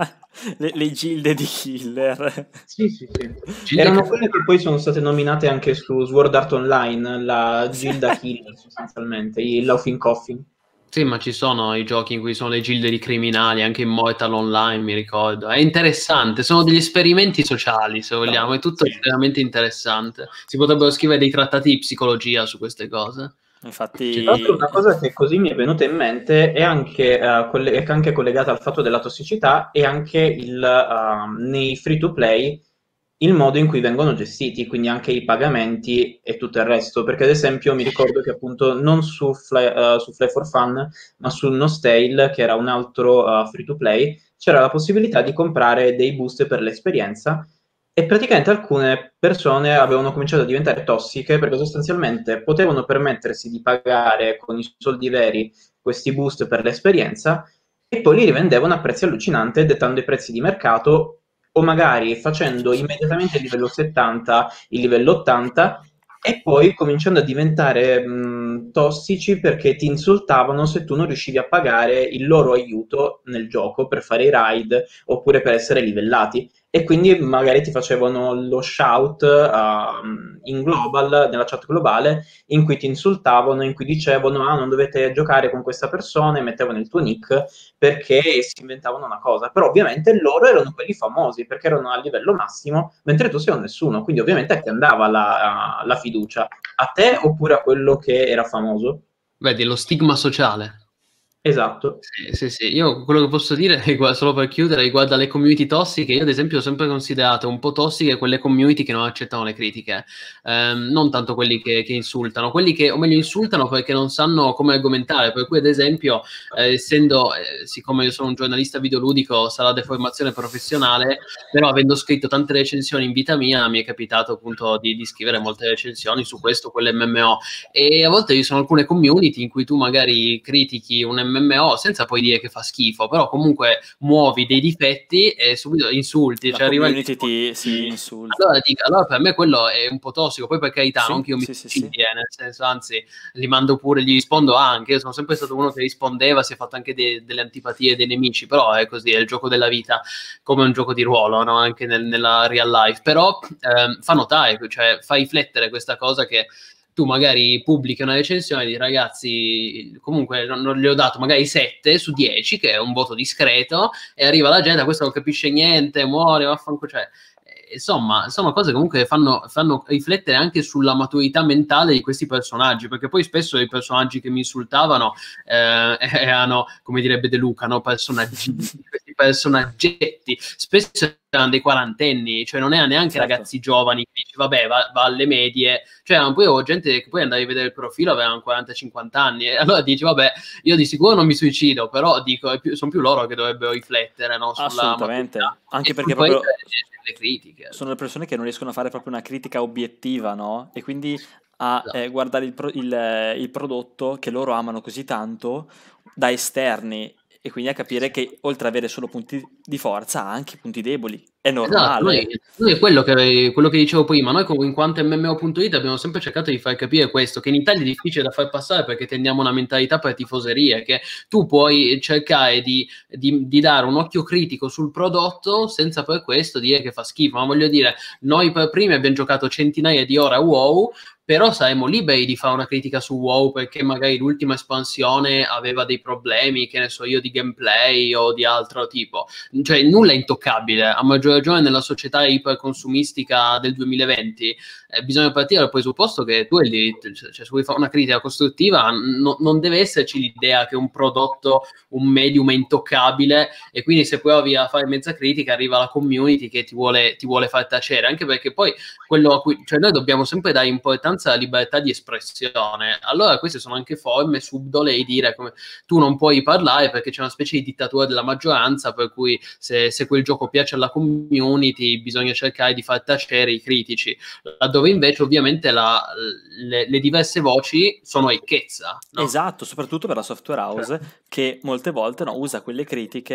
le, le gilde di killer. Sì, sì, sì. Gilde Erano che- quelle che poi sono state nominate anche su Sword Art Online, la Gilda Killer sostanzialmente, il Laughing Coffin. Sì, ma ci sono i giochi in cui sono le gilde di criminali, anche in Mortal Online, mi ricordo. È interessante, sono degli esperimenti sociali, se vogliamo, è tutto Sì. estremamente interessante. Si potrebbero scrivere dei trattati di psicologia su queste cose. Infatti, Tra l'altro una cosa che così mi è venuta in mente è anche, eh, coll- è anche collegata al fatto della tossicità e anche il, ehm, nei free to play il modo in cui vengono gestiti, quindi anche i pagamenti e tutto il resto. Perché ad esempio mi ricordo che appunto non su Fly, eh, su Fly for Fun, ma su Nostale, che era un altro free to play, c'era la possibilità di comprare dei boost per l'esperienza e praticamente alcune persone avevano cominciato a diventare tossiche perché sostanzialmente potevano permettersi di pagare con i soldi veri questi boost per l'esperienza e poi li rivendevano a prezzi allucinanti, dettando i prezzi di mercato o magari facendo immediatamente il livello settanta, il livello ottanta e poi cominciando a diventare mh, tossici perché ti insultavano se tu non riuscivi a pagare il loro aiuto nel gioco per fare i raid oppure per essere livellati e quindi magari ti facevano lo shout uh, in global, nella chat globale, in cui ti insultavano, in cui dicevano ah non dovete giocare con questa persona e mettevano il tuo nick perché si inventavano una cosa, però ovviamente loro erano quelli famosi perché erano a livello massimo, mentre tu sei un nessuno, quindi ovviamente a chi andava la, la fiducia, a te oppure a quello che era famoso? Vedi, lo stigma sociale. Esatto. Sì, sì, sì. Io quello che posso dire, riguarda- solo per chiudere, riguarda le community tossiche. Io, ad esempio, ho sempre considerato un po' tossiche quelle community che non accettano le critiche. Ehm, non tanto quelli che, che insultano, quelli che, o meglio, insultano perché non sanno come argomentare. Per cui, ad esempio, eh, essendo, eh, siccome io sono un giornalista videoludico, sarà deformazione professionale, però avendo scritto tante recensioni in vita mia, mi è capitato appunto di, di scrivere molte recensioni su questo, quell'M M O. E a volte ci sono alcune community in cui tu magari critichi un M M O senza poi dire che fa schifo, però comunque muovi dei difetti e subito insulti, la cioè arriva il community ti si insulta. allora, dico, allora per me quello è un po' tossico, poi per carità, Sì, non che io mi sì, sì, suicidi, sì. eh, nel senso, anzi, li mando pure, gli rispondo anche, io sono sempre stato uno che rispondeva, si è fatto anche de- delle antipatie, dei nemici, però è così, è il gioco della vita, come un gioco di ruolo, no? Anche nel- nella real life, però ehm, fa notare, cioè fa riflettere questa cosa che tu magari pubblichi una recensione di ragazzi, comunque non, non gli ho dato magari sette su dieci, che è un voto discreto, e arriva la gente, questo non capisce niente, muore, vaffanculo, cioè, eh, insomma, sono cose comunque che fanno, fanno riflettere anche sulla maturità mentale di questi personaggi, perché poi spesso i personaggi che mi insultavano eh, erano, come direbbe De Luca, no? Personaggi, questi personaggetti, spesso erano dei quarantenni, cioè non erano neanche Certo. ragazzi giovani, che dici, vabbè, va, va alle medie, cioè poi avevo gente che poi andavi a vedere il profilo, avevano quaranta cinquanta anni, e allora dici, vabbè, io di sicuro non mi suicido, però dico, è più, sono più loro che dovrebbero riflettere, no, sulla Assolutamente, maturità. anche E perché poi proprio le critiche. sono le persone che non riescono a fare proprio una critica obiettiva, no? E quindi a eh, guardare il, pro- il, eh, il prodotto che loro amano così tanto da esterni e quindi a capire che oltre ad avere solo punti di forza ha anche punti deboli. È Esatto, noi, normale. noi è quello che, quello che dicevo prima, noi come in quanto M M O punto it abbiamo sempre cercato di far capire questo, che in Italia è difficile da far passare perché tendiamo una mentalità per tifoserie, che tu puoi cercare di, di, di dare un occhio critico sul prodotto senza per questo dire che fa schifo, ma voglio dire, noi per primi abbiamo giocato centinaia di ore a WoW, però saremmo liberi di fare una critica su WoW perché magari l'ultima espansione aveva dei problemi, che ne so io, di gameplay o di altro tipo. Cioè nulla è intoccabile, a maggior ragione nella società iperconsumistica del duemilaventi eh, bisogna partire dal presupposto che tu hai il diritto, cioè, cioè se vuoi fare una critica costruttiva no, non deve esserci l'idea che un prodotto, un medium è intoccabile e quindi se provi a fare mezza critica arriva la community che ti vuole, ti vuole far tacere, anche perché poi quello a cui, cioè noi dobbiamo sempre dare importanza alla libertà di espressione, allora queste sono anche forme subdole di dire come tu non puoi parlare perché c'è una specie di dittatura della maggioranza per cui se, se quel gioco piace alla community bisogna cercare di far tacere i critici, laddove invece ovviamente la, le, le diverse voci sono ricchezza, no? Esatto, soprattutto per la software house che molte volte no, usa quelle critiche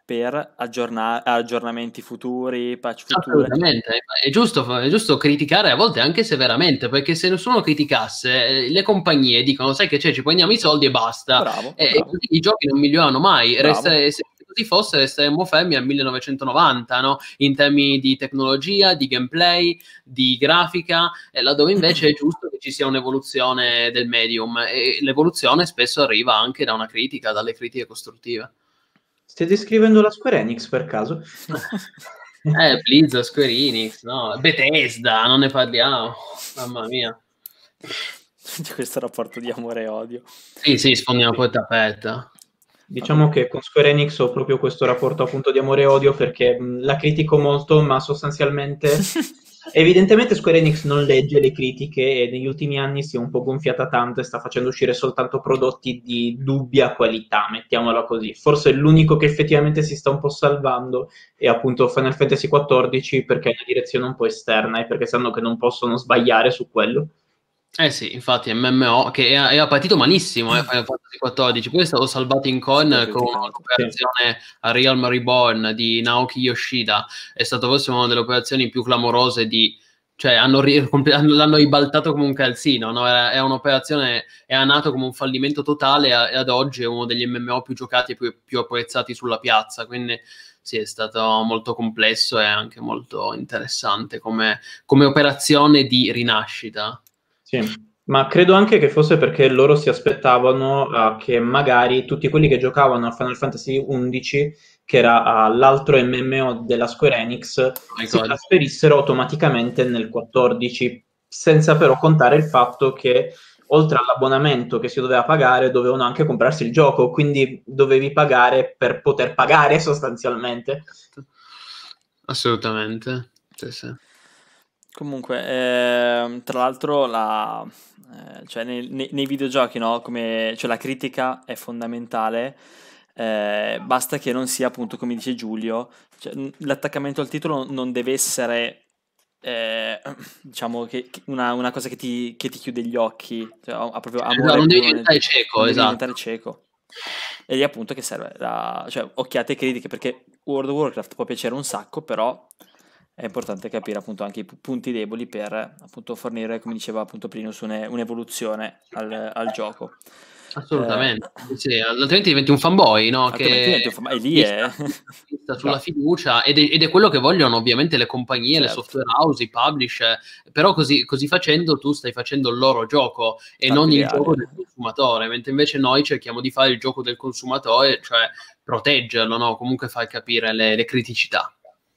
per aggiorna- aggiornamenti futuri, patch futuri. Assolutamente, è giusto, è giusto criticare a volte anche severamente, perché se nessuno criticasse, eh, le compagnie dicono, sai che c'è, ci prendiamo i soldi e basta, Bravo, e, bravo. e i giochi non migliorano mai. Bravo. Resta, se così fosse, resteremmo fermi al millenovecentonovanta, no? In termini di tecnologia, di gameplay, di grafica, eh, laddove invece è giusto che ci sia un'evoluzione del medium, e l'evoluzione spesso arriva anche da una critica, dalle critiche costruttive. Stai descrivendo la Square Enix per caso? Eh, Blizzard, Square Enix, no? Bethesda, non ne parliamo, mamma mia. Di questo rapporto di amore e odio. Sì, sì, sfondiamo porta aperta. Diciamo che con Square Enix ho proprio questo rapporto appunto di amore e odio, perché mh, la critico molto, ma sostanzialmente evidentemente Square Enix non legge le critiche e negli ultimi anni si è un po' gonfiata tanto e sta facendo uscire soltanto prodotti di dubbia qualità, mettiamola così. Forse l'unico che effettivamente si sta un po' salvando è appunto Final Fantasy quattordici, perché è una direzione un po' esterna e perché sanno che non possono sbagliare su quello. Eh sì, infatti M M O che è, è partito malissimo, eh, Final Fantasy quattordici, poi è stato salvato in coin Super con criticato. un'operazione a Realm Reborn di Naoki Yoshida. È stato forse una delle operazioni più clamorose di... cioè hanno ri- comple- hanno- l'hanno ribaltato come un calzino, no? Era- è un'operazione, è nato come un fallimento totale e ad oggi è uno degli M M O più giocati e più, più apprezzati sulla piazza, quindi sì, è stato molto complesso e anche molto interessante come, come operazione di rinascita. Sì, ma credo anche che fosse perché loro si aspettavano uh, che magari tutti quelli che giocavano a Final Fantasy undici, che era uh, l'altro M M O della Square Enix, Oh my si God. trasferissero automaticamente nel quattordici, senza però contare il fatto che oltre all'abbonamento che si doveva pagare, dovevano anche comprarsi il gioco, quindi dovevi pagare per poter pagare sostanzialmente. Assolutamente, sì, sì. Comunque, ehm, tra l'altro, la, eh, cioè nei, nei- nei videogiochi, no? Come, cioè la critica è fondamentale, eh, basta che non sia appunto come dice Giulio, cioè, n- l'attaccamento al titolo non deve essere, eh, diciamo, che, che una, una cosa che ti, che ti chiude gli occhi, cioè, ha ha proprio Esatto, amore non devi puro nel- diventare cieco, non devi esatto. diventare cieco. E lì appunto che serve, la, cioè occhiate critiche, perché World of Warcraft può piacere un sacco, però è importante capire appunto anche i pu- punti deboli per appunto fornire, come diceva appunto Plinus, une- un'evoluzione al, al gioco. Assolutamente, Eh, sì, altrimenti diventi un fanboy, no? altrimenti Che diventi un fan- e lì è... sta sulla fiducia ed è, ed è quello che vogliono ovviamente le compagnie, le Certo. software house, i publisher, però così, così facendo tu stai facendo il loro gioco e Tanto non il ideale. gioco del consumatore, mentre invece noi cerchiamo di fare il gioco del consumatore, cioè proteggerlo, no? Comunque far capire le, le criticità.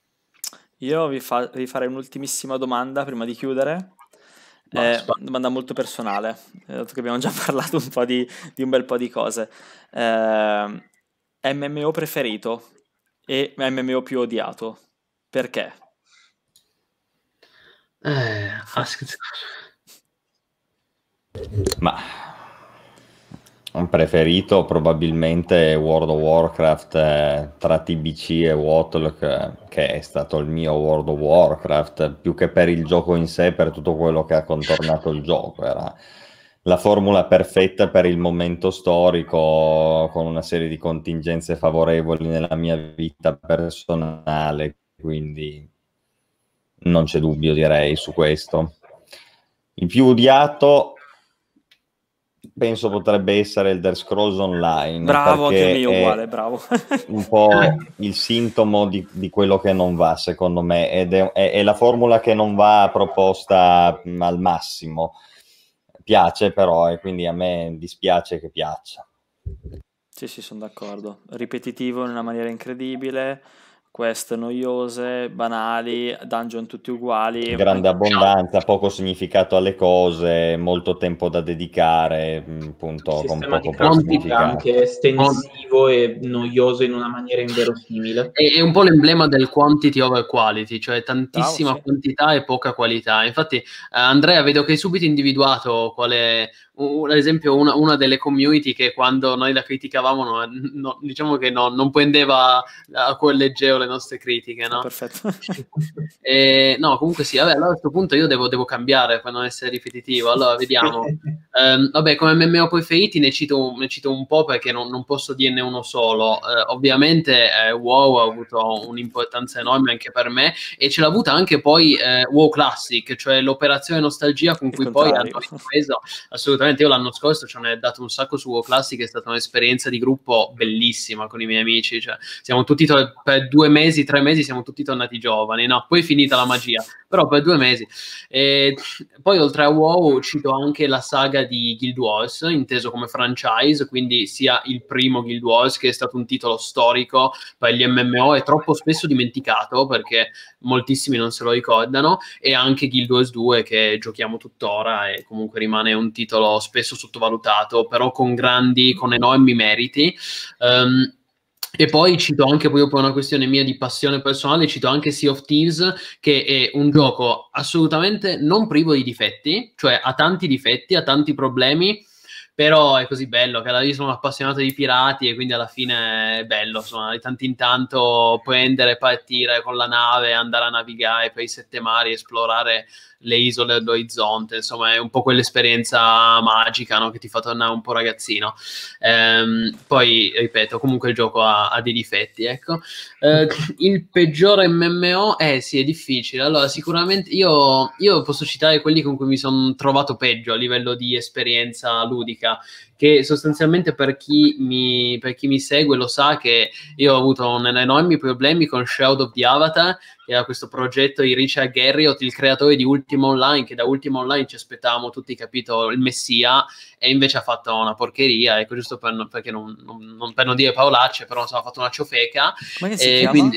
Io vi, fa- vi farei un'ultimissima domanda prima di chiudere. Vai, È spara. una domanda molto personale, eh, dato che abbiamo già parlato un po' di, di un bel po' di cose. Eh, M M O preferito e M M O più odiato. Perché? Eh, ask- Ma un preferito probabilmente World of Warcraft, eh, tra T B C e Warlock, eh, che è stato il mio World of Warcraft, più che per il gioco in sé, per tutto quello che ha contornato il gioco. Era la formula perfetta per il momento storico, con una serie di contingenze favorevoli nella mia vita personale, quindi non c'è dubbio, direi, su questo. Il più odiato penso potrebbe essere Elder Scrolls Online, Bravo, anche il perché mio è uguale, bravo. un po' il sintomo di, di quello che non va, secondo me, ed è, è- è la formula che non va proposta mh, al massimo. Piace però, e quindi a me dispiace che piaccia. Sì, sì, sono d'accordo. Ripetitivo in una maniera incredibile, quest noiose, banali, dungeon tutti uguali. Grande Anche- abbondanza, poco significato alle cose, molto tempo da dedicare, mh, Il appunto, con sistema di poco poi crafting è significato. anche estensivo e noioso in una maniera inverosimile. È, è un po' l'emblema del quantity over quality, cioè tantissima Bravo, sì. quantità e poca qualità. Infatti, eh, Andrea, vedo che hai subito individuato qual è, un, ad esempio, una, una delle community che quando noi la criticavamo, no, no, diciamo che no, non prendeva a cuor leggero le nostre critiche, Ah, no? perfetto. E, no, comunque sì, vabbè, allora a questo punto io devo, devo cambiare per non essere ripetitivo. Allora, vediamo. Um, vabbè, come M M O preferiti ne cito, ne cito un po' perché non, non posso dirne uno solo. Uh, ovviamente eh, WoW ha avuto un'importanza enorme anche per me e ce l'ha avuta anche poi eh, WoW Classic, cioè l'operazione nostalgia con Il cui poi contrario. hanno preso. Assolutamente, io l'anno scorso ce ne ho dato un sacco su WoW Classic, è stata un'esperienza di gruppo bellissima con i miei amici, cioè siamo tutti to- per due mesi, tre mesi siamo tutti tornati giovani, no? Poi è finita la magia, però per due mesi. E poi oltre a WoW cito anche la saga di Guild Wars, inteso come franchise, quindi sia il primo Guild Wars, che è stato un titolo storico per gli M M O e troppo spesso dimenticato perché moltissimi non se lo ricordano, e anche Guild Wars due che giochiamo tuttora e comunque rimane un titolo spesso sottovalutato, però con grandi, con enormi meriti. Um, E poi cito anche, proprio per una questione mia di passione personale, cito anche Sea of Thieves, che è un gioco assolutamente non privo di difetti, cioè ha tanti difetti, ha tanti problemi, però è così bello, che io sono appassionato di pirati e quindi alla fine è bello, insomma, di tanto in tanto prendere, partire con la nave, andare a navigare per i sette mari, esplorare le isole dell'orizzonte, insomma è un po' quell'esperienza magica, no? Che ti fa tornare un po' ragazzino. Ehm, poi, ripeto, comunque il gioco ha, ha dei difetti, ecco. Eh, il peggiore M M O, eh sì, è difficile. Allora, sicuramente io, io posso citare quelli con cui mi sono trovato peggio a livello di esperienza ludica, che sostanzialmente per chi mi, per chi mi segue lo sa che io ho avuto un, enormi problemi con Shroud of the Avatar, che era questo progetto di Richard Garriott, il creatore di Ultima Online, che da Ultima Online ci aspettavamo tutti, capito, il messia, e invece ha fatto una porcheria, ecco, giusto per, perché non, non, non, per non dire paolacce, però insomma, ha fatto una ciofeca. Come si e chiama? Quindi,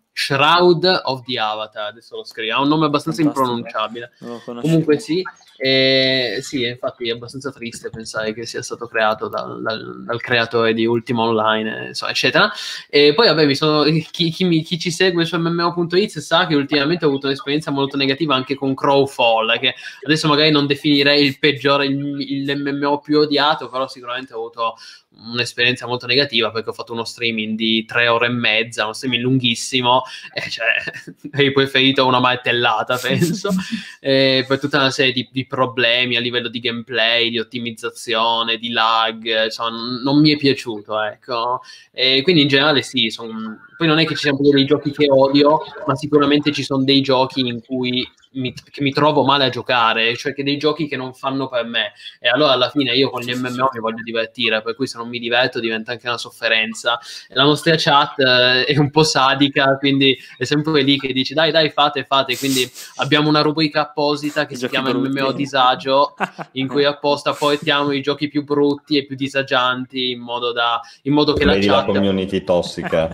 Shroud of the Avatar, adesso lo scrivo, ha un nome abbastanza Fantastico. impronunciabile. Non Comunque sì, eh, sì, infatti è abbastanza triste pensare che sia stato creato dal, dal, dal creatore di Ultima Online, insomma, eccetera. E poi vabbè, mi sono, chi, chi, mi, chi ci segue su M M O punto it sa che ultimamente ho avuto un'esperienza molto negativa anche con Crowfall, che adesso magari non definirei il peggiore, il, il M M O più odiato, però sicuramente ho avuto un'esperienza molto negativa perché ho fatto uno streaming di tre ore e mezza, uno streaming lunghissimo, e cioè hai preferito una martellata, penso, e per tutta una serie di, di problemi a livello di gameplay, di ottimizzazione, di lag, insomma, non mi è piaciuto, ecco. E quindi in generale sì, son... poi non è che ci siano dei giochi che odio, ma sicuramente ci sono dei giochi in cui mi, che mi trovo male a giocare, cioè che dei giochi che non fanno per me, e allora alla fine io con gli M M O mi voglio divertire, per cui se non mi diverto diventa anche una sofferenza. E la nostra chat eh, è un po' sadica, quindi è sempre lì che dice dai dai fate fate, quindi abbiamo una rubrica apposita che I si giochi chiama brutti. M M O Disagio, in cui apposta portiamo i giochi più brutti e più disagianti, in modo da in modo che Vedi la la chat community tossica.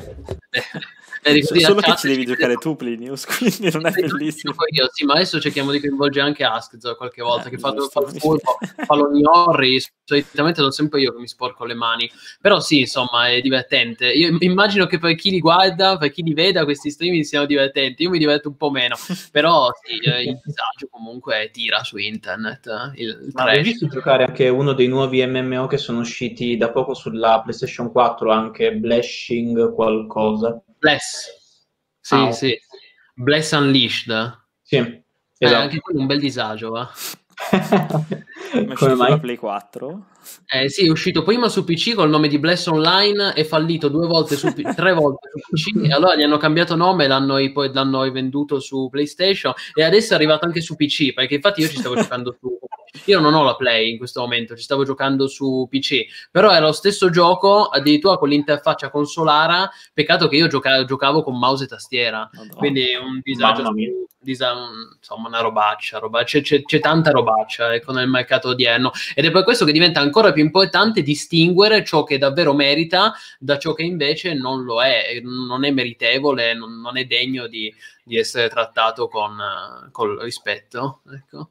Eh, S- solo che chat ci devi ci giocare vede- tu, Plinius, quindi non è Sì, bellissimo. gioco io, sì, ma adesso cerchiamo di coinvolgere anche Askzo qualche volta, Eh, che fa, giusto, fa il mi furbo, spiace. fa l'ognorri, solitamente sono sempre io che mi sporco le mani, però sì, insomma, è divertente. Io immagino che per chi li guarda, per chi li veda, questi streaming siano divertenti, io mi diverto un po' meno, però sì, eh, il disagio comunque tira su internet, eh, il, il Ma avevi trash. visto giocare anche uno dei nuovi M M O che sono usciti da poco sulla PlayStation quattro, anche Blashing qualcosa? Bless, sì, Ah, ok. sì, Bless Unleashed. Sì, Eh, esatto. anche quello è un bel disagio, va. Ma è Come uscito sulla mai? Play quattro? Eh, sì, è uscito prima su P C col nome di Bless Online, è fallito due volte su P- tre volte su P C, e allora gli hanno cambiato nome e l'hanno, ri- poi l'hanno rivenduto su PlayStation, e adesso è arrivato anche su P C, perché infatti io ci stavo giocando su... Io non ho la Play in questo momento, ci stavo giocando su P C, però è lo stesso gioco, addirittura con l'interfaccia consolara, peccato che io gioca- giocavo con mouse e tastiera, Madonna. quindi è un disagio, Mamma mia. disa- insomma una robaccia, roba- c'è, c'è- c'è tanta robaccia, ecco, nel mercato odierno, ed è per questo che diventa ancora più importante distinguere ciò che davvero merita da ciò che invece non lo è, non è meritevole, non, non è degno di, di essere trattato con, eh, col rispetto, ecco.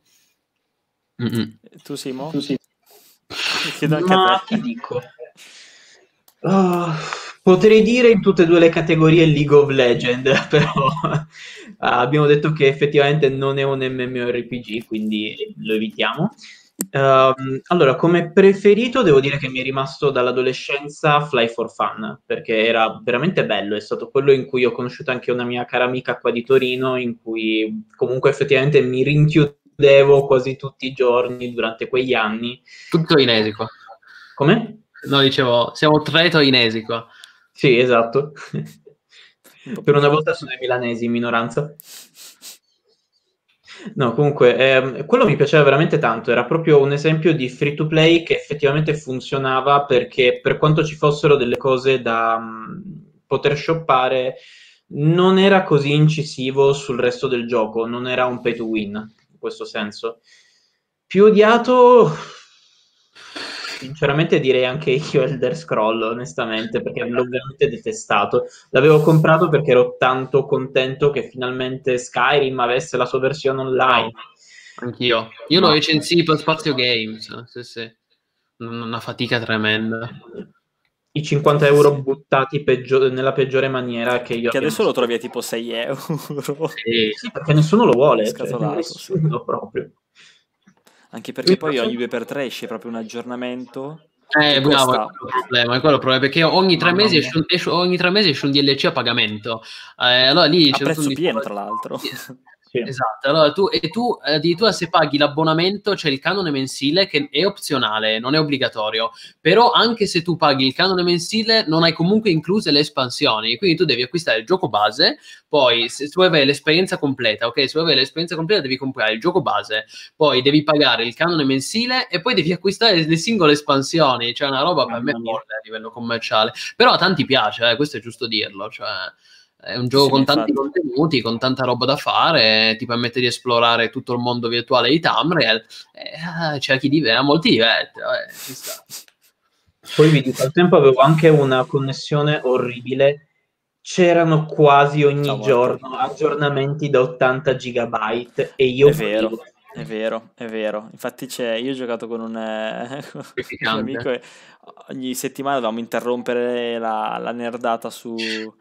Mm-mm. Tu, Simo? Tu sì. Chiedo anche Ma a te. ti dico, ah, potrei dire in tutte e due le categorie League of Legends, però ah, abbiamo detto che effettivamente non è un MMORPG, quindi lo evitiamo. Ehm, allora, come preferito devo dire che mi è rimasto dall'adolescenza Fly for Fun, perché era veramente bello, è stato quello in cui ho conosciuto anche una mia cara amica qua di Torino, in cui comunque effettivamente mi rinchiudevo chiudevo quasi tutti i giorni durante quegli anni. Tutto toinesi qua. Come? No, dicevo, siamo tre toinesi qua. Sì, esatto. Per una volta sono i milanesi in minoranza. No, comunque, ehm, quello mi piaceva veramente tanto, era proprio un esempio di free to play che effettivamente funzionava perché per quanto ci fossero delle cose da mh, poter shoppare, non era così incisivo sul resto del gioco, non era un pay to win, in questo senso. Più odiato, sinceramente direi anche io Elder Scroll, onestamente, perché l'ho veramente detestato. L'avevo comprato perché ero tanto contento che finalmente Skyrim avesse la sua versione online. No, anch'io. Io Ma- lo recensì per Spazio Games, sì, sì. Una fatica tremenda. I cinquanta euro buttati peggio- nella peggiore maniera che io Che abbia adesso lo mai trovi a tipo sei euro. Sì. Sì, perché nessuno lo vuole, cioè, Scatolato, nessuno proprio. Anche perché poi ogni due per tre esce proprio un aggiornamento Eh, che bravo, è costa... quello il problema, è quello il problema, perché ogni tre Mamma mesi mia. esce un, esce- ogni tre mesi esce un D L C a pagamento. Eh, allora lì A c'è tutto un prezzo pieno, discorso. tra l'altro. Sì. Esatto, allora tu, e tu addirittura se paghi l'abbonamento c'è il canone mensile che è opzionale, non è obbligatorio, però anche se tu paghi il canone mensile non hai comunque incluse le espansioni, quindi tu devi acquistare il gioco base, poi se tu vuoi avere l'esperienza completa, ok, se vuoi avere l'esperienza completa devi comprare il gioco base, poi devi pagare il canone mensile e poi devi acquistare le singole espansioni, cioè una roba per me Mamma mia. folle a livello commerciale, però a tanti piace, eh, questo è giusto dirlo, cioè... È un gioco Sì, ma con tanti infatti. contenuti, con tanta roba da fare, ti permette di esplorare tutto il mondo virtuale di Tamriel. Eh, c'è chi diverte, molti diverte, vabbè, ci sta. Poi vi dico, al tempo avevo anche una connessione orribile. C'erano quasi ogni Ciao, morto. giorno aggiornamenti da ottanta gigabyte e io È morivo. vero, è vero, è vero. Infatti c'è, io ho giocato con un, eh, con un mio amico e ogni settimana dovevamo interrompere la, la nerdata su,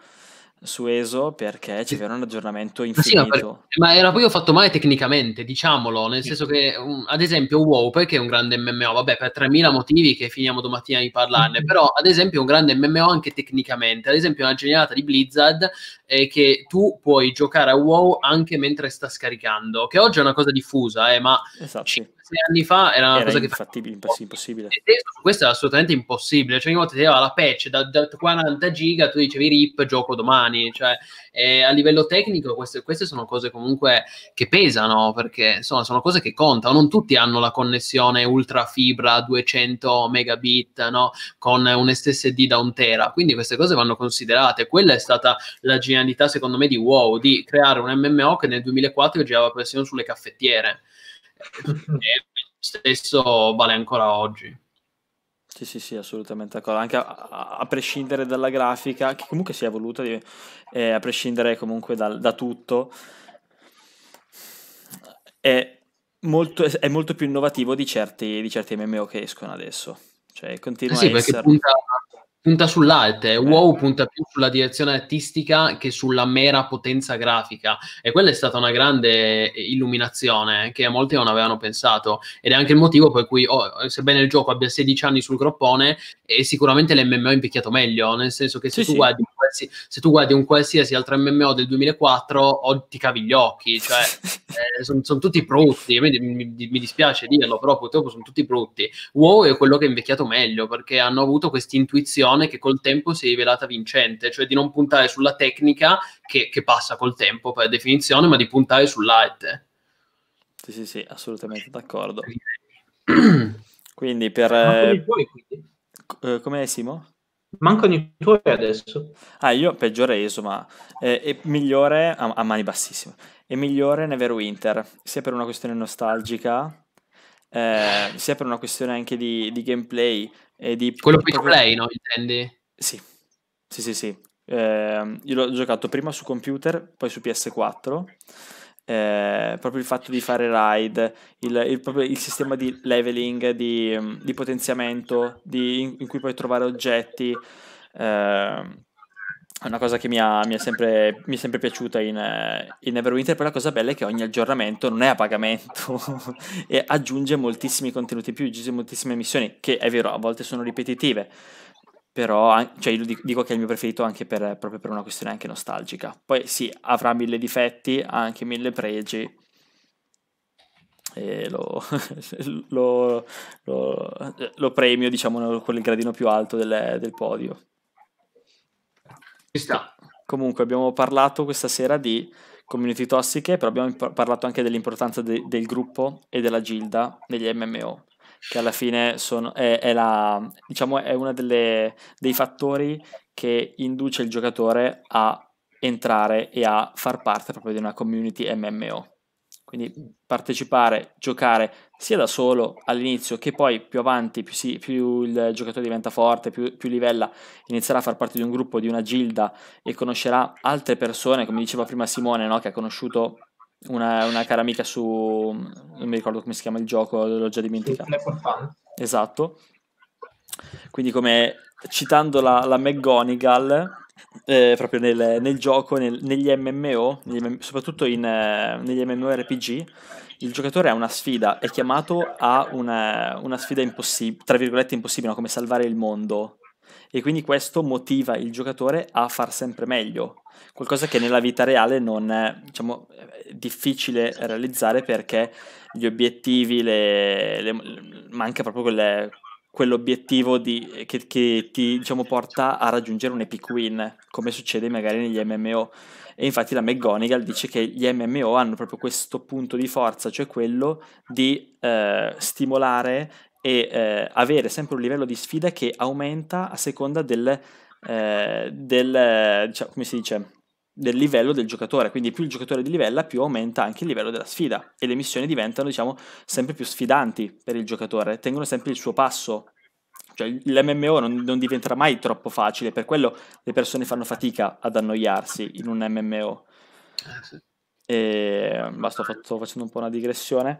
su E S O perché c'era un aggiornamento Ma sì, ma, per- infinito. ma era proprio fatto male tecnicamente, diciamolo, nel senso che, um, ad esempio, WoW, perché è un grande M M O, vabbè, per tremila motivi che finiamo domattina di parlarne, però, ad esempio, è un grande M M O anche tecnicamente. Ad esempio, una genialata di Blizzard è che tu puoi giocare a WoW anche mentre sta scaricando, che oggi è una cosa diffusa, eh, ma Esatto, sì. cinque sei anni fa era una Era cosa che infattibile, imposs- impossibile. e adesso questo è assolutamente impossibile. Cioè, ogni volta ti arrivava la patch da, da quaranta giga, tu dicevi rip, gioco domani. Cioè, eh, a livello tecnico, queste, queste sono cose comunque che pesano, perché insomma sono cose che contano. Non tutti hanno la connessione ultra fibra duecento megabit, no? Con un S S D da un tera. Quindi queste cose vanno considerate. Quella è stata la genialità, secondo me, di WoW, di creare un M M O che nel duemilaquattro girava persino sulle caffettiere. E stesso vale ancora oggi. Sì, sì, sì, assolutamente d'accordo. Anche a, a- a prescindere dalla grafica, che comunque si è evoluta, di- eh, a prescindere comunque dal- da tutto, è molto, è molto più innovativo di certi, di certi M M O che escono adesso. Cioè, Eh continua a sì, perché essere... punta, punta sull'arte, Eh, WoW punta più sulla direzione artistica che sulla mera potenza grafica e quella è stata una grande illuminazione che molti non avevano pensato ed è anche il motivo per cui, oh, sebbene il gioco abbia sedici anni sul groppone, è sicuramente l'M M O è invecchiato meglio, nel senso che se, Sì, tu, sì. Guardi un qualsi- se tu guardi un qualsiasi altro M M O del duemilaquattro oh, ti cavi gli occhi, cioè eh, sono son tutti brutti, mi, mi, mi dispiace dirlo, però purtroppo sono tutti brutti. WoW è quello che è invecchiato meglio perché hanno avuto questa intuizione che col tempo si è rivelata vincente, cioè di non puntare sulla tecnica che, che passa col tempo per definizione, ma di puntare sull'arte. Sì, sì, sì, assolutamente d'accordo. Quindi per... Mancano i eh, tuoi, quindi. co- eh, com'è Simo? Mancano i tuoi adesso. Ah, io peggiore E S O, ma eh, è migliore a, a mani bassissime. È migliore Neverwinter, sia per una questione nostalgica, eh, sia per una questione anche di, di gameplay e di Quello free to proprio... play, no? Intendi? Sì, sì, sì, sì. Eh, io l'ho giocato prima su computer, poi su P S quattro. Eh, proprio il fatto di fare raid, il, il- proprio il sistema di leveling, di, di potenziamento, di- in, in cui puoi trovare oggetti. eh, è una cosa che mi, ha- mi è sempre, mi è sempre piaciuta in, eh, in Neverwinter. Poi la cosa bella è che ogni aggiornamento non è a pagamento e aggiunge moltissimi contenuti in più, aggiunge moltissime missioni, che è vero, a volte sono ripetitive, però an- cioè, io dico dico che è il mio preferito anche per, proprio per una questione anche nostalgica. Poi sì, avrà mille difetti, ha anche mille pregi, e lo, lo, lo, lo premio, diciamo, con il gradino più alto del, del podio. Ci sta. Comunque abbiamo parlato questa sera di community tossiche, però abbiamo imp- parlato anche dell'importanza de- del gruppo e della gilda negli M M O, che alla fine sono, è, è, la, diciamo, è uno dei fattori che induce il giocatore a entrare e a far parte proprio di una community M M O. Quindi partecipare, giocare sia da solo all'inizio che poi più avanti, più, si, più il giocatore diventa forte, più, più livella, inizierà a far parte di un gruppo, di una gilda e conoscerà altre persone, come diceva prima Simone, no? Che ha conosciuto una, una cara amica su, non mi ricordo come si chiama il gioco, l'ho già dimenticato. Esatto. Quindi come citando la, la McGonagall, eh, proprio nel, nel gioco, nel, negli M M O, negli, soprattutto in, eh, negli MMORPG, il giocatore ha una sfida, è chiamato a una, una sfida impossibile, tra virgolette impossibile, no? Come salvare il mondo. E quindi questo motiva il giocatore a far sempre meglio, qualcosa che nella vita reale non è, diciamo, è difficile realizzare perché gli obiettivi, le, le, manca proprio quelle, quell'obiettivo di, che, che ti, diciamo, porta a raggiungere un epic win, come succede magari negli M M O. E infatti la McGonagall dice che gli M M O hanno proprio questo punto di forza, cioè quello di eh, stimolare e eh, avere sempre un livello di sfida che aumenta a seconda del, eh, del diciamo, come si dice, del livello del giocatore. Quindi più il giocatore di livella, più aumenta anche il livello della sfida e le missioni diventano, diciamo, sempre più sfidanti per il giocatore, tengono sempre il suo passo. Cioè l'M M O non, non diventerà mai troppo facile, per quello le persone fanno fatica ad annoiarsi in un M M O. Eh, sì. E basta, sto, sto facendo un po' una digressione.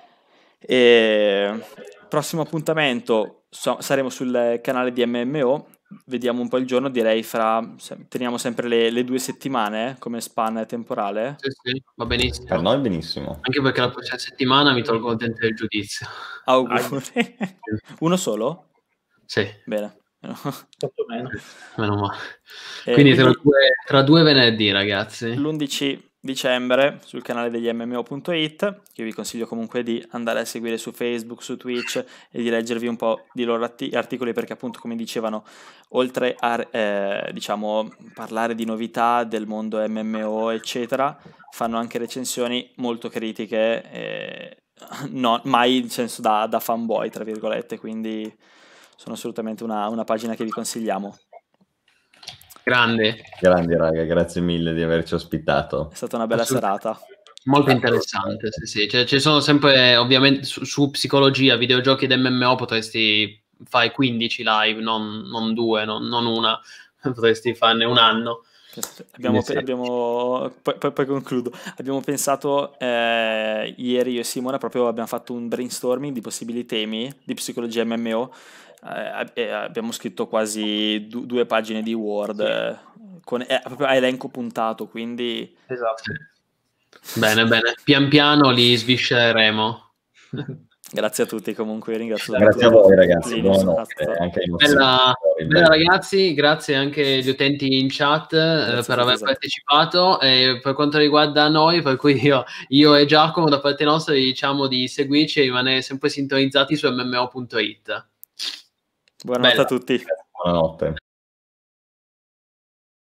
E prossimo appuntamento so, saremo sul canale di M M O, vediamo un po' il giorno, direi fra, se, teniamo sempre le, le due settimane eh, come span temporale. Sì, sì, va benissimo. Per noi benissimo. Anche perché la prossima settimana mi tolgo il dente del giudizio. Auguri. Uno solo? Sì. Bene. Meno. Meno male. Eh, quindi quindi tra due, tra due venerdì, ragazzi. l'undici dicembre sul canale degli M M O punto it, che vi consiglio comunque di andare a seguire su Facebook, su Twitch e di leggervi un po' di loro atti- articoli, perché appunto, come dicevano, oltre a eh, diciamo parlare di novità del mondo M M O eccetera, fanno anche recensioni molto critiche, eh, no, mai in senso da, da fanboy tra virgolette, quindi sono assolutamente una, una pagina che vi consigliamo. Grande. Grandi raga, grazie mille di averci ospitato. È stata una bella serata. Molto interessante, sì, sì. Cioè, ci sono sempre, ovviamente, su, su psicologia, videogiochi ed M M O potresti fare quindici live, non, non due, non, non una, potresti farne un anno. Abbiamo, Sì, sì. abbiamo poi, poi, poi concludo. Abbiamo pensato eh, ieri io e Simona, proprio abbiamo fatto un brainstorming di possibili temi di psicologia M M O. Eh, eh, abbiamo scritto quasi du- due pagine di Word eh, con eh, proprio a elenco puntato, quindi Esatto. Bene, bene. Pian piano li sviscereremo. grazie a tutti comunque, ringrazio Grazie a tutti. voi ragazzi, Linus, buonanotte basta. anche ai nostri Bella, ascoltatori. bella ragazzi, grazie anche agli utenti in chat eh, per tutti, aver esatto. partecipato. E per quanto riguarda noi, per cui io, io e Giacomo da parte nostra vi diciamo di seguirci e rimanere sempre sintonizzati su M M O punto it. Buonanotte Bella. a tutti. Buonanotte.